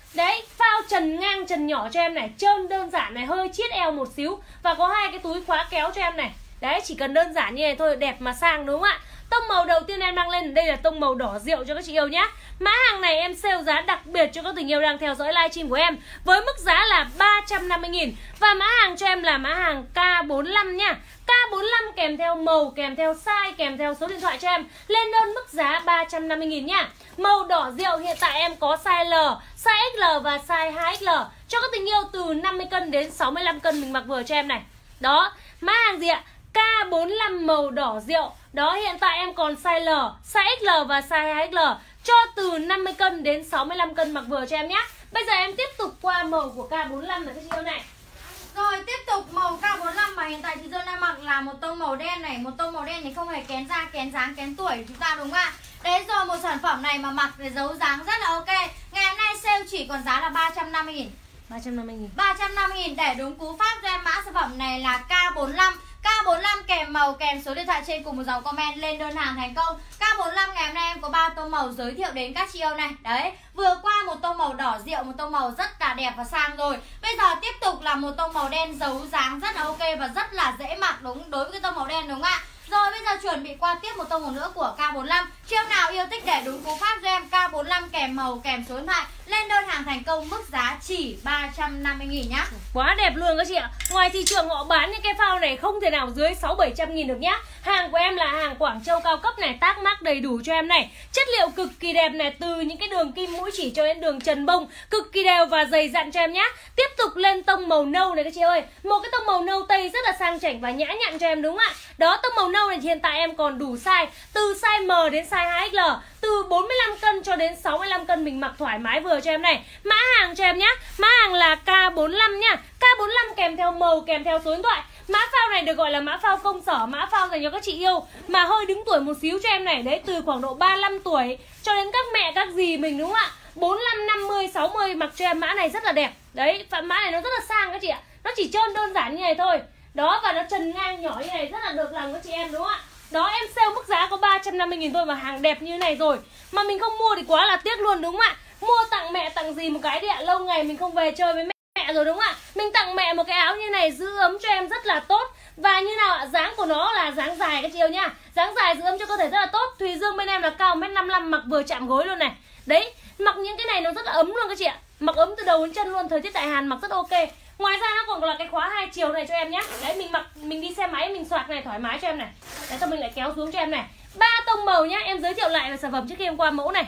Đấy, phao trần ngang trần nhỏ cho em này, trơn đơn giản này, hơi chiết eo một xíu. Và có hai cái túi khóa kéo cho em này. Đấy, chỉ cần đơn giản như này thôi, đẹp mà sang đúng không ạ? Tông màu đầu tiên em đăng lên, đây là tông màu đỏ rượu cho các chị yêu nhá. Mã hàng này em sale giá đặc biệt cho các tình yêu đang theo dõi livestream của em, với mức giá là ba trăm năm mươi nghìn. Và mã hàng cho em là mã hàng K bốn mươi lăm nha. K bốn mươi lăm kèm theo màu, kèm theo size, kèm theo số điện thoại cho em. Lên đơn mức giá ba trăm năm mươi nghìn nha. Màu đỏ rượu hiện tại em có size L, size ích lờ và size hai ích lờ cho các tình yêu từ năm mươi cân đến sáu mươi lăm cân mình mặc vừa cho em này. Đó, mã hàng gì ạ? K bốn mươi lăm màu đỏ rượu. Đó, hiện tại em còn size L, size ích lờ và size hai ích lờ cho từ năm mươi cân đến sáu mươi lăm cân mặc vừa cho em nhé. Bây giờ em tiếp tục qua màu của K bốn mươi lăm này các chị yêu này. Rồi tiếp tục màu K bốn mươi lăm mà hiện tại thì Dương đang mặc là một tông màu đen này. Một tông màu đen thì không hề kén da, kén dáng, kén tuổi của chúng ta đúng không ạ? Đấy rồi, một sản phẩm này mà mặc để giấu dáng rất là ok. Ngày hôm nay sale chỉ còn giá là ba trăm năm mươi nghìn. ba trăm năm mươi nghìn. ba trăm năm mươi nghìn để đúng cú pháp cho em. Mã sản phẩm này là K bốn mươi lăm. K bốn mươi lăm kèm màu, kèm số điện thoại trên cùng một dòng comment, lên đơn hàng thành công. K bốn mươi lăm ngày hôm nay em có ba tông màu giới thiệu đến các chị yêu này. Đấy, vừa qua một tông màu đỏ rượu, một tông màu rất là đẹp và sang rồi. Bây giờ tiếp tục là một tông màu đen giấu dáng rất là ok và rất là dễ mặc đúng đối với cái tông màu đen đúng không ạ? Rồi bây giờ chuẩn bị qua tiếp một tông màu nữa của K bốn mươi lăm. Chiêu nào yêu thích để đúng cú pháp cho em. K bốn mươi lăm kèm màu, kèm số điện thoại, lên đơn hàng thành công, mức giá chỉ ba trăm năm mươi nghìn nhá. Quá đẹp luôn các chị ạ. Ngoài thị trường họ bán những cái phao này không thể nào dưới sáu bảy trăm nghìn được nhá. Hàng của em là hàng Quảng Châu cao cấp này, tác mác đầy đủ cho em này. Chất liệu cực kỳ đẹp này, từ những cái đường kim mũi chỉ cho đến đường trần bông, cực kỳ đều và dày dặn cho em nhá. Tiếp tục lên tông màu nâu này các chị ơi. Một cái tông màu nâu tây rất là sang chảnh và nhã nhặn cho em đúng không ạ? Đó, tông màu nâu này hiện tại em còn đủ size, từ size M đến size hai ích lờ, từ bốn mươi lăm cân cho đến sáu mươi lăm cân mình mặc thoải mái vừa cho em này. Mã hàng cho em nhá. Mã hàng là K bốn mươi lăm nhá. K bốn mươi lăm kèm theo màu, kèm theo số điện thoại. Mã phao này được gọi là mã phao công sở, mã phao dành cho các chị yêu mà hơi đứng tuổi một xíu cho em này. Đấy, từ khoảng độ ba mươi lăm tuổi cho đến các mẹ, các dì mình đúng không ạ? bốn mươi lăm, năm mươi, sáu mươi mặc cho em mã này rất là đẹp. Đấy, mã này nó rất là sang các chị ạ. Nó chỉ trơn đơn giản như này thôi. Đó, và nó trần ngang nhỏ như này rất là được lòng các chị em đúng không ạ? Đó, em sale mức giá có ba trăm năm mươi nghìn thôi mà hàng đẹp như này rồi. Mà mình không mua thì quá là tiếc luôn đúng không ạ? Mua tặng mẹ tặng gì một cái đi ạ. Lâu ngày mình không về chơi với mẹ rồi đúng không ạ? Mình tặng mẹ một cái áo như này giữ ấm cho em rất là tốt. Và như nào ạ? Dáng của nó là dáng dài các chị yêu nha. Dáng dài giữ ấm cho cơ thể rất là tốt. Thùy Dương bên em là cao một mét năm mươi lăm, mặc vừa chạm gối luôn này. Đấy, mặc những cái này nó rất là ấm luôn các chị ạ. Mặc ấm từ đầu đến chân luôn, thời tiết tại Hàn mặc rất ok. Ngoài ra nó còn là cái khóa hai chiều này cho em nhé. Đấy, mình mặc mình đi xe máy mình soạc này thoải mái cho em này. Đấy, xong mình lại kéo xuống cho em này. Ba tông màu nhá. Em giới thiệu lại về sản phẩm trước khi em qua mẫu này.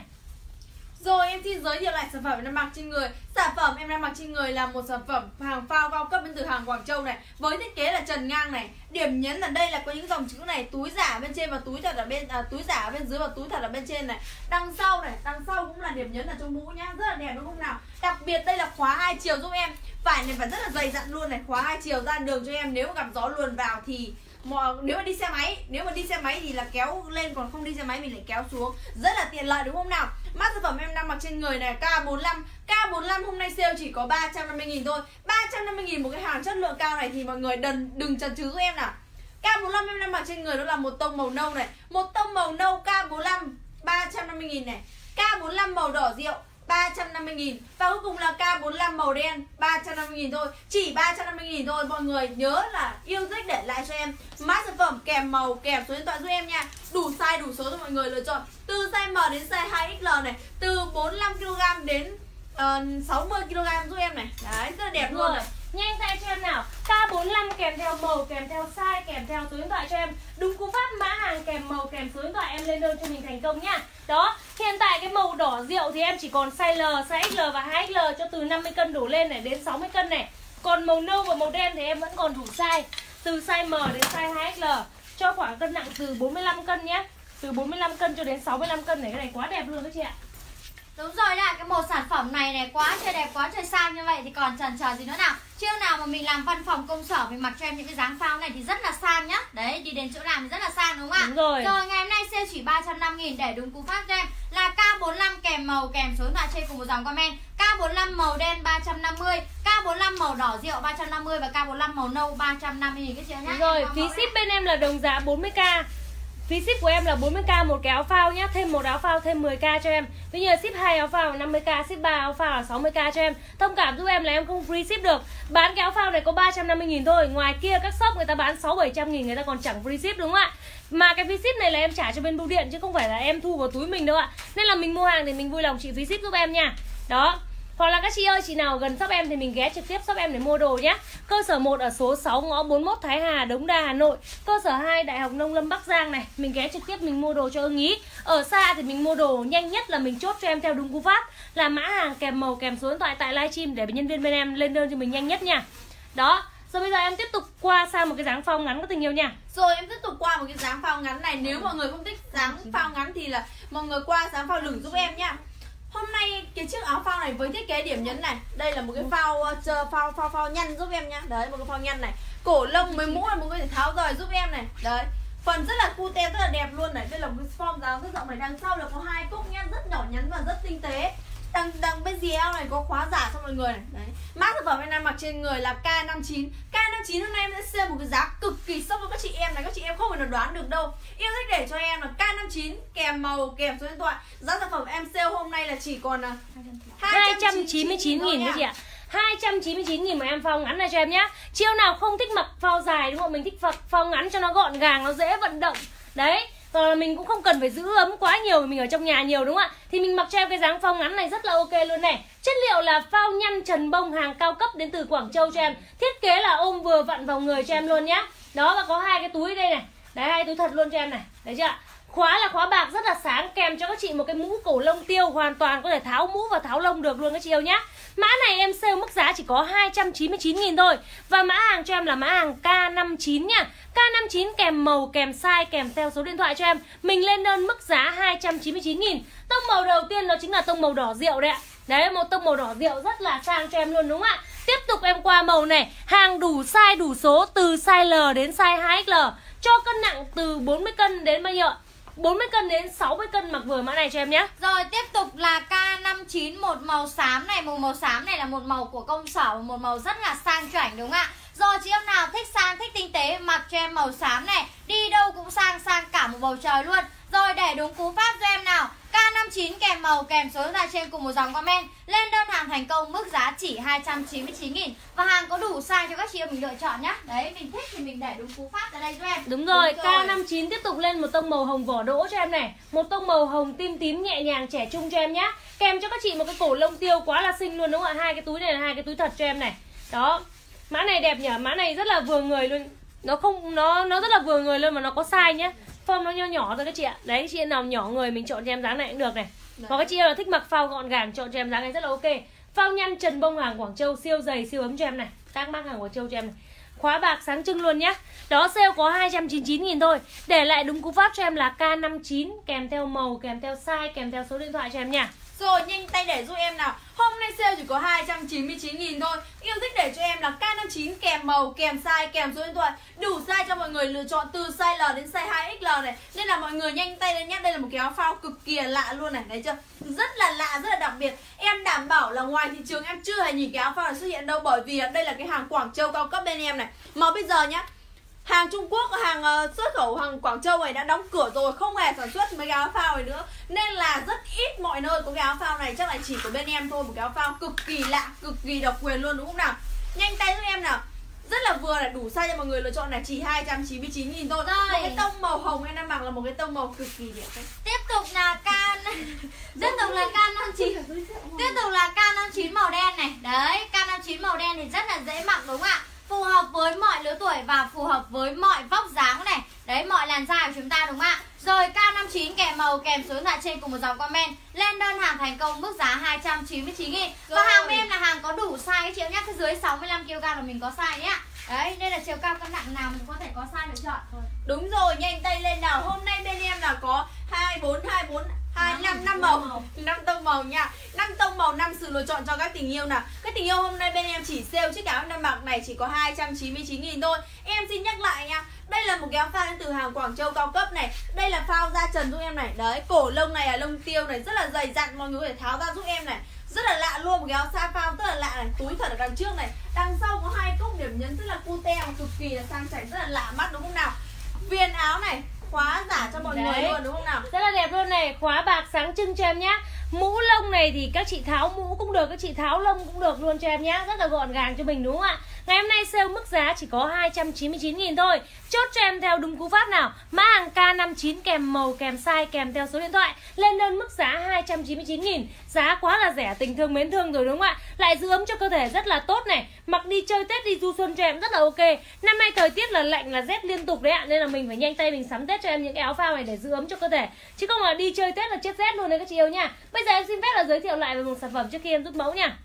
Rồi em xin giới thiệu lại sản phẩm em đang mặc trên người. Sản phẩm em đang mặc trên người là một sản phẩm hàng phao cao cấp đến từ hàng Quảng Châu này, với thiết kế là trần ngang này. Điểm nhấn là đây là có những dòng chữ này, túi giả bên trên và túi thật ở bên à, túi giả ở bên dưới và túi thật ở bên trên này. Đằng sau này, đằng sau cũng là điểm nhấn ở trong mũ nhá, rất là đẹp đúng không nào? Đặc biệt đây là khóa hai chiều giúp em. Vải này phải rất là dày dặn luôn này, khóa hai chiều ra đường cho em, nếu mà gặp gió luồn vào thì mà nếu mà đi xe máy, nếu mà đi xe máy thì là kéo lên, còn không đi xe máy mình lại kéo xuống, rất là tiện lợi đúng không nào? Mã sản phẩm em đang mặc trên người này K bốn mươi lăm. K bốn mươi lăm hôm nay sale chỉ có ba trăm năm mươi nghìn thôi. ba trăm năm mươi nghìn một cái hàng chất lượng cao này thì mọi người đừng đừng chần chừ giúp em nào. K bốn mươi lăm em đang mặc trên người đó là một tông màu nâu này, một tông màu nâu K bốn mươi lăm ba trăm năm mươi nghìn này. K bốn mươi lăm màu đỏ rượu ba trăm năm mươi nghìn. Và cuối cùng là K bốn mươi lăm màu đen ba trăm năm mươi nghìn thôi. Chỉ ba trăm năm mươi nghìn thôi. Mọi người nhớ là yêu thích để lại cho em mã sản phẩm kèm màu, kèm số điện thoại giúp em nha. Đủ size đủ số cho mọi người lựa chọn. Từ size M đến size hai ích lờ này, từ bốn mươi lăm ki lô gam đến uh, sáu mươi ki lô gam giúp em này. Đấy, rất là đẹp luôn này. Nhanh tay cho em nào. K bốn mươi lăm kèm theo màu, kèm theo size, kèm theo số điện thoại cho em. Đúng cú pháp mã hàng kèm màu, kèm số điện thoại em lên đơn cho mình thành công nhá. Đó, hiện tại cái màu đỏ rượu thì em chỉ còn size L, size ích lờ và hai ích lờ cho từ năm mươi cân đổ lên này đến sáu mươi cân này. Còn màu nâu và màu đen thì em vẫn còn đủ size, từ size M đến size hai ích lờ cho khoảng cân nặng từ bốn mươi lăm cân nhé. Từ bốn mươi lăm cân cho đến sáu mươi lăm cân này, cái này quá đẹp luôn các chị ạ. Đúng rồi ạ, cái một sản phẩm này này quá trời đẹp, quá trời sang như vậy thì còn chần chờ gì nữa nào. Chiêu nào mà mình làm văn phòng công sở, mình mặc cho em những cái dáng phao này thì rất là sang nhá. Đấy, đi đến chỗ làm thì rất là sang đúng không ạ? Đúng rồi. Rồi ngày hôm nay sale chỉ ba trăm năm mươi nghìn để đúng cú pháp cho em là K bốn mươi lăm kèm màu, kèm số điện thoại trên cùng một dòng comment. K bốn mươi lăm màu đen ba trăm năm mươi, K bốn mươi lăm màu đỏ rượu ba trăm năm mươi và K bốn mươi lăm màu nâu ba trăm năm mươi nghìn các chị nhá. Đúng rồi, phí ship bên em là đồng giá bốn mươi k. Phí ship của em là bốn mươi k một cái áo phao nhá. Thêm một áo phao thêm mười k cho em. Ví như là ship hai áo phao là năm mươi k, ship ba áo phao là sáu mươi k cho em. Thông cảm giúp em là em không free ship được. Bán cái áo phao này có ba trăm năm mươi nghìn thôi. Ngoài kia các shop người ta bán sáu bảy trăm nghìn, người ta còn chẳng free ship đúng không ạ? Mà cái phí ship này là em trả cho bên bưu điện chứ không phải là em thu vào túi mình đâu ạ. Nên là mình mua hàng thì mình vui lòng chị phí ship giúp em nha. Đó. Hoặc là các chị ơi, chị nào gần shop em thì mình ghé trực tiếp shop em để mua đồ nhé. Cơ sở một ở số sáu ngõ bốn mươi mốt Thái Hà, Đống Đa, Hà Nội. Cơ sở hai Đại học Nông Lâm Bắc Giang này. Mình ghé trực tiếp mình mua đồ cho ưng ý. Ở xa thì mình mua đồ nhanh nhất là mình chốt cho em theo đúng cú pháp là mã hàng kèm màu kèm số điện thoại tại livestream để nhân viên bên em lên đơn cho mình nhanh nhất nha. Đó. Rồi bây giờ em tiếp tục qua sang một cái dáng phao ngắn có tình yêu nha. Rồi em tiếp tục qua một cái dáng phao ngắn này. Nếu mọi người không thích dáng phao ngắn thì là mọi người qua dáng phao lửng giúp em nhá. Hôm nay cái chiếc áo phao này với thiết kế điểm nhấn này, đây là một cái phao uh, phao phao phao nhăn giúp em nhá. Đấy, một cái phao nhăn này. Cổ lông với mũ là mọi người thể tháo rời giúp em này. Đấy. Phần rất là cute, rất là đẹp luôn này. Đây là một cái form dáng rất rộng này, đằng sau là có hai cúc nhăn rất nhỏ nhắn và rất tinh tế. Đằng đằng bên dì eo này có khóa giả cho mọi người này. Đấy. Mã sản phẩm em đang mặc trên người là K năm chín. K năm chín hôm nay em sẽ sale một cái giá cực kỳ sốc cho các chị em này, các chị em không thể nào đoán được đâu. Yêu thích để cho em là K năm chín kèm màu kèm số điện thoại. Giá sản phẩm em sale hôm nay là chỉ còn là hai trăm chín mươi chín nghìn các chị ạ. hai trăm chín mươi chín nghìn mà em phao ngắn này cho em nhá. Chiêu nào không thích mặc phao dài đúng không? Mình thích phao ngắn cho nó gọn gàng, nó dễ vận động. Đấy. Rồi là mình cũng không cần phải giữ ấm quá nhiều, mình ở trong nhà nhiều đúng không ạ? Thì mình mặc cho em cái dáng phao ngắn này rất là ok luôn này. Chất liệu là phao nhăn trần bông hàng cao cấp đến từ Quảng Châu cho em. Thiết kế là ôm vừa vặn vào người cho em luôn nhá. Đó, và có hai cái túi đây này. Đấy, hai túi thật luôn cho em này. Đấy chưa ạ? Khóa là khóa bạc rất là sáng, kèm cho các chị một cái mũ cổ lông tiêu, hoàn toàn có thể tháo mũ và tháo lông được luôn các chị yêu nhá. Mã này em sale mức giá chỉ có hai trăm chín mươi chín nghìn thôi. Và mã hàng cho em là mã hàng K năm chín nha. K năm chín kèm màu, kèm size, kèm theo số điện thoại cho em. Mình lên đơn mức giá hai trăm chín mươi chín nghìn. Tông màu đầu tiên đó chính là tông màu đỏ rượu đấy ạ. Đấy, một tông màu đỏ rượu rất là sang cho em luôn đúng không ạ? Tiếp tục em qua màu này. Hàng đủ size đủ số, từ size L đến size hai X L. Cho cân nặng từ bốn mươi cân đến bao nhiêu ạ? bốn mươi cân đến sáu mươi cân mặc vừa mã này cho em nhé. Rồi tiếp tục là K năm chín, một màu xám này. Một màu xám này là một màu của công sở, một màu rất là sang chảnh đúng không ạ? Rồi chị em nào thích sang, thích tinh tế mặc cho em màu xám này. Đi đâu cũng sang, sang cả một bầu trời luôn. Rồi để đúng cú pháp cho em nào. K năm chín kèm màu kèm số điện thoại trên cùng một dòng comment. Lên đơn hàng thành công mức giá chỉ hai trăm chín mươi chín nghìn. Và hàng có đủ size cho các chị em mình lựa chọn nhá. Đấy, mình thích thì mình để đúng cú pháp ở đây cho em. Đúng rồi, đúng rồi. K năm chín tiếp tục lên một tông màu hồng vỏ đỗ cho em này. Một tông màu hồng tim tím nhẹ nhàng trẻ trung cho em nhá. Kèm cho các chị một cái cổ lông tiêu quá là xinh luôn đúng không ạ? Hai cái túi này là hai cái túi thật cho em này. Đó. Mã này đẹp nhỉ, mã này rất là vừa người luôn. Nó không nó nó rất là vừa người luôn mà nó có size nhá. Form nó nho nhỏ thôi các chị ạ. Đấy, chị em nào nhỏ người mình chọn cho em dáng này cũng được này. Hoặc các chị em nào thích mặc phao gọn gàng chọn cho em dáng này rất là ok. Phao nhăn trần bông hàng Quảng Châu siêu dày siêu ấm cho em này. Các mác hàng Quảng Châu cho em này. Khóa bạc sáng trưng luôn nhá. Đó, sale có hai trăm chín mươi chín nghìn thôi. Để lại đúng cú pháp cho em là K năm chín kèm theo màu, kèm theo size, kèm theo số điện thoại cho em nha. Rồi nhanh tay để giúp em nào. Hôm nay sale chỉ có hai trăm chín mươi chín nghìn thôi. Yêu thích để cho em là K năm chín kèm màu, kèm size, kèm số điện thoại. Đủ size cho mọi người lựa chọn từ size L đến size hai X L này. Nên là mọi người nhanh tay lên nhé. Đây là một cái áo phao cực kỳ lạ luôn này. Thấy chưa? Rất là lạ, rất là đặc biệt. Em đảm bảo là ngoài thị trường em chưa hề nhìn cái áo phao này xuất hiện đâu. Bởi vì đây là cái hàng Quảng Châu cao cấp bên em này. Mà bây giờ nhá, hàng Trung Quốc, hàng uh, xuất khẩu hàng Quảng Châu này đã đóng cửa rồi, không hề sản xuất mấy cái áo phao này nữa. Nên là rất ít mọi nơi có cái áo phao này, chắc là chỉ của bên em thôi. Một cái áo phao cực kỳ lạ, cực kỳ độc quyền luôn đúng không nào? Nhanh tay giúp em nào. Rất là vừa là đủ size cho mọi người lựa chọn này, chỉ hai trăm chín mươi chín nghìn thôi. Rồi. Một cái tông màu hồng em đang mặc là một cái tông màu cực kỳ đẹp đấy. Tiếp tục là K Tiếp tục là K năm chín. Tiếp tục là K năm chín màu đen này. Đấy, K năm chín màu đen thì rất là dễ mặc đúng không ạ? Phù hợp với mọi lứa tuổi và phù hợp với mọi vóc dáng này. Đấy, mọi làn da của chúng ta đúng không ạ? Rồi K năm chín kèm màu kèm số điện thoại trên cùng một dòng comment. Lên đơn hàng thành công mức giá hai trăm chín mươi chín nghìn. Và hàng bên em là hàng có đủ size các chị em nhé. Cái dưới sáu mươi lăm ki lô gam là mình có size nhé ạ. Đấy, nên là chiều cao cân nặng nào mình có thể có size lựa chọn thôi. Đúng rồi, nhanh tay lên nào. Hôm nay bên em là có hai bốn hai bốn hai năm năm màu, năm tông màu nha. năm tông màu, năm sự lựa chọn cho các tình yêu nào. Các tình yêu hôm nay bên em chỉ sale chiếc áo em đang mặc này chỉ có hai trăm chín mươi chín nghìn thôi. Em xin nhắc lại nha. Đây là một cái áo phao đến từ hàng Quảng Châu cao cấp này. Đây là phao da trần giúp em này. Đấy, cổ lông này là lông tiêu này, rất là dày dặn, mọi người có thể tháo ra giúp em này. Rất là lạ luôn, một cái áo sa phao rất là lạ này. Túi thật ở đằng trước này. Đằng sau có hai cúc điểm nhấn rất là cute, cực kỳ là sang chảnh, rất là lạ mắt đúng không nào? Viền áo này khóa giả cho mọi Đấy. người luôn đúng không nào? Rất là đẹp luôn này, khóa bạc sáng trưng cho em nhá. Mũ lông này thì các chị tháo mũ cũng được, các chị tháo lông cũng được luôn cho em nhá. Rất là gọn gàng cho mình đúng không ạ? Ngày hôm nay sale mức giá chỉ có hai trăm chín mươi chín nghìn thôi. Chốt cho em theo đúng cú pháp nào. Mã hàng K năm mươi chín kèm màu kèm size kèm theo số điện thoại. Lên đơn mức giá hai trăm chín mươi chín nghìn. Giá quá là rẻ, tình thương mến thương rồi đúng không ạ? Lại giữ ấm cho cơ thể rất là tốt này. Mặc đi chơi Tết đi du xuân cho em rất là ok. Năm nay thời tiết là lạnh là rét liên tục đấy ạ, nên là mình phải nhanh tay mình sắm Tết cho em những cái áo phao này để giữ ấm cho cơ thể. Chứ không là đi chơi Tết là chết rét luôn đấy các chị yêu nha. Bây giờ em xin phép là giới thiệu lại về một sản phẩm trước khi em rút mẫu nha.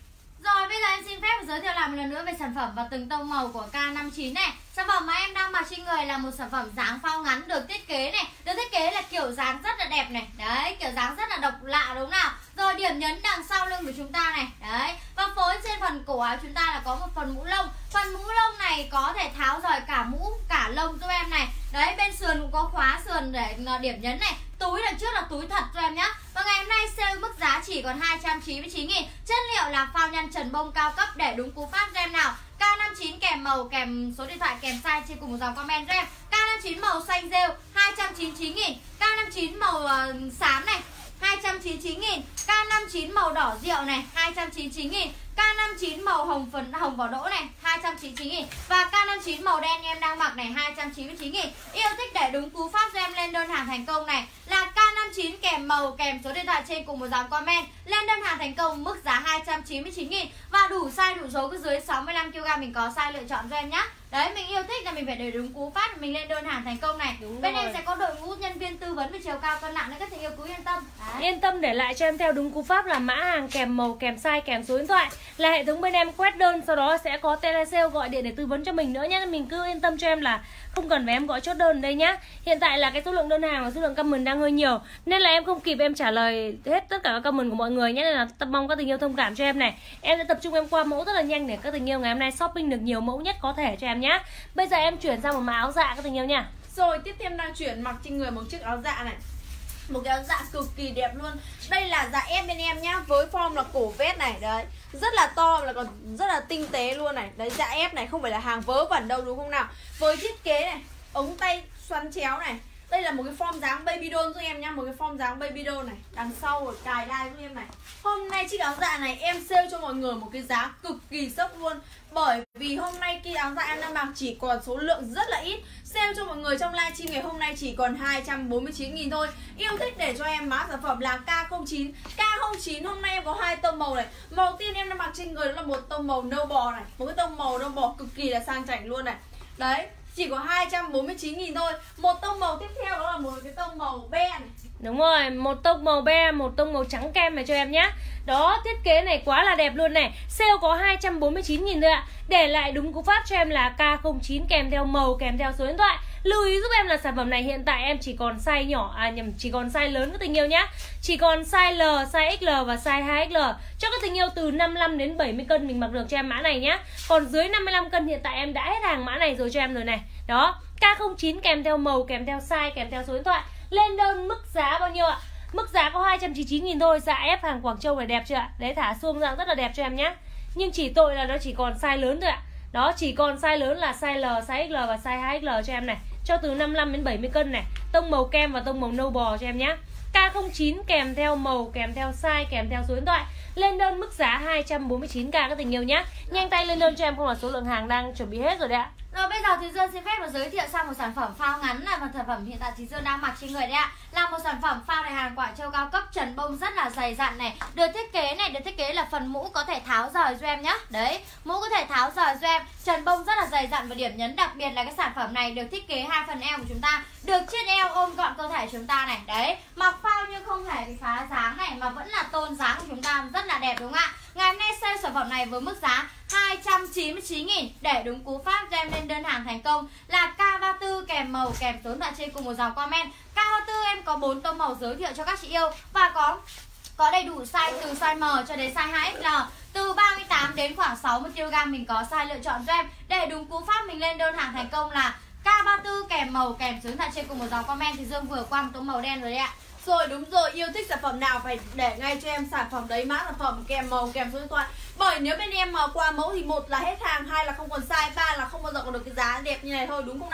Rồi bây giờ em xin phép giới thiệu lại một lần nữa về sản phẩm và từng tông màu của K năm mươi chín này. Sản phẩm mà em đang mặc trên người là một sản phẩm dáng phao ngắn được thiết kế này, được thiết kế là kiểu dáng rất là đẹp này. Đấy, kiểu dáng rất là độc lạ đúng không nào? Rồi điểm nhấn đằng sau lưng của chúng ta này. Đấy, và phối trên phần cổ áo chúng ta là có một phần mũ lông. Phần mũ lông này có thể tháo rời cả mũ cả lông giúp em này. Đấy, bên sườn cũng có khóa sườn để điểm nhấn này. Túi đằng trước là túi thật cho em nhá. Và ngày hôm nay sale mức giá chỉ còn hai trăm chín mươi chín nghìn. Chất liệu là phao nhăn trần bông cao cấp để đúng cú pháp cho em nào. K năm mươi chín kèm màu kèm số điện thoại kèm size trên cùng một dòng comment cho em. K năm mươi chín màu xanh rêu hai trăm chín mươi chín nghìn. K năm mươi chín màu uh, xám này hai trăm chín mươi chín nghìn. K năm mươi chín màu đỏ rượu này hai trăm chín mươi chín nghìn. K năm mươi chín màu hồng phấn hồng vỏ đỗ này hai trăm chín mươi chín nghìn. Và K năm mươi chín màu đen em đang mặc này hai trăm chín mươi chín nghìn. Yêu thích để đúng cú pháp cho em lên đơn hàng thành công này là K năm mươi chín kèm màu kèm số điện thoại trên cùng một dòng comment. Lên đơn hàng thành công mức giá hai trăm chín mươi chín nghìn. Và đủ size đủ số cứ dưới sáu mươi lăm ki lô gam mình có size lựa chọn cho em nhá. Đấy, mình yêu thích là mình phải để đúng cú pháp mình lên đơn hàng thành công này. Đúng Bên rồi. Em sẽ có đội ngũ nhân viên tư vấn về chiều cao cân nặng nên các chị yêu cứ yên tâm. Đấy. Yên tâm để lại cho em theo đúng cú pháp là mã hàng kèm màu kèm size kèm số điện thoại, là hệ thống bên em quét đơn, sau đó sẽ có telesale gọi điện để tư vấn cho mình nữa nhé. Mình cứ yên tâm cho em là không cần phải em gọi chốt đơn đây nhá. Hiện tại là cái số lượng đơn hàng và số lượng comment đang hơi nhiều nên là em không kịp em trả lời hết tất cả các comment của mọi người nhé, nên là tâm mong các tình yêu thông cảm cho em này. Em sẽ tập trung em qua mẫu rất là nhanh để các tình yêu ngày hôm nay shopping được nhiều mẫu nhất có thể cho em nhé. Bây giờ em chuyển sang một mã áo dạ các tình yêu nha. Rồi tiếp theo em đang chuyển mặc trên người một chiếc áo dạ này, một cái áo dạ cực kỳ đẹp luôn. Đây là dạ ép bên em nhá, với form là cổ vest này, đấy rất là to, là còn rất là tinh tế luôn này. Đấy, dạ ép này không phải là hàng vớ vẩn đâu đúng không nào. Với thiết kế này, ống tay xoắn chéo này. Đây là một cái form dáng baby doll giúp em nhá, một cái form dáng baby doll này, đằng sau rồi cài đai giúp em này. Hôm nay chiếc áo dạ này em sale cho mọi người một cái giá cực kỳ sốc luôn, bởi vì hôm nay cái áo dạ em đang mặc chỉ còn số lượng rất là ít. Sale cho mọi người trong livestream ngày hôm nay chỉ còn hai trăm bốn mươi chín nghìn thôi. Yêu thích để cho em mã sản phẩm là K không chín. K không chín hôm nay em có hai tông màu này. Màu tiên em đang mặc trên người đó là một tông màu nâu bò này, một cái tông màu nâu bò cực kỳ là sang chảnh luôn này. Đấy, chỉ có hai trăm bốn mươi chín nghìn thôi. Một tông màu tiếp theo đó là một cái tông màu be này. Đúng rồi, một tông màu be, một tông màu trắng kem này cho em nhé. Đó, thiết kế này quá là đẹp luôn này. Sale có hai trăm bốn mươi chín nghìn thôi ạ. Để lại đúng cú pháp cho em là K không chín kèm theo màu kèm theo số điện thoại. Lưu ý giúp em là sản phẩm này hiện tại em chỉ còn size nhỏ, à nhầm, chỉ còn size lớn các tình yêu nhá. Chỉ còn size L, size ích lờ và size hai ích lờ. Cho các tình yêu từ năm mươi lăm đến bảy mươi cân mình mặc được cho em mã này nhá. Còn dưới năm mươi lăm cân hiện tại em đã hết hàng mã này rồi cho em rồi này. Đó, K không chín kèm theo màu kèm theo size kèm theo số điện thoại. Lên đơn mức giá bao nhiêu ạ? Mức giá có hai trăm chín mươi chín nghìn thôi. Dạ ép hàng Quảng Châu này đẹp chưa ạ? Đấy, thả xuông ra rất là đẹp cho em nhé. Nhưng chỉ tội là nó chỉ còn size lớn thôi ạ. Đó, chỉ còn size lớn là size L, size ích lờ và size hai ích lờ cho em này. Cho từ năm mươi lăm đến bảy mươi cân này. Tông màu kem và tông màu nâu bò cho em nhé. K không chín kèm theo màu kèm theo size kèm theo số điện thoại. Lên đơn mức giá hai trăm bốn mươi chín k các tình yêu nhé. Nhanh tay lên đơn cho em, không là số lượng hàng đang chuẩn bị hết rồi đấy ạ. Rồi bây giờ thì Dương xin phép và giới thiệu sang một sản phẩm phao ngắn, là một sản phẩm hiện tại thì Dương đang mặc trên người đấy ạ. Là một sản phẩm phao đại hàng Quảng Châu cao cấp, trần bông rất là dày dặn này. Được thiết kế này, được thiết kế là phần mũ có thể tháo rời cho em nhá. Đấy, mũ có thể tháo rời cho em. Trần bông rất là dày dặn và điểm nhấn đặc biệt là cái sản phẩm này được thiết kế hai phần eo của chúng ta, được chiết eo ôm gọn cơ thể chúng ta này. Đấy, mặc phao nhưng không hề bị phá dáng này mà vẫn là tôn dáng của chúng ta, rất là đẹp đúng không ạ? Ngày hôm nay sale sản phẩm này với mức giá hai trăm chín mươi chín nghìn. Để đúng cú pháp cho em lên đơn hàng thành công là K ba mươi tư kèm màu kèm số điện thoại trên cùng một dòng comment. K ba mươi tư em có bốn tông màu giới thiệu cho các chị yêu và có có đầy đủ size từ size M cho đến size hai ích lờ. Từ ba mươi tám đến khoảng sáu mươi ki lô gam mình có size lựa chọn cho em. Để đúng cú pháp mình lên đơn hàng thành công là K ba mươi tư kèm màu kèm số điện thoại trên cùng một dòng comment. Thì Dương vừa qua một tông màu đen rồi đấy ạ. Rồi đúng rồi, yêu thích sản phẩm nào phải để ngay cho em sản phẩm đấy, mã sản phẩm kèm màu kèm số điện thoại. Bởi nếu bên em mà qua mẫu thì một là hết hàng, hai là không còn size, ba là không bao giờ còn được cái giá đẹp như này thôi đúng không nào.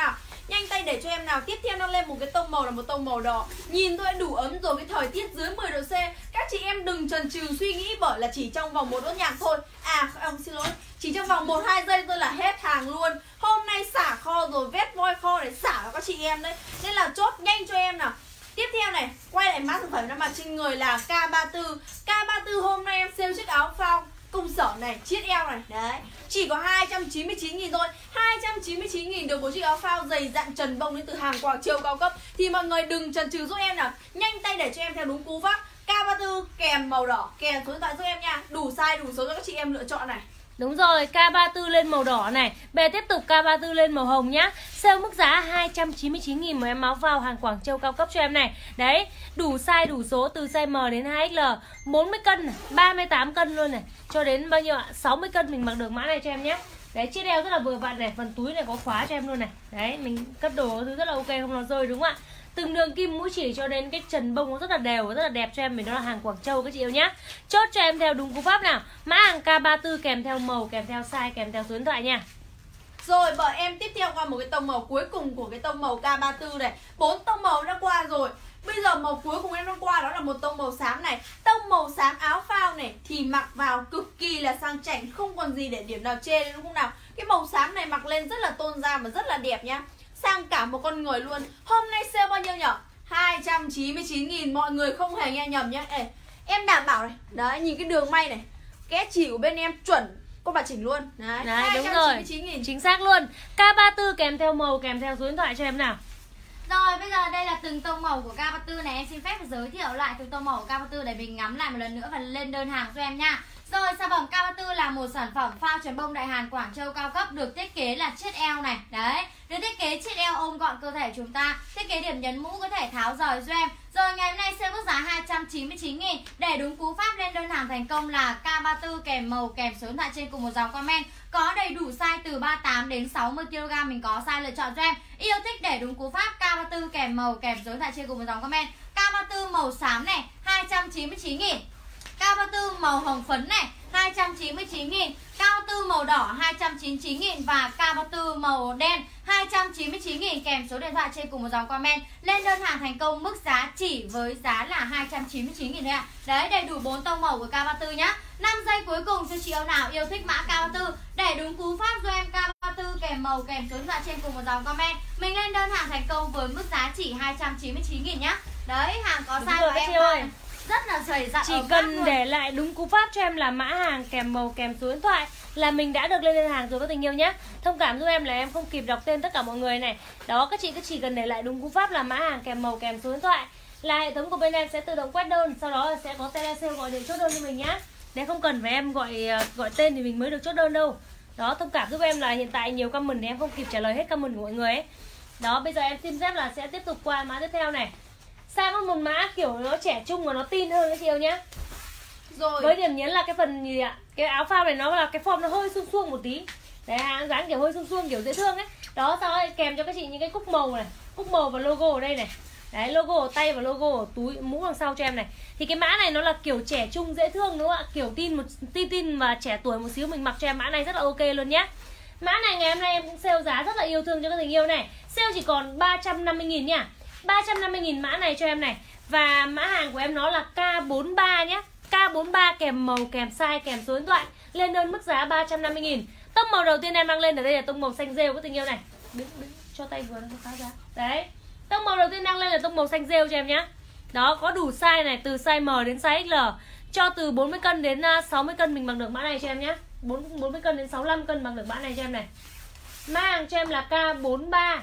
Nhanh tay để cho em nào. Tiếp theo nó lên một cái tông màu là một tông màu đỏ. Nhìn thôi đủ ấm rồi, cái thời tiết dưới mười độ C. Các chị em đừng chần chừ suy nghĩ bởi là chỉ trong vòng một đốt nhạc thôi. À ông xin lỗi, chỉ trong vòng một hai giây thôi là hết hàng luôn. Hôm nay xả kho rồi, vét voi kho để xả cho các chị em đấy. Nên là chốt nhanh cho em nào. Tiếp theo này, quay lại mã sản phẩm đang mặc trên người là K ba mươi tư. K ba mươi tư hôm nay em sale chiếc áo phao công sở này, chiết eo này, đấy. Chỉ có hai trăm chín mươi chín nghìn thôi. hai trăm chín mươi chín nghìn được một chiếc áo phao dày dặn trần bông đến từ hàng Quảng Châu cao cấp. Thì mọi người đừng chần chừ giúp em nào. Nhanh tay để cho em theo đúng cú pháp. K ba mươi tư kèm màu đỏ, kèm số điện thoại giúp em nha. Đủ size, đủ số cho các chị em lựa chọn này. Đúng rồi, K ba mươi tư lên màu đỏ này. Bây giờ tiếp tục K ba mươi tư lên màu hồng nhá. Sale mức giá hai trăm chín mươi chín nghìn một em áo phao hàng Quảng Châu cao cấp cho em này. Đấy, đủ size đủ số từ size M đến hai X L, bốn mươi cân, ba mươi tám cân luôn này, cho đến bao nhiêu ạ? sáu mươi cân mình mặc được mã này cho em nhé. Đấy, chiếc eo rất là vừa vặn này, phần túi này có khóa cho em luôn này. Đấy, mình cất đồ thứ rất là ok, không nó rơi đúng không ạ? Từng đường kim mũi chỉ cho đến cái trần bông nó rất là đều và rất là đẹp cho em. Mình đó là hàng Quảng Châu các chị yêu nhá. Chốt cho em theo đúng cú pháp nào. Mã hàng K ba mươi tư kèm theo màu, kèm theo size, kèm theo số điện thoại nha. Rồi bởi em tiếp theo qua một cái tông màu cuối cùng của cái tông màu K ba mươi tư này. Bốn tông màu đã qua rồi. Bây giờ màu cuối cùng em đã qua đó là một tông màu xám này. Tông màu xám áo phao này thì mặc vào cực kỳ là sang chảnh, không còn gì để điểm nào chê đúng không nào. Cái màu xám này mặc lên rất là tôn da và rất là đẹp nhá. Sang cả một con người luôn. Hôm nay sale bao nhiêu nhỉ? hai trăm chín mươi chín nghìn. Mọi người không hề nghe nhầm nhé. Ê, em đảm bảo này. Đấy, nhìn cái đường may này, kẽ chỉ của bên em chuẩn con bà chỉnh luôn. Đấy, Đấy đúng rồi, chính xác luôn. K ba mươi tư kèm theo màu, kèm theo số điện thoại cho em nào. Rồi bây giờ đây là từng tông màu của K ba mươi tư này. Em xin phép được giới thiệu lại từng tông màu của K ba mươi tư để mình ngắm lại một lần nữa và lên đơn hàng cho em nha. Rồi sản phẩm K ba mươi tư là một sản phẩm phao trần bông đại hàn Quảng Châu cao cấp, được thiết kế là chiết eo này. Đấy, được thiết kế chiết eo ôm gọn cơ thể chúng ta, thiết kế điểm nhấn mũ có thể tháo rời cho em. Rồi ngày hôm nay sale mức giá hai trăm chín mươi chín nghìn. Để đúng cú pháp lên đơn hàng thành công là K ba mươi tư kèm màu, kèm số điện thoại trên cùng một dòng comment. Có đầy đủ size từ ba mươi tám đến sáu mươi ki lô gam, mình có size lựa chọn cho em. Yêu thích để đúng cú pháp K ba mươi tư kèm màu, kèm số điện thoại trên cùng một dòng comment. K ba mươi tư màu xám này hai trăm chín mươi chín nghìn. K ba mươi tư màu hồng phấn này hai trăm chín mươi chín nghìn. K ba mươi tư màu đỏ hai trăm chín mươi chín nghìn. Và K ba mươi tư màu đen hai trăm chín mươi chín nghìn kèm số điện thoại trên cùng một dòng comment. Lên đơn hàng thành công mức giá chỉ với giá là hai trăm chín mươi chín nghìn thôi ạ. Đấy, đầy đủ bốn tông màu của K ba mươi tư nhá. năm giây cuối cùng cho chị yêu nào yêu thích mã K ba mươi tư để đúng cú pháp cho em K ba mươi tư kèm màu, kèm số điện thoại trên cùng một dòng comment. Mình lên đơn hàng thành công với mức giá chỉ hai trăm chín mươi chín nghìn nhá. Đấy, hàng có size của em ơi, rất là dày dặn. Chỉ cần để lại đúng cú pháp cho em là mã hàng kèm màu, kèm số điện thoại là mình đã được lên đơn hàng rồi các tình yêu nhé. Thông cảm giúp em là em không kịp đọc tên tất cả mọi người này. Đó, các chị cứ chỉ cần để lại đúng cú pháp là mã hàng kèm màu, kèm số điện thoại là hệ thống của bên em sẽ tự động quét đơn. Sau đó sẽ có telesale gọi điện chốt đơn cho mình nhá. Để không cần phải em gọi gọi tên thì mình mới được chốt đơn đâu. Đó, thông cảm giúp em là hiện tại nhiều comment thì em không kịp trả lời hết comment của mọi người ấy. Đó, bây giờ em xin phép là sẽ tiếp tục qua mã tiếp theo này. Sang một mã kiểu nó trẻ trung và nó tin hơn các chị yêu nhá. Rồi. Với điểm nhấn là cái phần gì ạ? Cái áo phao này nó là cái form nó hơi suông suông một tí. Đấy, dáng kiểu hơi suông suông kiểu dễ thương ấy. Đó, sau đó kèm cho các chị những cái cúc màu này, cúc màu và logo ở đây này. Đấy, logo ở tay và logo ở túi mũ đằng sau cho em này. Thì cái mã này nó là kiểu trẻ trung dễ thương đúng không ạ? Kiểu tin một tin tin và trẻ tuổi một xíu, mình mặc cho em mã này rất là ok luôn nhá. Mã này ngày hôm nay em cũng sale giá rất là yêu thương cho các tình yêu này. Sale chỉ còn ba trăm năm mươi nghìn nhá. ba trăm năm mươi nghìn mã này cho em này. Và mã hàng của em nó là K bốn mươi ba nhé. K bốn mươi ba kèm màu, kèm size, kèm số điện thoại. Lên đơn mức giá ba trăm năm mươi nghìn. Tông màu đầu tiên em mang lên ở đây là tông màu xanh rêu các tình yêu này. Đứng, đứng, cho tay vừa nó phá ra. Đấy. Tông màu đầu tiên đang lên là tông màu xanh rêu cho em nhé. Đó, có đủ size này, từ size M đến size X L. Cho từ bốn mươi cân đến sáu mươi cân mình mặc được mã này cho em nhé. bốn mươi cân đến sáu mươi lăm cân mặc được mã này cho em này. Mã hàng cho em là K bốn mươi ba.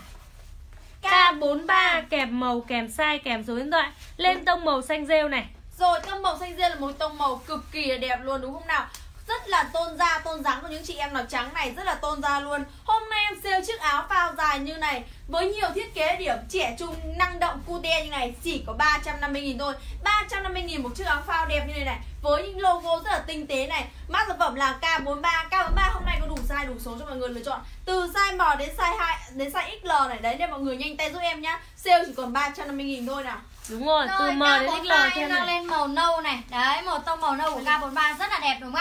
K bốn mươi ba kèm màu, kèm size, kèm số điện thoại. Lên tông màu xanh rêu này. Rồi, tông màu xanh rêu là một tông màu cực kỳ là đẹp luôn đúng không nào? Rất là tôn da, tôn dáng của những chị em nào trắng này, rất là tôn da luôn. Hôm nay em sale chiếc áo phao dài như này với nhiều thiết kế điểm trẻ trung, năng động, cute như này, chỉ có ba trăm năm mươi nghìn thôi. Ba trăm năm mươi nghìn một chiếc áo phao đẹp như này này, với những logo rất là tinh tế này. Mã sản phẩm là K bốn mươi ba. K bốn mươi ba hôm nay có đủ size, đủ số cho mọi người lựa chọn, từ size M đến size hai đến size X L này. Đấy, nên mọi người nhanh tay giúp em nhá. Sale chỉ còn ba trăm năm mươi nghìn thôi nào. Đúng rồi, rồi từ M đến X L cho em đang lên màu nâu này. Đấy, một tông màu nâu của K bốn mươi ba rất là đẹp đúng không ạ?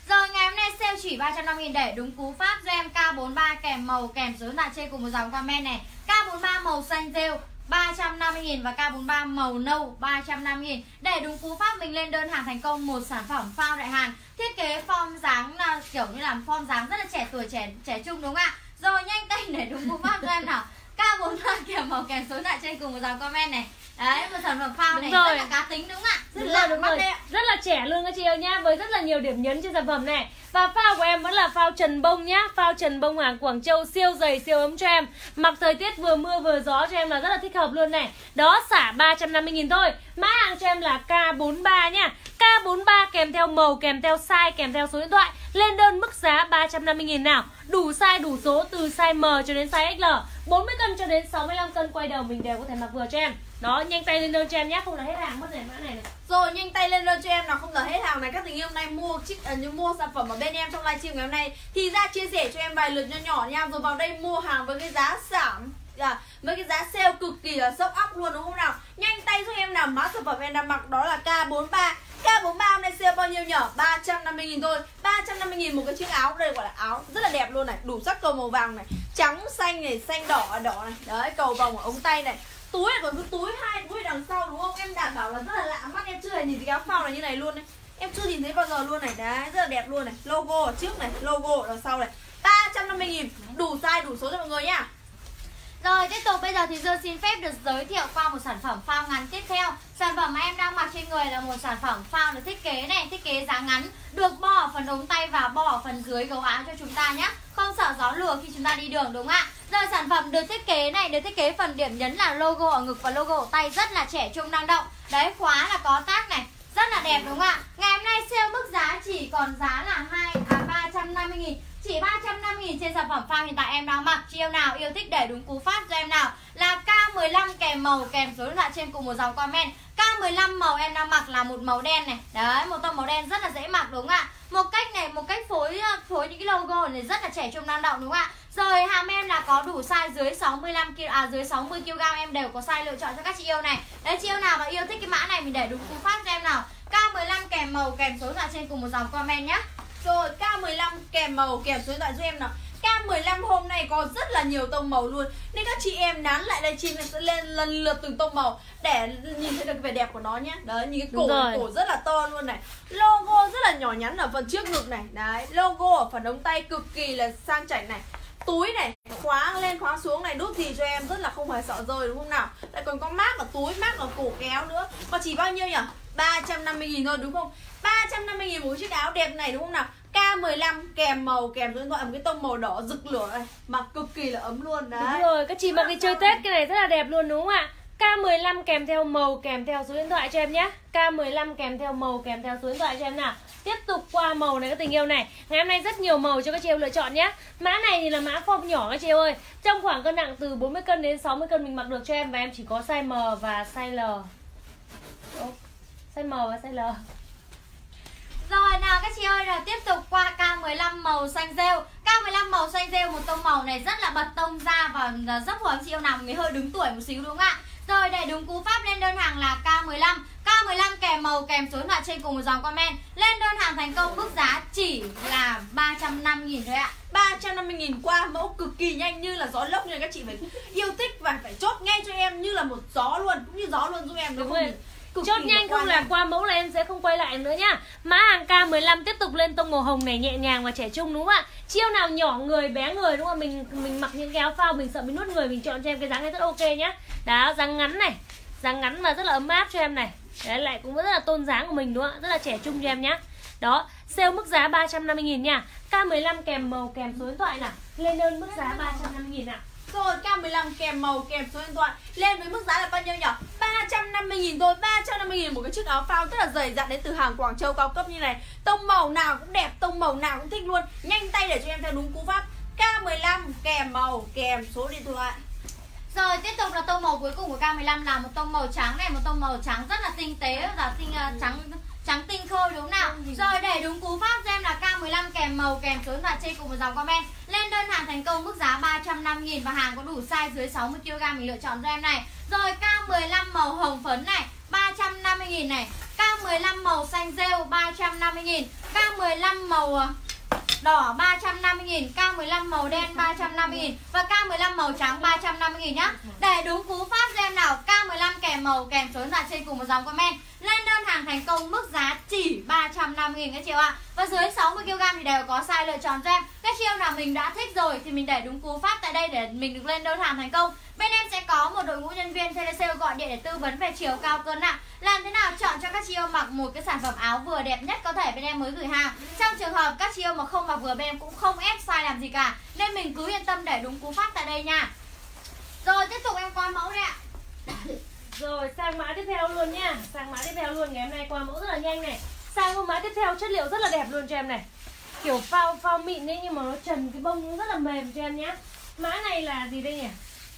Rồi ngày hôm nay sale chỉ ba trăm năm mươi nghìn để đúng cú pháp cho em K bốn ba kèm màu kèm số điện thoại trên cùng một dòng comment này. K bốn ba màu xanh rêu ba trăm năm mươi nghìn và K bốn ba màu nâu ba trăm năm mươi nghìn. Để đúng cú pháp mình lên đơn hàng thành công một sản phẩm phao đại hàn. Thiết kế form dáng là kiểu như là form dáng rất là trẻ tuổi, trẻ trẻ trung đúng không ạ? Rồi nhanh tay để đúng cú pháp cho em nào. K bốn ba kèm màu kèm số điện thoại trên cùng một dòng comment này. Đấy, một sản phẩm phao đúng này rồi. rất là cá tính đúng không ạ? Rất là đúng rồi. Rất là trẻ luôn các chị ơi nhá, với rất là nhiều điểm nhấn trên sản phẩm này. Và phao của em vẫn là phao trần bông nhá, phao trần bông hàng Quảng Châu siêu dày siêu ấm cho em. Mặc thời tiết vừa mưa vừa gió cho em là rất là thích hợp luôn này. Đó, xả ba trăm năm mươi nghìn thôi. Mã hàng cho em là K bốn ba nhá. K bốn ba kèm theo màu, kèm theo size, kèm theo số điện thoại. Lên đơn mức giá ba trăm năm mươi nghìn nào. Đủ size đủ số từ size M cho đến size X L, bốn mươi cân cho đến sáu mươi lăm cân quay đầu mình đều có thể mặc vừa cho em. Đó, nhanh tay lên đơn cho em nhé, không là hết hàng mất này mã này, này. Rồi nhanh tay lên đơn cho em nào, không là hết hàng này. Các tình yêu hôm nay mua chiếc à, như mua sản phẩm ở bên em trong livestream ngày hôm nay thì ra chia sẻ cho em vài lượt nhỏ nhỏ nha, rồi vào đây mua hàng với cái giá giảm à, với cái giá sale cực kỳ là sốc óc luôn đúng không nào. Nhanh tay giúp em nào, mã sản phẩm em đang mặc đó là K bốn ba. K bốn ba hôm nay sale bao nhiêu nhỉ? ba trăm năm mươi nghìn thôi. ba trăm năm mươi nghìn một cái chiếc áo, đây gọi là áo rất là đẹp luôn này, đủ sắc cầu màu vàng này, trắng xanh này, xanh đỏ đỏ này. Đấy, cầu vồng ở ống tay này. Túi này còn cái túi hai túi đằng sau đúng không? Em đảm bảo là rất là lạ mắt, em chưa hề nhìn thấy áo phao này như này luôn đấy. Em chưa nhìn thấy bao giờ luôn này. Đấy, rất là đẹp luôn này. Logo ở trước này, logo ở đằng sau này. ba trăm năm mươi nghìn, đủ size đủ số cho mọi người nhá. Rồi tiếp tục bây giờ thì Dương xin phép được giới thiệu qua một sản phẩm phao ngắn tiếp theo. Sản phẩm mà em đang mặc trên người là một sản phẩm phao được thiết kế này, thiết kế dáng ngắn, được bo ở phần ống tay và bo ở phần dưới gấu áo cho chúng ta nhé. Không sợ gió lùa khi chúng ta đi đường đúng không ạ? Rồi sản phẩm được thiết kế này, được thiết kế phần điểm nhấn là logo ở ngực và logo ở tay rất là trẻ trung năng động. Đấy, khóa là có tag này, rất là đẹp đúng không ạ? Ngày hôm nay sale mức giá chỉ còn giá là hai à ba trăm năm mươi nghìn. Chỉ ba trăm năm mươi nghìn trên sản phẩm phao hiện tại em đang mặc. Chị yêu nào yêu thích để đúng cú pháp cho em nào là K mười lăm kèm màu kèm số điện thoại trên cùng một dòng comment. K mười lăm màu em đang mặc là một màu đen này. Đấy, một tông màu đen rất là dễ mặc đúng không ạ? Một cách này, một cách phối phối những cái logo này rất là trẻ trung năng động đúng không ạ? Rồi hàm em là có đủ size dưới sáu mươi lăm ki lô gam à dưới sáu mươi ki lô gam em đều có size lựa chọn cho các chị yêu này. Đấy, chị yêu nào mà yêu thích cái mã này mình để đúng cú pháp cho em nào. K mười lăm kèm màu kèm số điện thoại trên cùng một dòng comment nhé. Rồi K mười lăm kèm màu kèm số điện thoại giúp em nào. K mười lăm hôm nay có rất là nhiều tông màu luôn, nên các chị em nán lại livestream sẽ lên lần lượt từng tông màu để nhìn thấy được vẻ đẹp của nó nhé. Đấy, nhìn cái cổ, cổ rất là to luôn này. Logo rất là nhỏ nhắn ở phần trước ngực này. Đấy, logo ở phần ống tay cực kỳ là sang chảnh này. Túi này, khóa lên khóa xuống này, đút gì cho em rất là không phải sợ rơi đúng không nào. Lại còn có mác ở túi, mác ở cổ kéo nữa. Còn chỉ bao nhiêu nhỉ? ba trăm năm mươi nghìn thôi đúng không? ba trăm năm mươi nghìn một chiếc áo đẹp này đúng không nào? K mười lăm kèm màu kèm số điện thoại một cái tông màu đỏ rực lửa này, mặc cực kỳ là ấm luôn đấy. Đúng rồi, các chị mặc đi chơi Tết cái này rất là đẹp luôn đúng không ạ? K mười lăm kèm theo màu kèm theo số điện thoại cho em nhé. K mười lăm kèm theo màu kèm theo số điện thoại cho em nào. Tiếp tục qua màu này các tình yêu này. Ngày hôm nay rất nhiều màu cho các chị em lựa chọn nhé. Mã này thì là mã form nhỏ các chị ơi. Trong khoảng cân nặng từ bốn mươi cân đến sáu mươi cân mình mặc được cho em. Và em chỉ có size M và size L. Ồ, size M và size L. Rồi nào các chị ơi, rồi tiếp tục qua K mười lăm màu xanh rêu. K mười lăm màu xanh rêu, một tông màu này rất là bật tông ra và rất phù hợp chị yêu nào người hơi đứng tuổi một xíu đúng không ạ? Rồi để đúng cú pháp lên đơn hàng là K mười lăm. K mười lăm kèm màu kèm số điện thoại trên cùng một dòng comment. Lên đơn hàng thành công mức giá chỉ là ba trăm năm mươi nghìn thôi ạ. ba trăm năm mươi nghìn qua mẫu cực kỳ nhanh như là gió lốc, nên các chị phải yêu thích và phải chốt ngay cho em như là một gió luôn, cũng như gió luôn giúp em đúng không? Chốt nhanh không là qua mẫu là em sẽ không quay lại nữa nhá. Mã hàng K mười lăm tiếp tục lên tông màu hồng này, nhẹ nhàng và trẻ trung đúng không ạ? Chiêu nào nhỏ người bé người đúng không? Mình mình mặc những cái áo phao mình sợ bị nuốt người, mình chọn cho em cái dáng này rất ok nhá. Đó, dáng ngắn này, dáng ngắn và rất là ấm áp cho em này. Đấy, lại cũng rất là tôn dáng của mình đúng không ạ? Rất là trẻ trung cho em nhá. Đó, sale mức giá ba trăm năm mươi nghìn nha. K mười lăm kèm màu kèm số điện thoại nào. Lên đơn mức giá ba trăm năm mươi nghìn nào. Rồi K mười lăm kèm màu kèm số điện thoại lên với mức giá là bao nhiêu nhỉ? ba trăm năm mươi nghìn thôi. Ba trăm năm mươi nghìn một cái chiếc áo phao rất là dày dặn đến từ hàng Quảng Châu cao cấp như này. Tông màu nào cũng đẹp, tông màu nào cũng thích luôn. Nhanh tay để cho em theo đúng cú pháp K mười lăm kèm màu kèm số điện thoại. Rồi tiếp tục là tông màu cuối cùng của K mười lăm là một tông màu trắng này, một tông màu trắng rất là tinh tế và tinh uh, trắng trắng tinh khôi đúng không nào? Rồi để đúng cú pháp cho em là K mười lăm kèm màu kèm số điện thoại trên cùng một dòng comment. Lên đơn hàng thành công mức giá ba trăm năm mươi nghìn và hàng có đủ size dưới sáu mươi ki lô gam mình lựa chọn cho em này. Rồi K mười lăm màu hồng phấn này, ba trăm năm mươi nghìn này. K K mười lăm màu xanh rêu ba trăm năm mươi nghìn, K mười lăm màu đỏ ba trăm năm mươi nghìn, K mười lăm màu đen ba trăm năm mươi nghìn và K mười lăm màu trắng ba trăm năm mươi nghìn nhá. Để đúng cú pháp cho em nào. K mười lăm kèm màu kèm số điện thoại trên cùng một dòng comment. Lên đơn hàng thành công mức giá chỉ ba trăm năm mươi nghìn các chị ạ. Và dưới sáu mươi ki lô gam thì đều có size lựa chọn cho em. Các chị em nào mình đã thích rồi thì mình để đúng cú pháp tại đây để mình được lên đơn hàng thành công. Bên em sẽ có một đội ngũ nhân viên telesale gọi điện để tư vấn về chiều cao cân nặng, làm thế nào chọn cho các chị em mặc một cái sản phẩm áo vừa đẹp nhất có thể bên em mới gửi hàng. Trong trường hợp các chị em mà không mặc vừa bên em cũng không ép size làm gì cả, nên mình cứ yên tâm để đúng cú pháp tại đây nha. Rồi tiếp tục em qua mẫu đây ạ. Rồi sang mã tiếp theo luôn nha. Sang mã tiếp theo luôn, ngày hôm nay qua mẫu rất là nhanh này. Sang một mã tiếp theo chất liệu rất là đẹp luôn cho em này. Kiểu phao phao mịn ấy nhưng mà nó trần cái bông rất là mềm cho em nhé. Mã này là gì đây nhỉ?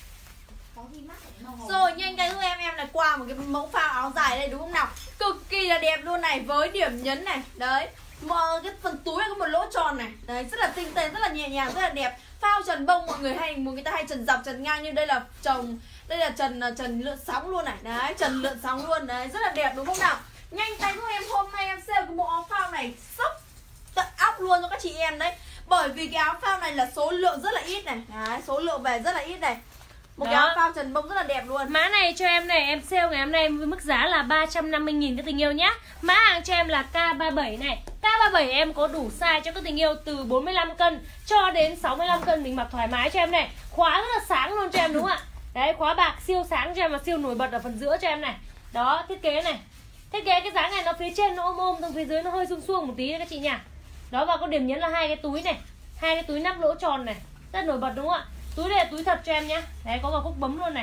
Rồi nhanh tay giúp em em là qua một cái mẫu phao áo dài đây đúng không nào? Cực kỳ là đẹp luôn này, với điểm nhấn này. Đấy, mà cái phần túi có một lỗ tròn này. Đấy, rất là tinh tế, rất là nhẹ nhàng, rất là đẹp. Phao trần bông mọi người hay người ta hay trần dọc trần ngang, nhưng đây là trồng đây là trần trần lượn sóng luôn này. Đấy, trần lượn sóng luôn đấy, rất là đẹp đúng không nào? Nhanh tay giúp em, hôm nay em sale cái bộ áo phao này sốc tận óc luôn cho các chị em đấy. Bởi vì cái áo phao này là số lượng rất là ít này. Đấy, số lượng về rất là ít này. Một đó. cái áo phao trần bông rất là đẹp luôn. Mã này cho em này, em sale ngày hôm nay với mức giá là ba trăm năm mươi nghìn các tình yêu nhá. Mã hàng cho em là K ba mươi bảy này. K ba mươi bảy em có đủ size cho các tình yêu từ bốn mươi lăm cân cho đến sáu mươi lăm cân, mình mặc thoải mái cho em này. Khóa rất là sáng luôn cho em đúng không ạ? Đấy, khóa bạc siêu sáng cho em và siêu nổi bật ở phần giữa cho em này. Đó, thiết kế này. Thiết kế cái dáng này nó phía trên nó ôm ôm, từ phía dưới nó hơi suông suông một tí đấy các chị nhỉ. Đó, và có điểm nhấn là hai cái túi này, hai cái túi nắp lỗ tròn này, rất nổi bật đúng không ạ? Túi này là túi thật cho em nhé. Đấy, có cả khúc bấm luôn này.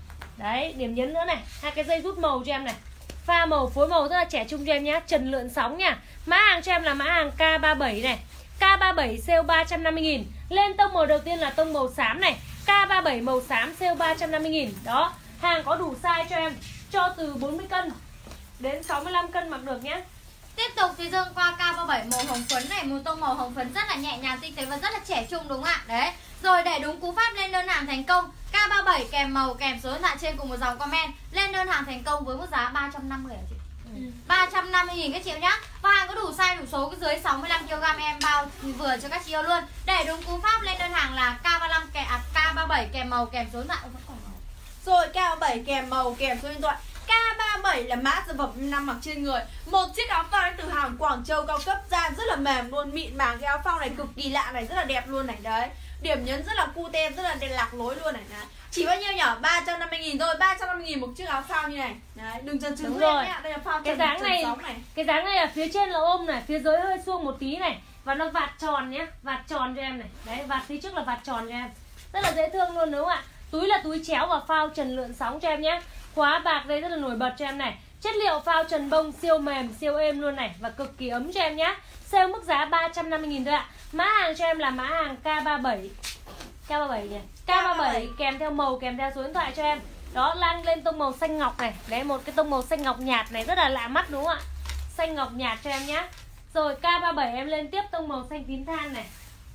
Đấy, điểm nhấn nữa này, hai cái dây rút màu cho em này. Pha màu, phối màu rất là trẻ trung cho em nhé. Trần lượn sóng nha. Mã hàng cho em là mã hàng K ba mươi bảy này. K ba mươi bảy sale ba trăm năm mươi nghìn. Lên tông màu đầu tiên là tông màu xám này. K ba mươi bảy màu xám sale ba trăm năm mươi nghìn. Đó, hàng có đủ size cho em, cho từ bốn mươi cân đến sáu mươi lăm cân mặc được nhé. Tiếp tục thì Dương qua K ba mươi bảy màu hồng phấn này, một tông màu hồng phấn rất là nhẹ nhàng tinh tế và rất là trẻ trung đúng không ạ? Đấy. Rồi để đúng cú pháp lên đơn hàng thành công, K ba mươi bảy kèm màu kèm số điện thoại trên cùng một dòng comment, lên đơn hàng thành công với mức giá ba trăm năm mươi hả chị? Ừ. ba trăm năm mươi nghìn các chị nhá. Và hàng có đủ size đủ số dưới sáu mươi lăm ki lô gam em bao vừa cho các chị yêu luôn. Để đúng cú pháp lên đơn hàng là K ba mươi lăm kèm à, K ba mươi bảy kèm màu kèm số điện thoại. Rồi K ba mươi bảy kèm màu kèm số điện thoại. K ba mươi bảy là mã sản phẩm năm mặc trên người. Một chiếc áo phao từ hàng Quảng Châu cao cấp ra rất là mềm luôn, mịn màng. Cái áo phao này cực kỳ lạ này, rất là đẹp luôn này. Đấy, điểm nhấn rất là cute, rất là đẹp lạc lối luôn này. Đấy. Chỉ bao nhiêu nhỉ? ba trăm năm mươi nghìn thôi, ba trăm năm mươi nghìn một chiếc áo phao như này. Đấy, đừng chần chừ rồi nhá. Đây là phao cái trần, dáng trần này, sóng này. cái dáng này là phía trên là ôm này, phía dưới hơi suông một tí này, và nó vạt tròn nhé, vạt tròn cho em này. Đấy, vạt phía trước là vạt tròn cho em, rất là dễ thương luôn đúng không ạ? Túi là túi chéo và phao trần lượn sóng cho em nhé. Khóa bạc đây rất là nổi bật cho em này. Chất liệu phao trần bông siêu mềm, siêu êm luôn này, và cực kỳ ấm cho em nhé. Sale mức giá ba trăm năm mươi nghìn thôi ạ. Mã hàng cho em là mã hàng K ba mươi bảy. K ba mươi bảy nhỉ? K ba mươi bảy kèm theo màu, kèm theo số điện thoại cho em. Đó, lan lên tông màu xanh ngọc này. Đấy, một cái tông màu xanh ngọc nhạt này rất là lạ mắt đúng không ạ? Xanh ngọc nhạt cho em nhé. Rồi K ba mươi bảy em lên tiếp tông màu xanh tím than này.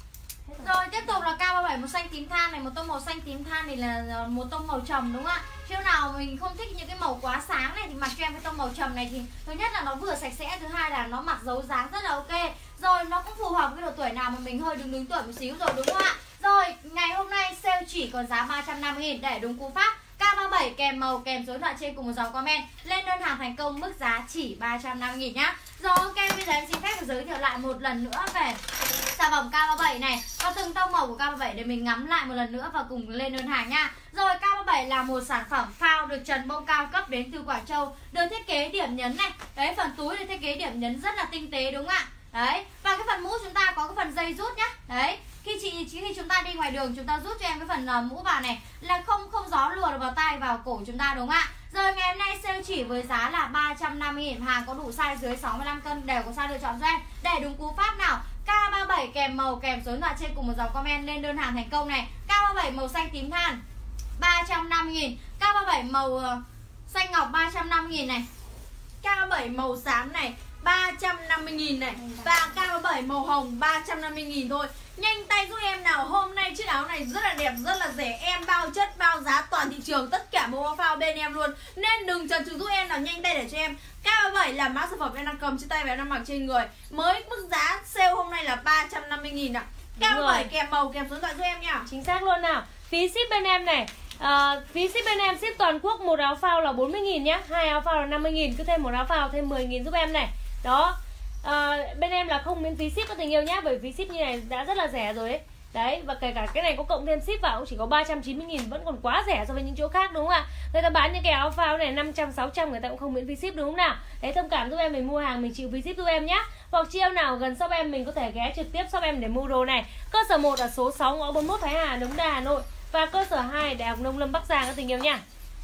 Rồi tiếp tục là K ba mươi bảy một xanh tím than này, một tông màu xanh tím than này là một tông màu trầm đúng không ạ? Khi nào mình không thích những cái màu quá sáng này thì mặc cho em cái tông màu trầm này thì thứ nhất là nó vừa sạch sẽ, thứ hai là nó mặc dấu dáng rất là ok. Rồi nó cũng phù hợp với độ tuổi nào mà mình hơi đứng đứng tuổi một xíu rồi đúng không ạ? Rồi ngày hôm nay sale chỉ còn giá ba trăm năm mươi nghìn. Để đúng cú pháp K ba mươi bảy kèm màu kèm số điện thoại trên cùng một dòng comment, lên đơn hàng thành công mức giá chỉ ba trăm năm mươi nghìn nhá. Rồi ok, bây giờ em xin phép được giới thiệu lại một lần nữa về sản phẩm K ba mươi bảy này và từng tông màu của K ba mươi bảy để mình ngắm lại một lần nữa và cùng lên đơn hàng nha. Rồi K ba mươi bảy là một sản phẩm phao được trần bông cao cấp đến từ Quảng Châu, được thiết kế điểm nhấn này. Đấy, phần túi được thiết kế điểm nhấn rất là tinh tế đúng không ạ? Đấy, và cái phần mũ chúng ta có cái phần dây rút nhá. Đấy, khi chị khi chúng ta đi ngoài đường chúng ta rút cho em cái phần uh, mũ vào này là không không gió lùa được vào tay vào cổ chúng ta đúng không ạ? Rồi ngày hôm nay sale chỉ với giá là ba trăm năm mươi nghìn, hàng có đủ size dưới sáu mươi lăm cân đều có size lựa chọn cho em. Để đúng cú pháp nào K ba mươi bảy kèm màu kèm số điện thoại trên cùng một dòng comment, lên đơn hàng thành công này. K ba mươi bảy màu xanh tím than ba trăm năm mươi nghìn, K ba mươi bảy màu uh, xanh ngọc ba trăm năm mươi nghìn này, K ba mươi bảy màu xám này ba trăm năm mươi nghìn này, và K ba mươi bảy bảy màu hồng ba trăm năm mươi nghìn thôi. Nhanh tay giúp em nào, hôm nay chiếc áo này rất là đẹp, rất là rẻ. Em bao chất, bao giá toàn thị trường, tất cả mẫu áo phao bên em luôn. Nên đừng chần chừ giúp em nào, nhanh tay để cho em. K ba mươi bảy là mã sản phẩm em đang cầm trên tay và em đang mặc trên người. Mới mức giá sale hôm nay là ba trăm năm mươi nghìn ạ. K ba mươi bảy kèm màu, kèm số điện thoại giúp em nha. Chính xác luôn nào. Phí ship bên em này, à, phí ship bên em ship toàn quốc, một áo phao là bốn mươi nghìn nhá, hai áo phao là năm mươi nghìn, cứ thêm một áo phao thêm mười nghìn giúp em này. Đó. À, bên em là không miễn phí ship các tình yêu nhá, bởi phí ship như này đã rất là rẻ rồi đấy. Đấy, và kể cả cái này có cộng thêm ship vào cũng chỉ có ba trăm chín mươi nghìn, vẫn còn quá rẻ so với những chỗ khác đúng không ạ? Người ta bán những cái áo phao này năm trăm, sáu trăm người ta cũng không miễn phí ship đúng không nào? Đấy, thông cảm giúp em, mình mua hàng mình chịu phí ship giúp em nhá. Hoặc chị em nào gần shop em mình có thể ghé trực tiếp shop em để mua đồ này. Cơ sở một ở số sáu ngõ bốn mươi mốt Thái Hà, Đống Đa, Hà Nội. Và cơ sở hai Đại học Nông Lâm Bắc Giang các tình yêu nha.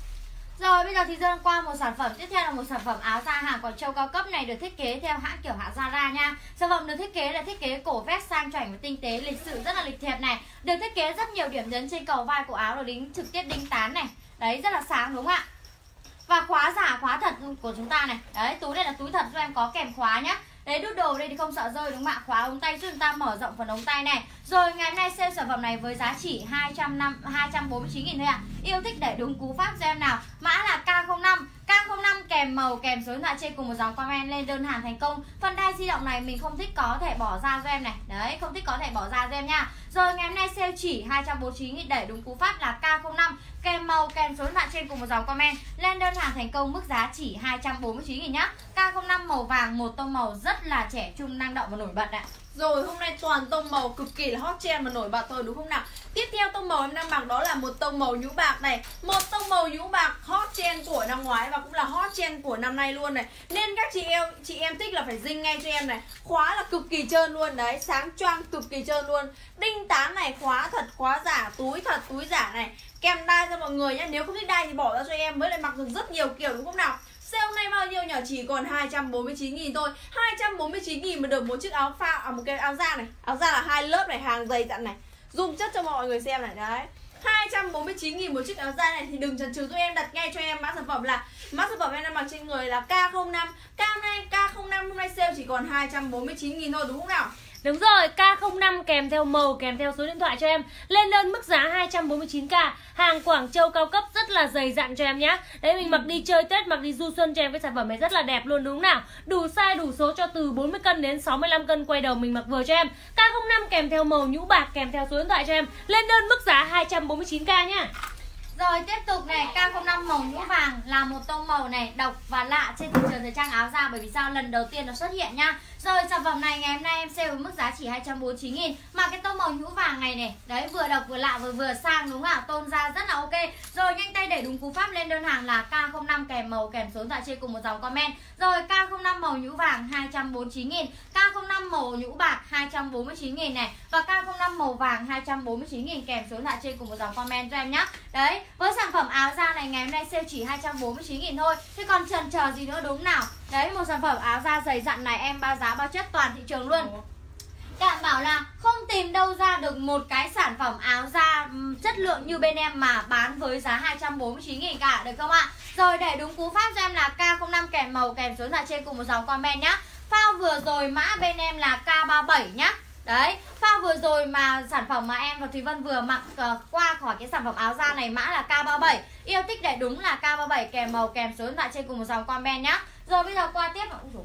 Rồi bây giờ thì Dương qua một sản phẩm tiếp theo là một sản phẩm áo da hàng Quảng Châu cao cấp này, được thiết kế theo hãng kiểu hãng Zara nha. Sản phẩm được thiết kế là thiết kế cổ vest sang chảnh và tinh tế, lịch sự rất là lịch thiệp này. Được thiết kế rất nhiều điểm nhấn trên cầu vai của áo, là đính trực tiếp đính tán này. Đấy, rất là sáng đúng không ạ? Và khóa giả, khóa thật của chúng ta này. Đấy, túi này là túi thật cho em, có kèm khóa nhá. Đấy, đút đồ đây thì không sợ rơi đúng không ạ? Khóa ống tay giúp chúng ta mở rộng phần ống tay này. Rồi ngày hôm nay sale sản phẩm này với giá chỉ hai trăm bốn mươi chín nghìn thôi ạ. Yêu thích để đúng cú pháp cho em nào. Mã là K không năm. K không năm kèm màu, kèm số điện thoại trên cùng một dòng comment lên đơn hàng thành công. Phần đai di động này mình không thích có thể bỏ ra cho em này. Đấy, không thích có thể bỏ ra cho em nha. Rồi ngày hôm nay sale chỉ hai trăm bốn mươi chín nghìn, để đúng cú pháp là K không năm kèm màu, kèm số điện thoại trên cùng một dòng comment lên đơn hàng thành công, mức giá chỉ hai trăm bốn mươi chín nghìn nhá. K không năm màu vàng, một tông màu rất là trẻ trung, năng động và nổi bật ạ. Rồi hôm nay toàn tông màu cực kỳ là hot trend và nổi bật thôi đúng không nào? Tiếp theo tông màu em đang mặc đó là một tông màu nhũ bạc này. Một tông màu nhũ bạc hot trend của năm ngoái và cũng là hot trend của năm nay luôn này. Nên các chị em chị em thích là phải dinh ngay cho em này. Khóa là cực kỳ trơn luôn đấy, sáng choang cực kỳ trơn luôn. Đinh tán này, khóa thật, khóa giả, túi thật, túi giả này. Kèm đai cho mọi người nhé. Nếu không thích đai thì bỏ ra cho em, mới lại mặc được rất nhiều kiểu đúng không nào? Sale hôm nay bao nhiêu nhỉ? Chỉ còn hai trăm bốn mươi chín nghìn thôi. Hai trăm bốn mươi chín nghìn mà được một chiếc áo phao, à một cái áo da này. Áo da là hai lớp này, hàng dày dặn này. Dùng chất cho mọi người xem này đấy. hai trăm bốn mươi chín nghìn một chiếc áo da này thì đừng chần chừ giúp em, đặt ngay cho em mã sản phẩm là mã sản phẩm em đang mặc trên người là K không năm. K này K không năm hôm nay sale chỉ còn hai trăm bốn mươi chín nghìn thôi đúng không nào? Đúng rồi, K không năm kèm theo màu, kèm theo số điện thoại cho em. Lên đơn mức giá hai trăm bốn mươi chín k. Hàng Quảng Châu cao cấp rất là dày dặn cho em nhá. Đấy, mình mặc đi chơi Tết, mặc đi du xuân cho em, cái sản phẩm này rất là đẹp luôn đúng không nào? Đủ size, đủ số cho từ bốn mươi cân đến sáu mươi lăm cân, quay đầu mình mặc vừa cho em. K không năm kèm theo màu nhũ bạc, kèm theo số điện thoại cho em. Lên đơn mức giá hai trăm bốn mươi chín k nhá. Rồi tiếp tục này, K không năm màu nhũ vàng là một tông màu này độc và lạ trên thị trường thời trang áo da, bởi vì sao lần đầu tiên nó xuất hiện nha. Rồi sản phẩm này ngày hôm nay em sale với mức giá chỉ hai trăm bốn mươi chín nghìn. Mà cái tông màu nhũ vàng này này, đấy vừa độc vừa lạ vừa vừa sang đúng không ạ? Tôn da rất là ok. Rồi nhanh tay để đúng cú pháp lên đơn hàng là K không năm kèm màu, kèm số điện thoại trên cùng một dòng comment. Rồi K không năm màu nhũ vàng hai trăm bốn mươi chín nghìn, K không năm màu nhũ bạc hai trăm bốn mươi chín nghìn này, và K không năm màu vàng hai trăm bốn mươi chín nghìn, kèm số điện thoại trên cùng một dòng comment cho em nhá. Đấy, với sản phẩm áo da này ngày hôm nay sale chỉ hai trăm bốn mươi chín nghìn thôi. Thế còn chần chờ gì nữa đúng nào? Đấy, một sản phẩm áo da dày dặn này em bao giá bao chất toàn thị trường luôn. Các bạn bảo là không tìm đâu ra được một cái sản phẩm áo da chất lượng như bên em mà bán với giá hai trăm bốn mươi chín nghìn cả, được không ạ? Rồi để đúng cú pháp cho em là K không năm kèm màu, kèm số điện thoại trên cùng một dòng comment nhá. Phao vừa rồi mã bên em là K ba mươi bảy nhá. Đấy, phao vừa rồi mà sản phẩm mà em và Thúy Vân vừa mặc uh, qua khỏi cái sản phẩm áo da này mã là K ba mươi bảy. Yêu thích để đúng là K ba mươi bảy kèm màu, kèm số điện thoại trên cùng một dòng comment nhá. Rồi bây giờ qua tiếp.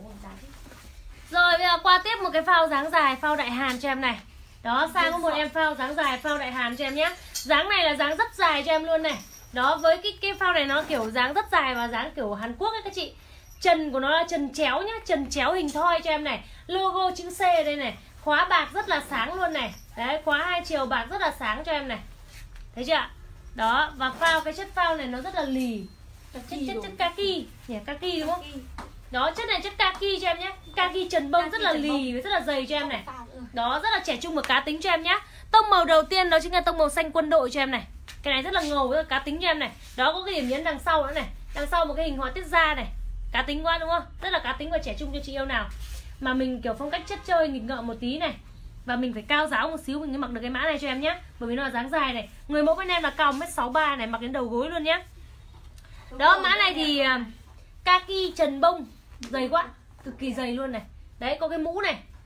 Rồi bây giờ qua tiếp một cái phao dáng dài, phao Đại Hàn cho em này. Đó, sang có một em phao dáng dài, phao Đại Hàn cho em nhé. Dáng này là dáng rất dài cho em luôn này. Đó, với cái cái phao này nó kiểu dáng rất dài và dáng kiểu Hàn Quốc ấy các chị. Chân của nó là chân chéo nhá, chân chéo hình thoi cho em này. Logo chữ C ở đây này. Khóa bạc rất là sáng luôn này. Đấy, khóa hai chiều bạc rất là sáng cho em này. Thấy chưa? Đó, và phao, cái chất phao này nó rất là lì. Chất chất chất kaki, nhỉ, kaki đúng không? Đó, chất này chất kaki cho em nhé. Kaki trần bông rất là lì, rất là dày cho em này. Đó, rất là trẻ trung và cá tính cho em nhé. Tông màu đầu tiên đó chính là tông màu xanh quân đội cho em này. Cái này rất là ngầu, rất là cá tính cho em này. Đó, có cái điểm nhấn đằng sau nữa này. Đằng sau một cái hình họa tiết da này. Cá tính quá đúng không? Rất là cá tính và trẻ trung cho chị yêu nào. Mà mình kiểu phong cách chất chơi, nghịch ngợm một tí này. Và mình phải cao giáo một xíu mình mới mặc được cái mã này cho em nhé. Bởi vì nó là dáng dài này. Người mẫu bên em là cao một mét sáu mươi ba này, mặc đến đầu gối luôn nhé. Đó, mã này thì kaki trần bông dày quá, cực kỳ dày luôn này. Đấy, có cái mũ này.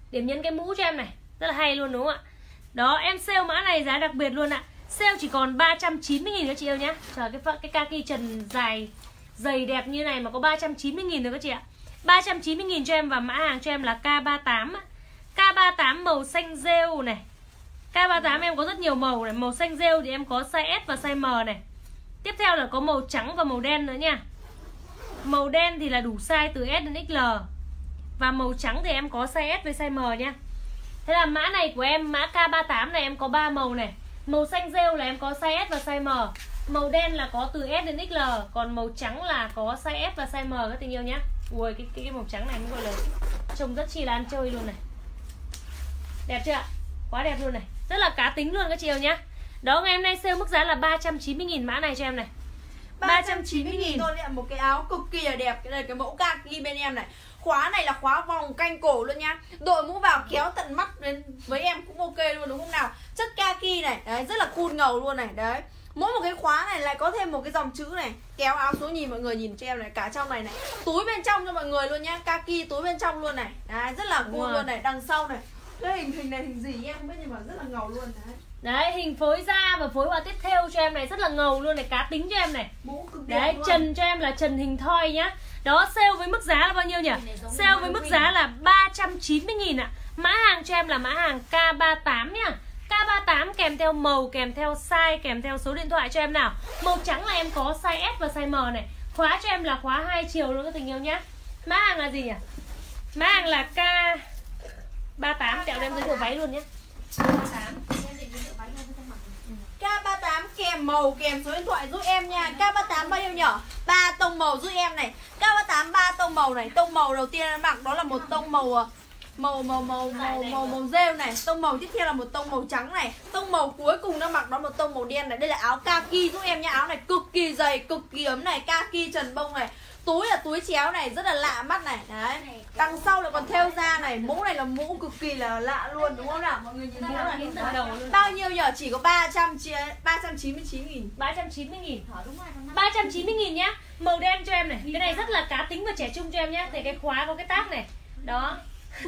Điểm nhấn cái mũ cho em này, rất là hay luôn đúng không ạ? Đó, em sale mã này giá đặc biệt luôn ạ. Sale chỉ còn ba trăm chín mươi nghìn các chị yêu nhá. Trời, cái cái kaki trần dài dày đẹp như này mà có ba trăm chín mươi nghìn rồi các chị ạ. ba trăm chín mươi nghìn cho em, và mã hàng cho em là K ba mươi tám. K ba mươi tám màu xanh rêu này. K ba mươi tám em có rất nhiều màu này. Màu xanh rêu thì em có size S và size M này. Tiếp theo là có màu trắng và màu đen nữa nha. Màu đen thì là đủ size từ S đến ích lờ. Và màu trắng thì em có size S với size M nha. Thế là mã này của em, mã K ba mươi tám này em có ba màu này. Màu xanh rêu là em có size S và size M. Màu đen là có từ S đến ích lờ. Còn màu trắng là có size S và size M các tình yêu nhá. Ui, cái, cái, cái màu trắng này mới gọi là trông rất chi là ăn chơi luôn này. Đẹp chưa ạ? Quá đẹp luôn này. Rất là cá tính luôn các chị yêu nhá. Đó, ngày hôm nay sale mức giá là ba trăm chín mươi nghìn mã này cho em này. ba trăm chín mươi nghìn thôi ạ. Một cái áo cực kỳ là đẹp. Cái này cái mẫu kaki bên em này. Khóa này là khóa vòng canh cổ luôn nha. Đội mũ vào kéo tận mắt đến với em cũng ok luôn đúng không nào? Chất kaki này, đấy, rất là cool ngầu luôn này. Đấy. Mỗi một cái khóa này lại có thêm một cái dòng chữ này. Kéo áo xuống nhìn mọi người nhìn cho em này. Cả trong này này. Túi bên trong cho mọi người luôn nhá. Kaki túi bên trong luôn này. Đấy, rất là cool luôn này. Đằng sau này. Cái hình hình này hình gì em không biết nhưng mà rất là ngầu luôn đấy. Đấy, hình phối da và phối họa tiếp theo cho em này rất là ngầu luôn này, cá tính cho em này. Mũ cực đẹp đấy, luôn. trần cho em là trần hình thoi nhá. Đó, sale với mức giá là bao nhiêu nhỉ? Sale với mức giá là ba trăm chín mươi nghìn ạ. Mã hàng cho em là mã hàng K ba mươi tám nhá. K ba mươi tám kèm theo màu, kèm theo size, kèm theo số điện thoại cho em nào. Màu trắng là em có size S và size M này. Khóa cho em là khóa hai chiều luôn các tình yêu nhá. Mã hàng là gì nhỉ? Mã hàng là K ba mươi tám, tẹo em giới thiệu váy luôn nhé. K ba mươi tám. K ba mươi tám kèm màu kèm số điện thoại giúp em nha. K ba mươi tám bao nhiêu nhở? ba tông màu giúp em này. K ba mươi tám ba tông màu này. Tông màu đầu tiên em mặc đó là một tông màu màu màu màu màu màu màu rêu này. Tông màu tiếp theo là một tông màu trắng này. Tông màu cuối cùng nó mặc đó một tông màu đen này. Đây là áo kaki giúp em nha. Áo này cực kỳ dày, cực kỳ ấm này, kaki trần bông này. Túi là túi chéo này, rất là lạ mắt này. Đấy. Đằng sau lại còn thêu da này. Mũ này là mũ cực kỳ là lạ luôn đúng không nào? Mọi người nhìn mũ này đến từ đầu luôn. Bao nhiêu nhở? Chỉ có ba trăm chín mươi chín nghìn. ba trăm chín mươi nghìn. ba trăm chín mươi nghìn nhá. Màu đen cho em này. Cái này rất là cá tính và trẻ trung cho em nhá. Thì cái khóa có cái tag này. Đó.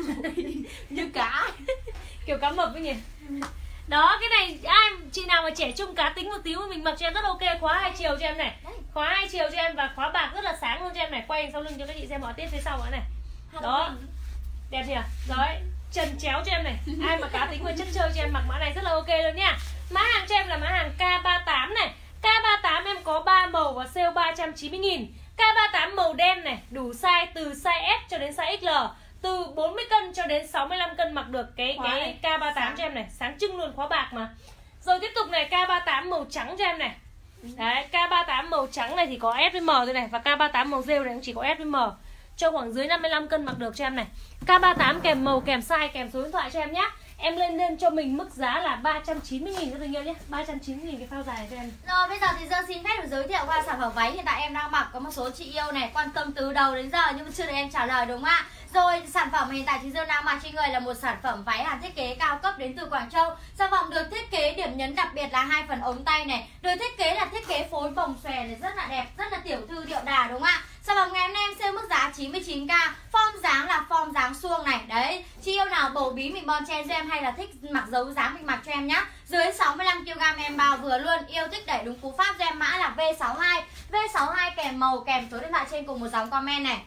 Như cá. Kiểu cá mập ấy nhỉ. Đó, cái này ai chị nào mà trẻ trung cá tính một tí mình mặc cho em rất ok. Khóa hai chiều cho em này. Khóa hai chiều cho em và khóa bạc rất là sáng luôn cho em này. Quay sau lưng cho các chị xem họa tiết phía sau nữa này. Đó. Đẹp nhỉ? Rồi, trần chéo cho em này. Ai mà cá tính và chất chơi cho em mặc mã này rất là ok luôn nha. Mã hàng cho em là mã hàng K ba mươi tám này. K ba mươi tám em có ba màu và sale ba trăm chín mươi nghìn. K ba mươi tám màu đen này, đủ size từ size S cho đến size ích lờ. Từ bốn mươi cân cho đến sáu mươi lăm cân mặc được cái khóa cái K ba mươi tám sáng cho em này, sáng trưng luôn, khóa bạc mà. Rồi tiếp tục này, K ba mươi tám màu trắng cho em này. Đấy, K ba mươi tám màu trắng này thì có S với M thôi này. Và K ba mươi tám màu rêu này cũng chỉ có S với M. Cho khoảng dưới năm mươi lăm cân mặc được cho em này. K ba mươi tám kèm màu, kèm size, kèm số điện thoại cho em nhé. Em lên lên cho mình mức giá là ba trăm chín mươi nghìn các tình yêu nhé. ba trăm chín mươi nghìn cái phao dài này cho em. Rồi bây giờ thì Dương xin phép được giới thiệu qua sản phẩm váy hiện tại em đang mặc. Có một số chị yêu này quan tâm từ đầu đến giờ nhưng mà chưa được em trả lời đúng không ạ? Rồi sản phẩm hiện tại chị Dương đang mặc trên người là một sản phẩm váy hàng thiết kế cao cấp đến từ Quảng Châu. Sản phẩm được thiết kế điểm nhấn đặc biệt là hai phần ống tay này. Được thiết kế là thiết kế phối vòng xòe này, rất là đẹp, rất là tiểu thư điệu đà đúng không ạ? Sản phẩm ngày hôm nay em sale mức giá chín mươi chín k. Form dáng là form dáng suông này. Đấy, chị yêu nào bầu bí mình bon chen cho em hay là thích mặc dấu dáng mình mặc cho em nhá. Dưới sáu mươi lăm ki lô gam em bao vừa luôn. Yêu thích đẩy đúng cú pháp cho em mã là V sáu hai. V sáu hai kèm màu kèm số điện thoại trên cùng một dòng comment này.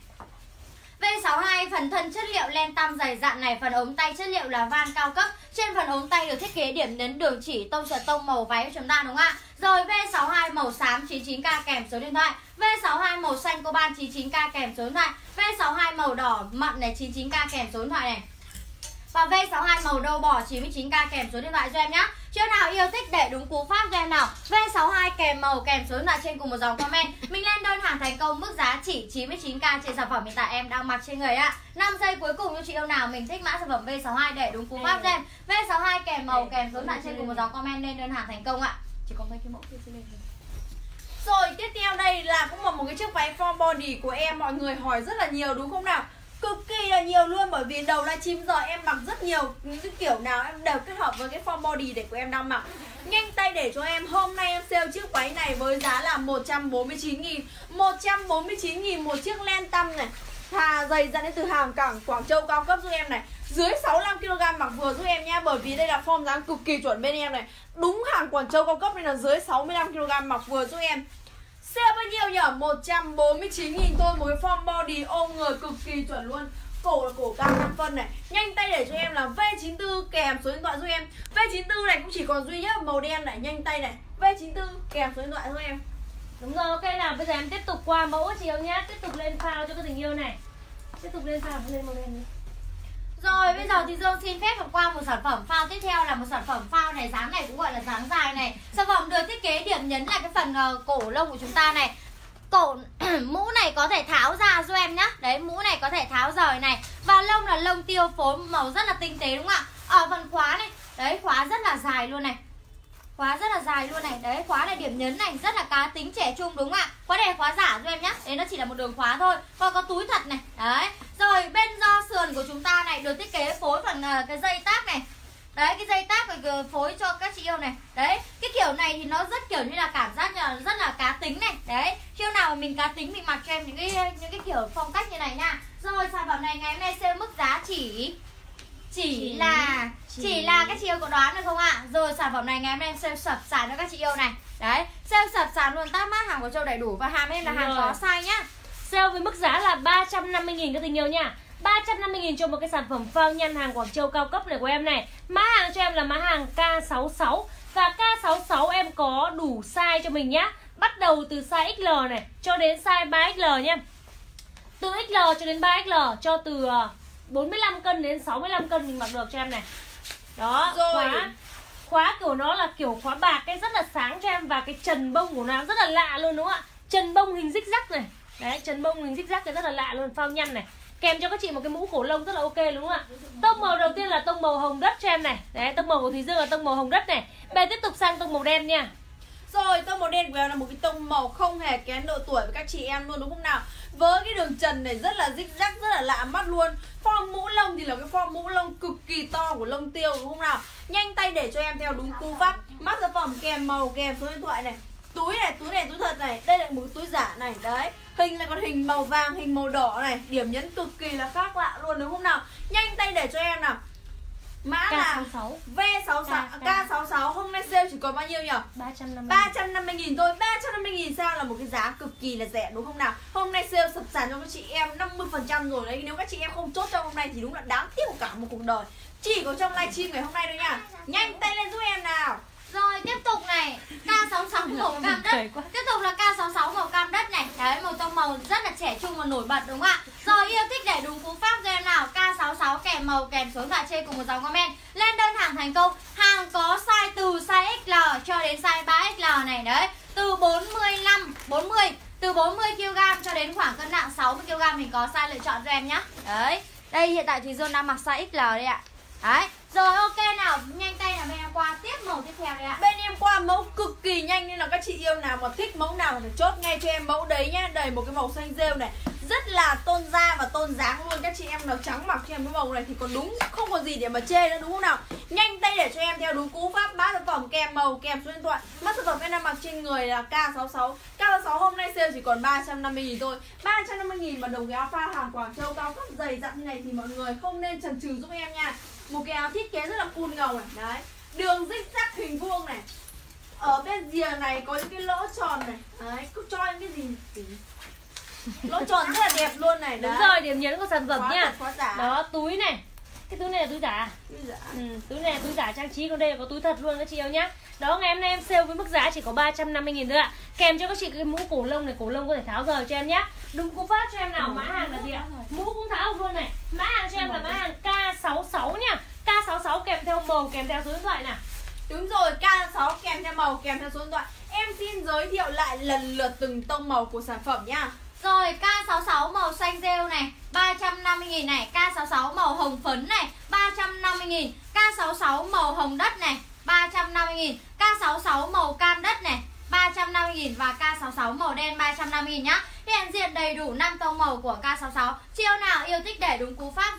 V sáu hai phần thân chất liệu len tăm dày dặn này, phần ống tay chất liệu là van cao cấp. Trên phần ống tay được thiết kế điểm nhấn đường chỉ tông sợi tông màu váy của chúng ta đúng không ạ? Rồi V sáu hai màu xám chín mươi chín k kèm số điện thoại. V sáu hai màu xanh coban chín mươi chín k kèm số điện thoại. V sáu hai màu đỏ mận này chín mươi chín k kèm số điện thoại này. Và V sáu hai màu đâu bò chín mươi chín k kèm số điện thoại cho em nhé. Chưa nào yêu thích để đúng cú pháp cho em nào. V sáu hai kèm màu kèm số điện thoại trên cùng một dòng comment. Mình lên đơn hàng thành công mức giá chỉ chín mươi chín k trên sản phẩm hiện tại em đang mặc trên người ạ. năm giây cuối cùng cho chị yêu nào mình thích mã sản phẩm V sáu hai để đúng cú pháp cho em. V sáu hai kèm màu kèm số điện thoại trên cùng một dòng comment lên đơn hàng thành công ạ. Chỉ còn mấy cái mẫu kia trên đây. Rồi tiếp theo đây là cũng là một cái chiếc váy form body của em. Mọi người hỏi rất là nhiều đúng không nào? Cực kỳ là nhiều luôn, bởi vì đầu livestream giờ em mặc rất nhiều những cái kiểu nào em đều kết hợp với cái form body để của em đang mặc. Nhanh tay để cho em, hôm nay em sale chiếc váy này với giá là một trăm bốn mươi chín nghìn. một trăm bốn mươi chín nghìn một chiếc len tăm này. Thà dày dẫn đến từ hàng cảng Quảng Châu cao cấp giúp em này. Dưới sáu mươi lăm ki lô gam mặc vừa giúp em nha. Bởi vì đây là form dáng cực kỳ chuẩn bên em này. Đúng hàng Quảng Châu cao cấp nên là dưới sáu mươi lăm ki lô gam mặc vừa giúp em. Sale bao nhiêu nhỉ? một trăm bốn mươi chín nghìn thôi. Một cái form body ôm người cực kỳ chuẩn luôn. Cổ là cổ cao năm phân này. Nhanh tay để cho em là V chín tư kèm số điện thoại giúp em. V chín tư này cũng chỉ còn duy nhất màu đen này. Nhanh tay này, V chín tư kèm số điện thoại giúp em. Đúng rồi, ok nào, bây giờ em tiếp tục qua mẫu chị yêu nhá. Tiếp tục lên phao cho cái tình yêu này. Tiếp tục lên phao, lên màu đen đi. Rồi bây giờ thì Dương xin phép được qua một sản phẩm phao tiếp theo là một sản phẩm phao này, dáng này cũng gọi là dáng dài này. Sản phẩm được thiết kế điểm nhấn là cái phần uh, cổ lông của chúng ta này. Cổ mũ này có thể tháo ra giúp em nhá. Đấy, mũ này có thể tháo rời này. Và lông là lông tiêu phối màu rất là tinh tế đúng không ạ? Ở phần khóa này, đấy, khóa rất là dài luôn này. Khóa rất là dài luôn này. Đấy, khóa này điểm nhấn này, rất là cá tính trẻ trung đúng không ạ? Khóa này là khóa giả giúp em nhá. Đấy, nó chỉ là một đường khóa thôi. Còn có túi thật này. Đấy. Rồi bên do sườn của chúng ta này được thiết kế phối phần uh, cái dây táp này. Đấy, cái dây táp này phối cho các chị yêu này. Đấy, cái kiểu này thì nó rất kiểu như là cảm giác như là rất là cá tính này. Đấy, khi nào mà mình cá tính mình mặc cho em những cái những cái kiểu phong cách như này nha. Rồi sản phẩm này ngày hôm nay sale mức giá chỉ chỉ, chỉ là chỉ, chỉ là các chị yêu có đoán được không ạ? À? Rồi sản phẩm này ngày hôm nay em sale sập sàn cho các chị yêu này. Đấy, sale sập sàn luôn, tag mác hàng của Châu đầy đủ và hàng em là hàng có size nhá. Sale với mức giá là ba trăm năm mươi nghìn các tình yêu nha. ba trăm năm mươi nghìn cho một cái sản phẩm phao nhăn hàng Quảng Châu cao cấp này của em này. Mã hàng cho em là mã hàng K sáu sáu. Và K sáu sáu em có đủ size cho mình nhá. Bắt đầu từ size ích lờ này cho đến size ba ích lờ nhá. Từ ích lờ cho đến ba ích lờ, cho từ bốn mươi lăm cân đến sáu mươi lăm cân mình mặc được cho em này. Đó, rồi. khóa khóa kiểu nó là kiểu khóa bạc ấy, rất là sáng cho em. Và cái trần bông của nó rất là lạ luôn đúng không ạ? Trần bông hình zig zag này. Đấy, trần bông hình zig zag thì rất là lạ luôn, phao nhăn này. Kèm cho các chị một cái mũ cổ lông rất là ok đúng không ạ? Tông màu đầu tiên là tông màu hồng đất cho em này. Đấy, tông màu của Thùy Dương là tông màu hồng đất này. Bây giờ tiếp tục sang tông màu đen nha. Rồi, tông màu đen của em là một cái tông màu không hề kén độ tuổi với các chị em luôn đúng không nào? Với cái đường trần này rất là rích rắc, rất là lạ mắt luôn. Form mũ lông thì là cái form mũ lông cực kỳ to của lông tiêu đúng không nào? Nhanh tay để cho em theo đúng cú pháp. Mắc sản phẩm kèm màu, kèm số điện thoại này. Túi này, túi này, túi thật này. Đây là một túi giả này, đấy. Hình là còn hình màu vàng, hình màu đỏ này. Điểm nhấn cực kỳ là khác lạ luôn đúng không nào? Nhanh tay để cho em nào. Mã là V sáu sáu, K sáu sáu. Hôm nay sale chỉ còn bao nhiêu nhỉ? ba trăm năm mươi nghìn thôi. ba trăm năm mươi nghìn sao là một cái giá cực kỳ là rẻ đúng không nào? Hôm nay sale sập sàn cho các chị em năm mươi phần trăm rồi đấy. Nếu các chị em không chốt trong hôm nay thì đúng là đáng tiếc cả một cuộc đời. Chỉ có trong livestream ngày hôm nay thôi nha. Nhanh tay lên giúp em nào. Rồi tiếp tục này, K sáu sáu màu cam đất. Tiếp tục là K sáu sáu màu cam đất này. Đấy, một tông màu rất là trẻ trung và nổi bật đúng không ạ? Rồi yêu thích để đúng cú pháp cho em nào. K sáu sáu kèm màu kèm số điện thoại trên cùng một dòng comment. Lên đơn hàng thành công. Hàng có size từ size ích lờ cho đến size ba ích lờ này. Đấy, từ bốn mươi lăm, bốn mươi, từ bốn mươi ki lô gam cho đến khoảng cân nặng sáu mươi ki lô gam mình có size lựa chọn cho em nhá. Đấy, đây hiện tại thì Dương đang mặc size ích lờ đây ạ. Đấy, rồi ok nào, nhanh tay là bên em qua tiếp màu tiếp theo đây ạ. Bên em qua mẫu cực kỳ nhanh nên là các chị yêu nào mà thích mẫu nào thì chốt ngay cho em mẫu đấy nhá. Đầy một cái màu xanh rêu này, rất là tôn da và tôn dáng luôn. Các chị em nào trắng mặc cho em cái màu này thì còn đúng, không còn gì để mà chê nữa đúng không nào? Nhanh tay để cho em theo đúng cú pháp. Mã sản phẩm kèm màu kèm số điện thoại. Mã sản phẩm em đang mặc trên người là K sáu sáu. K sáu sáu hôm nay sale chỉ còn ba trăm năm mươi nghìn thôi. ba trăm năm mươi nghìn mà đồng cái áo pha hàng Quảng Châu cao cấp dày dặn như này thì mọi người không nên chần chừ giúp em nha. Một cái áo thiết kế rất là cool ngầu này. Đấy, đường zig zag hình vuông này. Ở bên rìa này có những cái lỗ tròn này. Đấy, cứ cho em cái gì tí. Lỗ tròn rất là đẹp luôn này. Đúng rồi, điểm nhấn của sản phẩm khóa nha. thật, khóa giả. Đó, túi này. Cái túi này là túi giả. Túi giả. Ừ, túi này là túi giả trang trí, còn đây là có túi thật luôn các chị yêu nhá. Đó, ngày hôm nay em sale với mức giá chỉ có ba trăm năm mươi nghìn thôi ạ. Kèm cho các chị cái mũ cổ lông này, cổ lông có thể tháo rời cho em nhá. Đúng cú pháp cho em nào. Mã hàng là gì ạ? Mũ cũng tháo luôn này. Mã hàng cho em là mã hàng K sáu sáu nha. K sáu sáu kèm theo màu, kèm theo số điện thoại nào. Đúng rồi, K sáu kèm theo màu, kèm theo số điện thoại. Em xin giới thiệu lại lần lượt từng tông màu của sản phẩm nhá. Rồi K sáu sáu màu xanh rêu này, ba trăm năm mươi nghìn này. K sáu sáu màu hồng phấn này, ba trăm năm mươi nghìn. K sáu sáu màu hồng đất này, ba trăm năm mươi nghìn. K sáu sáu màu cam đất này, ba trăm năm mươi nghìn. Và K sáu sáu màu đen ba trăm năm mươi nghìn nhá. Hiện diện đầy đủ năm tông màu của K sáu sáu. Chiêu nào yêu thích để đúng cú pháp cho em.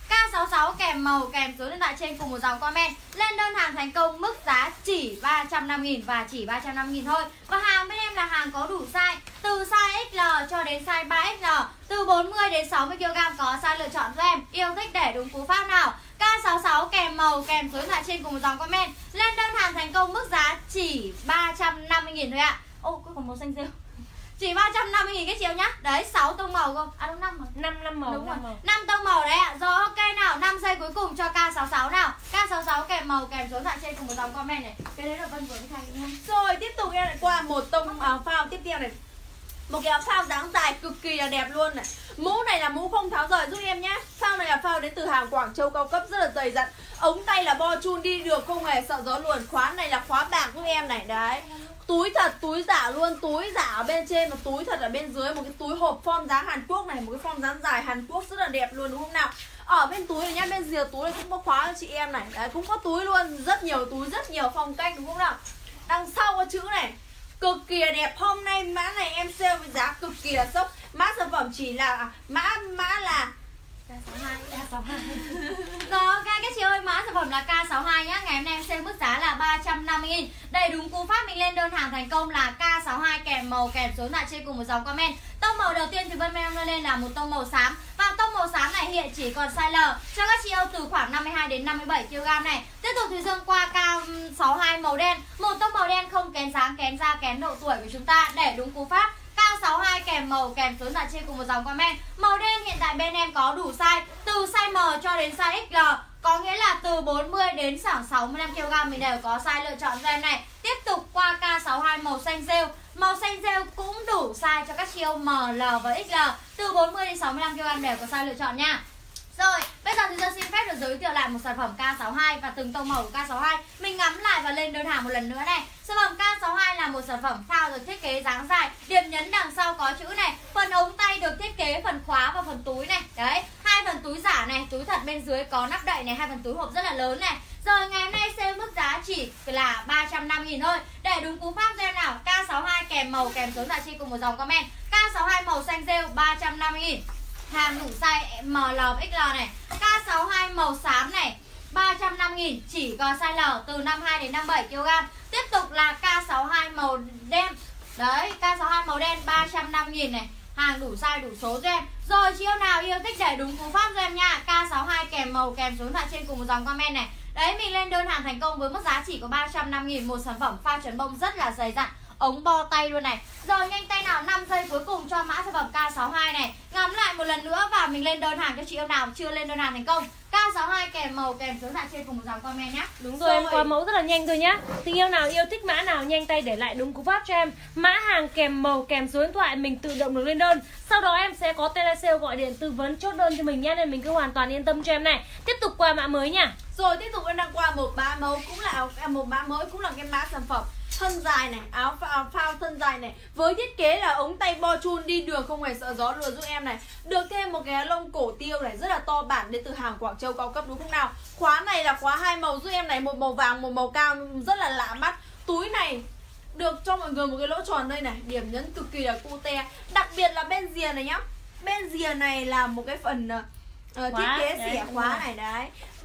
K sáu sáu kèm màu kèm số điện thoại trên cùng một dòng comment. Lên đơn hàng thành công mức giá chỉ ba trăm năm mươi nghìn và chỉ ba trăm năm mươi nghìn thôi. Và hàng bên em là hàng có đủ size, từ size ích lờ cho đến size ba ích lờ, từ bốn mươi đến sáu mươi ki lô gam có size lựa chọn cho em. Yêu thích để đúng cú pháp nào. K sáu sáu kèm màu kèm số điện thoại trên cùng một dòng comment. Lên đơn hàng thành công mức giá chỉ ba trăm năm mươi nghìn thôi ạ. Ô, có còn màu xanh rêu. Chỉ ba trăm năm mươi nghìn cái chiều nhá. Đấy, sáu tông màu không? À đúng năm rồi. năm năm màu. Đúng rồi. năm tông màu đấy ạ. Rồi ok nào, năm giây cuối cùng cho K sáu sáu nào. K sáu sáu kèm màu kèm số điện thoại trên cùng một dòng comment này. Cái đấy là Vân vừa mới thay nha. Rồi tiếp tục em lại qua một tông áo phao tiếp theo này. Một cái áo phao dáng dài cực kỳ là đẹp luôn này. Mũ này là mũ không tháo rời giúp em nhé. Phao này là phao đến từ hàng Quảng Châu cao cấp rất là dày dặn. Ống tay là bo chun đi được không hề sợ gió luôn. Khóa này là khóa bạc giúp em này. Đấy. Túi thật, túi giả luôn, túi giả ở bên trên và túi thật ở bên dưới. Một cái túi hộp form dáng Hàn Quốc này, một cái form dáng dài Hàn Quốc rất là đẹp luôn đúng không nào. Ở bên túi này nhá, bên rìa túi này cũng có khóa cho chị em này. Đấy, cũng có túi luôn, rất nhiều túi, rất nhiều phong cách đúng không nào. Đằng sau có chữ này cực kỳ là đẹp. Hôm nay mã này em sale với giá cực kỳ là sốc. Mã sản phẩm chỉ là mã mã là K sáu hai, K sáu hai. Rồi ok các chị ơi, mã sản phẩm là K sáu hai nhá. Ngày hôm nay em sale mức giá là ba trăm năm mươi nghìn. Đầy đúng cú pháp mình lên đơn hàng thành công là K sáu hai kèm màu kèm số điện thoại trên cùng một dòng comment. Tông màu đầu tiên thì Vân em lên là một tông màu xám. Và tông màu xám này hiện chỉ còn size L cho các chị yêu từ khoảng năm mươi hai đến năm mươi bảy ki lô gam này. Tiếp tục thì dương qua K sáu hai màu đen. Một tông màu đen không kén dáng, kén da, kén độ tuổi của chúng ta. Để đúng cú pháp K sáu hai kèm màu kèm số điện thoại trên cùng một dòng comment. Màu đen hiện tại bên em có đủ size, từ size M cho đến size ích lờ, có nghĩa là từ bốn mươi đến khoảng sáu mươi lăm ki lô gam mình đều có size lựa chọn cho em này. Tiếp tục qua K sáu hai màu xanh rêu. Màu xanh rêu cũng đủ size cho các chiều M, L và ích lờ, từ bốn mươi đến sáu mươi lăm ki lô gam đều có size lựa chọn nha. Rồi, bây giờ thì tôi xin phép được giới thiệu lại một sản phẩm K sáu hai và từng tông màu của K sáu hai. Mình ngắm lại và lên đơn hàng một lần nữa này. Sản phẩm K sáu hai là một sản phẩm phao được thiết kế dáng dài. Điểm nhấn đằng sau có chữ này. Phần ống tay được thiết kế phần khóa và phần túi này. Đấy, hai phần túi giả này, túi thật bên dưới có nắp đậy này, hai phần túi hộp rất là lớn này. Rồi ngày hôm nay sale mức giá chỉ là ba trăm năm mươi nghìn thôi. Để đúng cú pháp cho em nào. K sáu hai kèm màu kèm số điện thoại trên cùng một dòng comment. K sáu hai màu xanh rêu ba trăm năm mươi nghìn. Hàng đủ size M, L, ích lờ này. K sáu hai màu xám này ba trăm năm mươi nghìn, chỉ có size L từ năm mươi hai đến năm mươi bảy ki lô gam. Tiếp tục là K sáu hai màu đen. Đấy, K sáu hai màu đen ba trăm năm mươi nghìn này. Hàng đủ size đủ số cho em. Rồi chị yêu nào yêu thích để đúng cú pháp cho em nha. K sáu hai kèm màu kèm số điện thoại trên cùng một dòng comment này. Đấy, mình lên đơn hàng thành công với mức giá chỉ có ba trăm năm mươi nghìn. Một sản phẩm phao trần bông rất là dày dặn, ống bo tay luôn này. Rồi nhanh tay nào, năm giây cuối cùng cho mã sản phẩm K sáu hai này. Ngắm lại một lần nữa và mình lên đơn hàng cho chị yêu nào chưa lên đơn hàng thành công. K sáu hai kèm màu kèm số điện thoại trên cùng một dòng comment nhé. Đúng rồi, em qua mẫu rất là nhanh thôi nhá. Tình yêu nào yêu thích mã nào nhanh tay để lại đúng cú pháp cho em. Mã hàng kèm màu kèm số điện thoại mình tự động được lên đơn. Sau đó em sẽ có telesale gọi điện tư vấn chốt đơn cho mình nhé, nên mình cứ hoàn toàn yên tâm cho em này. Tiếp tục qua mã mới nha. Rồi tiếp tục em đang qua một mã mẫu cũng là một mã mới, cũng là cái mã sản phẩm thân dài này, áo phao, phao thân dài này với thiết kế là ống tay bo chun đi đường không hề sợ gió luôn giúp em này. Được thêm một cái lông cổ tiêu này rất là to bản đến từ hàng Quảng Châu cao cấp đúng không nào. Khóa này là khóa hai màu giúp em này, một màu vàng một màu cam rất là lạ mắt. Túi này được cho mọi người một cái lỗ tròn đây này, điểm nhấn cực kỳ là cute. Đặc biệt là bên rìa này nhá, bên rìa này là một cái phần uh, thiết kế xẻ khóa này đấy.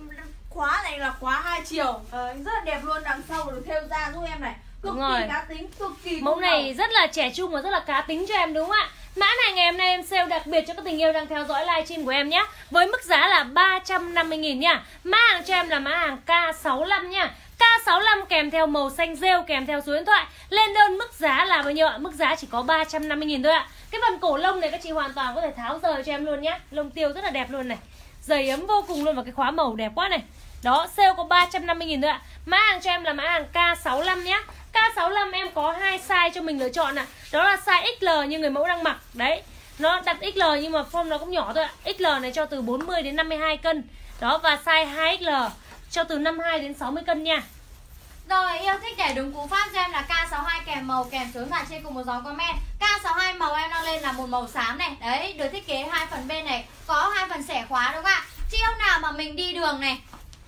Khóa này là khóa hai chiều, uh, rất là đẹp luôn, đằng sau được thêu da giúp em này. Cực kỳ cá tính, cực kỳ mẫu này đầu. Rất là trẻ trung và rất là cá tính cho em đúng không ạ? Mã này ngày hôm nay em sale đặc biệt cho các tình yêu đang theo dõi livestream của em nhé. Với mức giá là ba trăm năm mươi nghìn nha. Mã hàng cho em là mã hàng K sáu lăm nha. K sáu lăm kèm theo màu xanh rêu kèm theo số điện thoại. Lên đơn mức giá là bao nhiêu ạ? Mức giá chỉ có ba trăm năm mươi nghìn thôi ạ. Cái phần cổ lông này các chị hoàn toàn có thể tháo rời cho em luôn nhé. Lông tiêu rất là đẹp luôn này. Dày ấm vô cùng luôn và cái khóa màu đẹp quá này. Đó, sale có ba trăm năm mươi nghìn thôi ạ. Mã hàng cho em là mã hàng K sáu lăm nhé. K sáu lăm em có hai size cho mình lựa chọn ạ. Đó là size ích lờ như người mẫu đang mặc. Đấy, nó đặt ích lờ nhưng mà form nó cũng nhỏ thôi ạ. ích lờ này cho từ bốn mươi đến năm mươi hai cân. Đó, và size hai ích lờ cho từ năm mươi hai đến sáu mươi cân nha. Rồi, yêu thích để đúng cú pháp cho em là K sáu hai kèm màu kèm số điện thoại trên cùng một dòng comment. K sáu hai màu em đang lên là một màu xám này. Đấy, được thiết kế hai phần bên này có hai phần xẻ khóa đúng không ạ? Chị hôm nào mà mình đi đường này,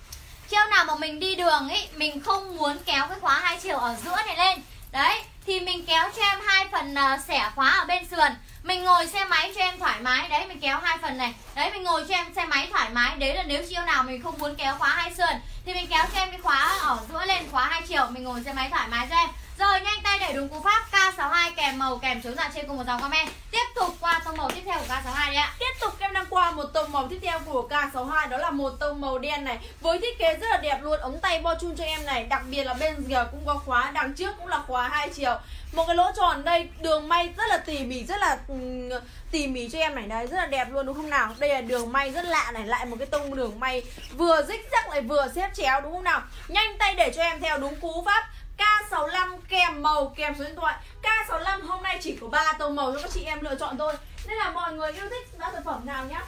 Chị nào mà mình đi đường ấy, mình không muốn kéo cái khóa hai chiều ở giữa này lên. Đấy, thì mình kéo cho em hai phần uh, xẻ khóa ở bên sườn. Mình ngồi xe máy cho em thoải mái. Đấy mình kéo hai phần này. Đấy mình ngồi cho em xe máy thoải mái. Đấy là nếu chiều nào mình không muốn kéo khóa hai sườn thì mình kéo cho em cái khóa ở giữa lên khóa hai chiều. Mình ngồi xe máy thoải mái cho em. Rồi nhanh tay để đúng cú pháp K sáu hai kèm màu kèm số dạng trên cùng một dòng comment. Tiếp tục qua tông màu tiếp theo của K sáu hai đấy ạ. Tiếp tục em đang qua một tông màu tiếp theo của K sáu hai, đó là một tông màu đen này. Với thiết kế rất là đẹp luôn, ống tay bo chun cho em này. Đặc biệt là bên rìa cũng có khóa, đằng trước cũng là khóa hai chiều. Một cái lỗ tròn đây, đường may rất là tỉ mỉ, rất là um, tỉ mỉ cho em này. Đấy, rất là đẹp luôn đúng không nào? Đây là đường may rất lạ này, lại một cái tông đường may vừa rích rắc lại vừa xếp chéo đúng không nào? Nhanh tay để cho em theo đúng cú pháp K sáu lăm kèm màu kèm số điện thoại. K sáu lăm hôm nay chỉ có ba tông màu cho các chị em lựa chọn thôi. Nên là mọi người yêu thích mã sản phẩm nào nhá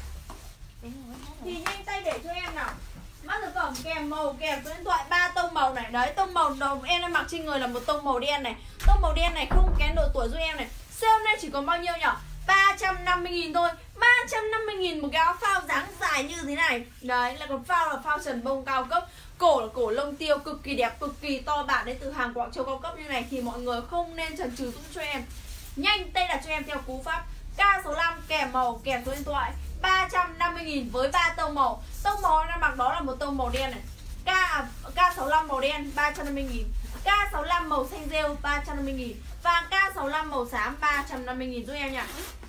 thì nhanh tay để cho em nào. Mã sản phẩm kèm màu kèm số điện thoại, ba tông màu này. Đấy, tông màu đầu em đang mặc trên người là một tông màu đen này. Tông màu đen này không kén độ tuổi giúp em này. Sale hôm nay chỉ còn bao nhiêu nhỉ? ba trăm năm mươi nghìn thôi. Ba trăm năm mươi nghìn một cái áo phao dáng dài như thế này. Đấy, là còn phao là phao trần bông cao cấp. Cổ là cổ lông tiêu cực kỳ đẹp, cực kỳ to bản đến từ hàng Quảng Châu cao cấp như này thì mọi người không nên chần chừ giúp cho em. Nhanh tay đặt cho em theo cú pháp K sáu lăm kèm màu kèm số điện thoại, ba trăm năm mươi nghìn với ba tông màu. Tông màu em đang mặc đó là một tông màu đen này. K K sáu lăm màu đen ba trăm năm mươi nghìn, K sáu lăm màu xanh rêu ba trăm năm mươi nghìn và K sáu lăm màu xám ba trăm năm mươi nghìn giúp em nhỉ.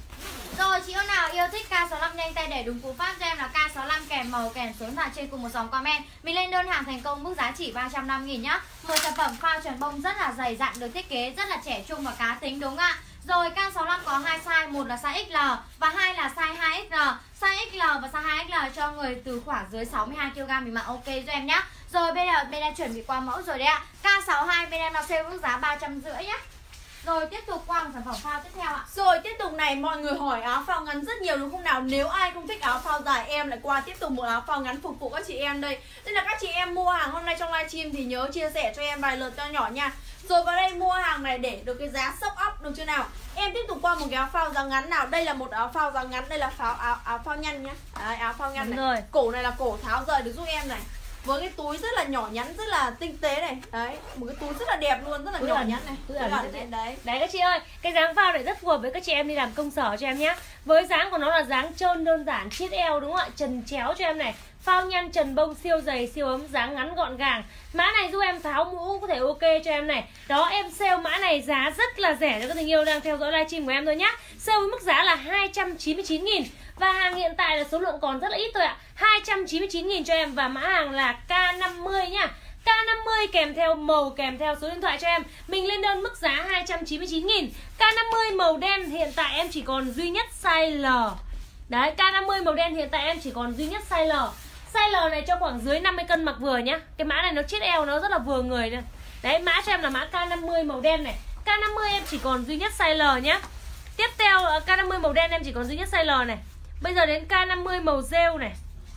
Rồi chị yêu nào yêu thích K sáu lăm nhanh tay để đúng cú pháp cho em là K sáu lăm kèm màu kèm số điện thoại trên cùng một dòng comment. Mình lên đơn hàng thành công mức giá chỉ ba trăm năm mươi nghìn nhá. Một sản phẩm phao trần bông rất là dày dặn, được thiết kế rất là trẻ trung và cá tính đúng không ạ? Rồi K sáu lăm có hai size, một là size ích lờ và hai là size hai ích lờ. Size ích lờ và size hai ích lờ cho người từ khoảng dưới sáu mươi hai ki lô gam mình mặc ok cho em nhá. Rồi bây giờ bên em chuẩn bị qua mẫu rồi đấy ạ. K sáu hai bên em đang sale mức giá ba trăm rưỡi nhá. Rồi tiếp tục qua một sản phẩm phao tiếp theo ạ. Rồi tiếp tục này, mọi người hỏi áo phao ngắn rất nhiều đúng không nào? Nếu ai không thích áo phao dài em lại qua tiếp tục một áo phao ngắn phục vụ các chị em đây. Nên là các chị em mua hàng hôm nay trong livestream thì nhớ chia sẻ cho em vài lượt cho nhỏ nha. Rồi vào đây mua hàng này để được cái giá sốc óc được chưa nào? Em tiếp tục qua một cái áo phao dáng ngắn nào. Đây là một áo phao dáng ngắn, đây là phao áo áo phao nhăn nhá. Đấy, áo phao nhăn này. Rồi. Cổ này là cổ tháo rời được giúp em này. Với cái túi rất là nhỏ nhắn, rất là tinh tế này. Đấy, một cái túi rất là đẹp luôn, rất là túi nhỏ ẩn, nhắn này. túi ẩn đấy. đấy. đấy. Đấy các chị ơi, cái dáng phao này rất phù hợp với các chị em đi làm công sở cho em nhé. Với dáng của nó là dáng trơn đơn giản, chiết eo đúng không ạ? Trần chéo cho em này. Phao nhăn trần bông siêu dày, siêu ấm, dáng ngắn gọn gàng. Mã này giúp em tháo mũ có thể ok cho em này. Đó, em sale mã này giá rất là rẻ cho các tình yêu đang theo dõi livestream của em thôi nhá. Sale với mức giá là hai trăm chín mươi chín nghìn. Và hàng hiện tại là số lượng còn rất là ít thôi ạ. Hai trăm chín mươi chín nghìn cho em. Và mã hàng là K năm mươi nhá. K năm mươi kèm theo màu kèm theo số điện thoại cho em. Mình lên đơn mức giá hai trăm chín mươi chín nghìn. K năm mươi màu đen hiện tại em chỉ còn duy nhất size L. Đấy, K năm mươi màu đen hiện tại em chỉ còn duy nhất size L. Size L này cho khoảng dưới năm mươi cân mặc vừa nhá. Cái mã này nó chiết eo, nó rất là vừa người đây. Đấy, mã cho em là mã K năm mươi màu đen này. K năm mươi em chỉ còn duy nhất size L nhá. Tiếp theo K năm mươi màu đen em chỉ còn duy nhất size L này. Bây giờ đến K năm mươi màu rêu này.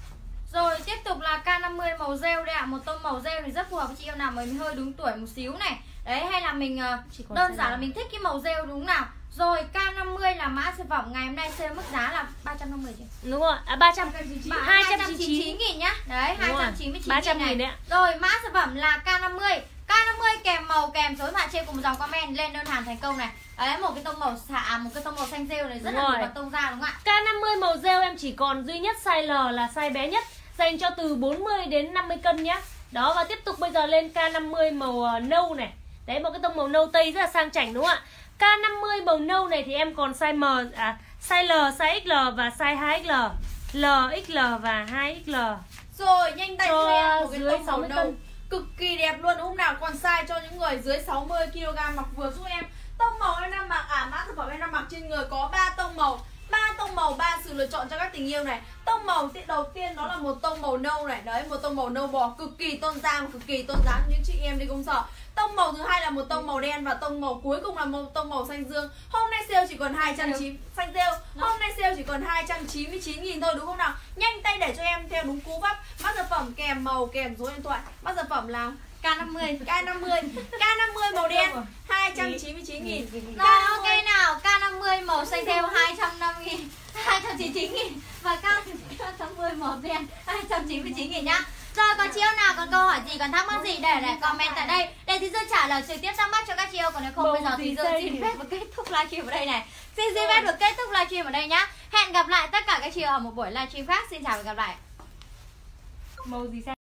Rồi tiếp tục là K năm mươi màu rêu đây ạ. Một tông màu rêu thì rất phù hợp với chị em nào mình hơi đứng tuổi một xíu này. Đấy, hay là mình uh, đơn giản là mình thích cái màu rêu đúng nào. Rồi K năm mươi là mã sản phẩm ngày hôm nay sale mức giá là ba trăm năm mươi chị. Đúng rồi, à ba trăm hai trăm chín mươi chín nghìn nhá. Đấy, hai trăm chín mươi chín nghìn này. Đấy. Rồi mã sản phẩm là K năm mươi. K năm mươi kèm màu kèm số điện thoại trên cùng một dòng comment lên đơn hàng thành công này. Đấy, một cái tông màu xạ, một cái tông màu xanh rêu này rất là nổi bật tông ra đúng không ạ? K năm mươi màu rêu em chỉ còn duy nhất size L là size bé nhất, dành cho từ bốn mươi đến năm mươi cân nhá. Đó, và tiếp tục bây giờ lên K năm mươi màu nâu này. Đấy, một cái tông màu nâu tây rất là sang chảnh đúng không ạ? K năm mươi màu nâu này thì em còn size M, à, size L, size ích lờ và size hai ích lờ. L, ích lờ và hai ích lờ. Rồi nhanh tay cho em một cái tông màu nâu cân. cực kỳ đẹp luôn đúng không nào? Còn size cho những người dưới sáu mươi ki lô gam mặc vừa giúp em. Tông màu em đang mặc, à mã sản phẩm em đang mặc trên người có ba tông màu. ba tông màu, ba sự lựa chọn cho các tình yêu này. Tông màu đầu tiên đó là một tông màu nâu này. Đấy, một tông màu nâu bò cực kỳ tôn dáng, cực kỳ tôn dáng những chị em đi công sở. Tông màu thứ hai là một tông màu đen và tông màu cuối cùng là một tông màu xanh dương. Hôm nay sale chỉ còn hai trăm chín mươi xanh rêu. Hôm nay sale chỉ còn hai trăm chín mươi chín nghìn thôi đúng không nào? Nhanh tay để cho em theo đúng cú pháp. Mã sản phẩm kèm màu kèm số điện thoại. Mã sản phẩm là K năm mươi. K năm mươi. K năm mươi màu đen hai trăm chín mươi chín nghìn. Rồi ok nào, K năm mươi màu xanh rêu hai trăm năm mươi nghìn, hai trăm chín mươi chín nghìn và K năm mươi màu đen hai trăm chín mươi chín nghìn nhá. Rồi còn có chị yêu nào còn câu hỏi gì, còn thắc mắc gì để lại comment tại đây để Thúy Dương trả lời trực tiếp thắc mắc cho các chị yêu. Còn nếu không bây giờ Thúy Dương xin phép và kết thúc livestream ở đây này. Xin xin phép được kết thúc livestream ở đây nhá. Hẹn gặp lại tất cả các chị ở một buổi livestream khác. Xin chào và gặp lại. Màu gì xanh?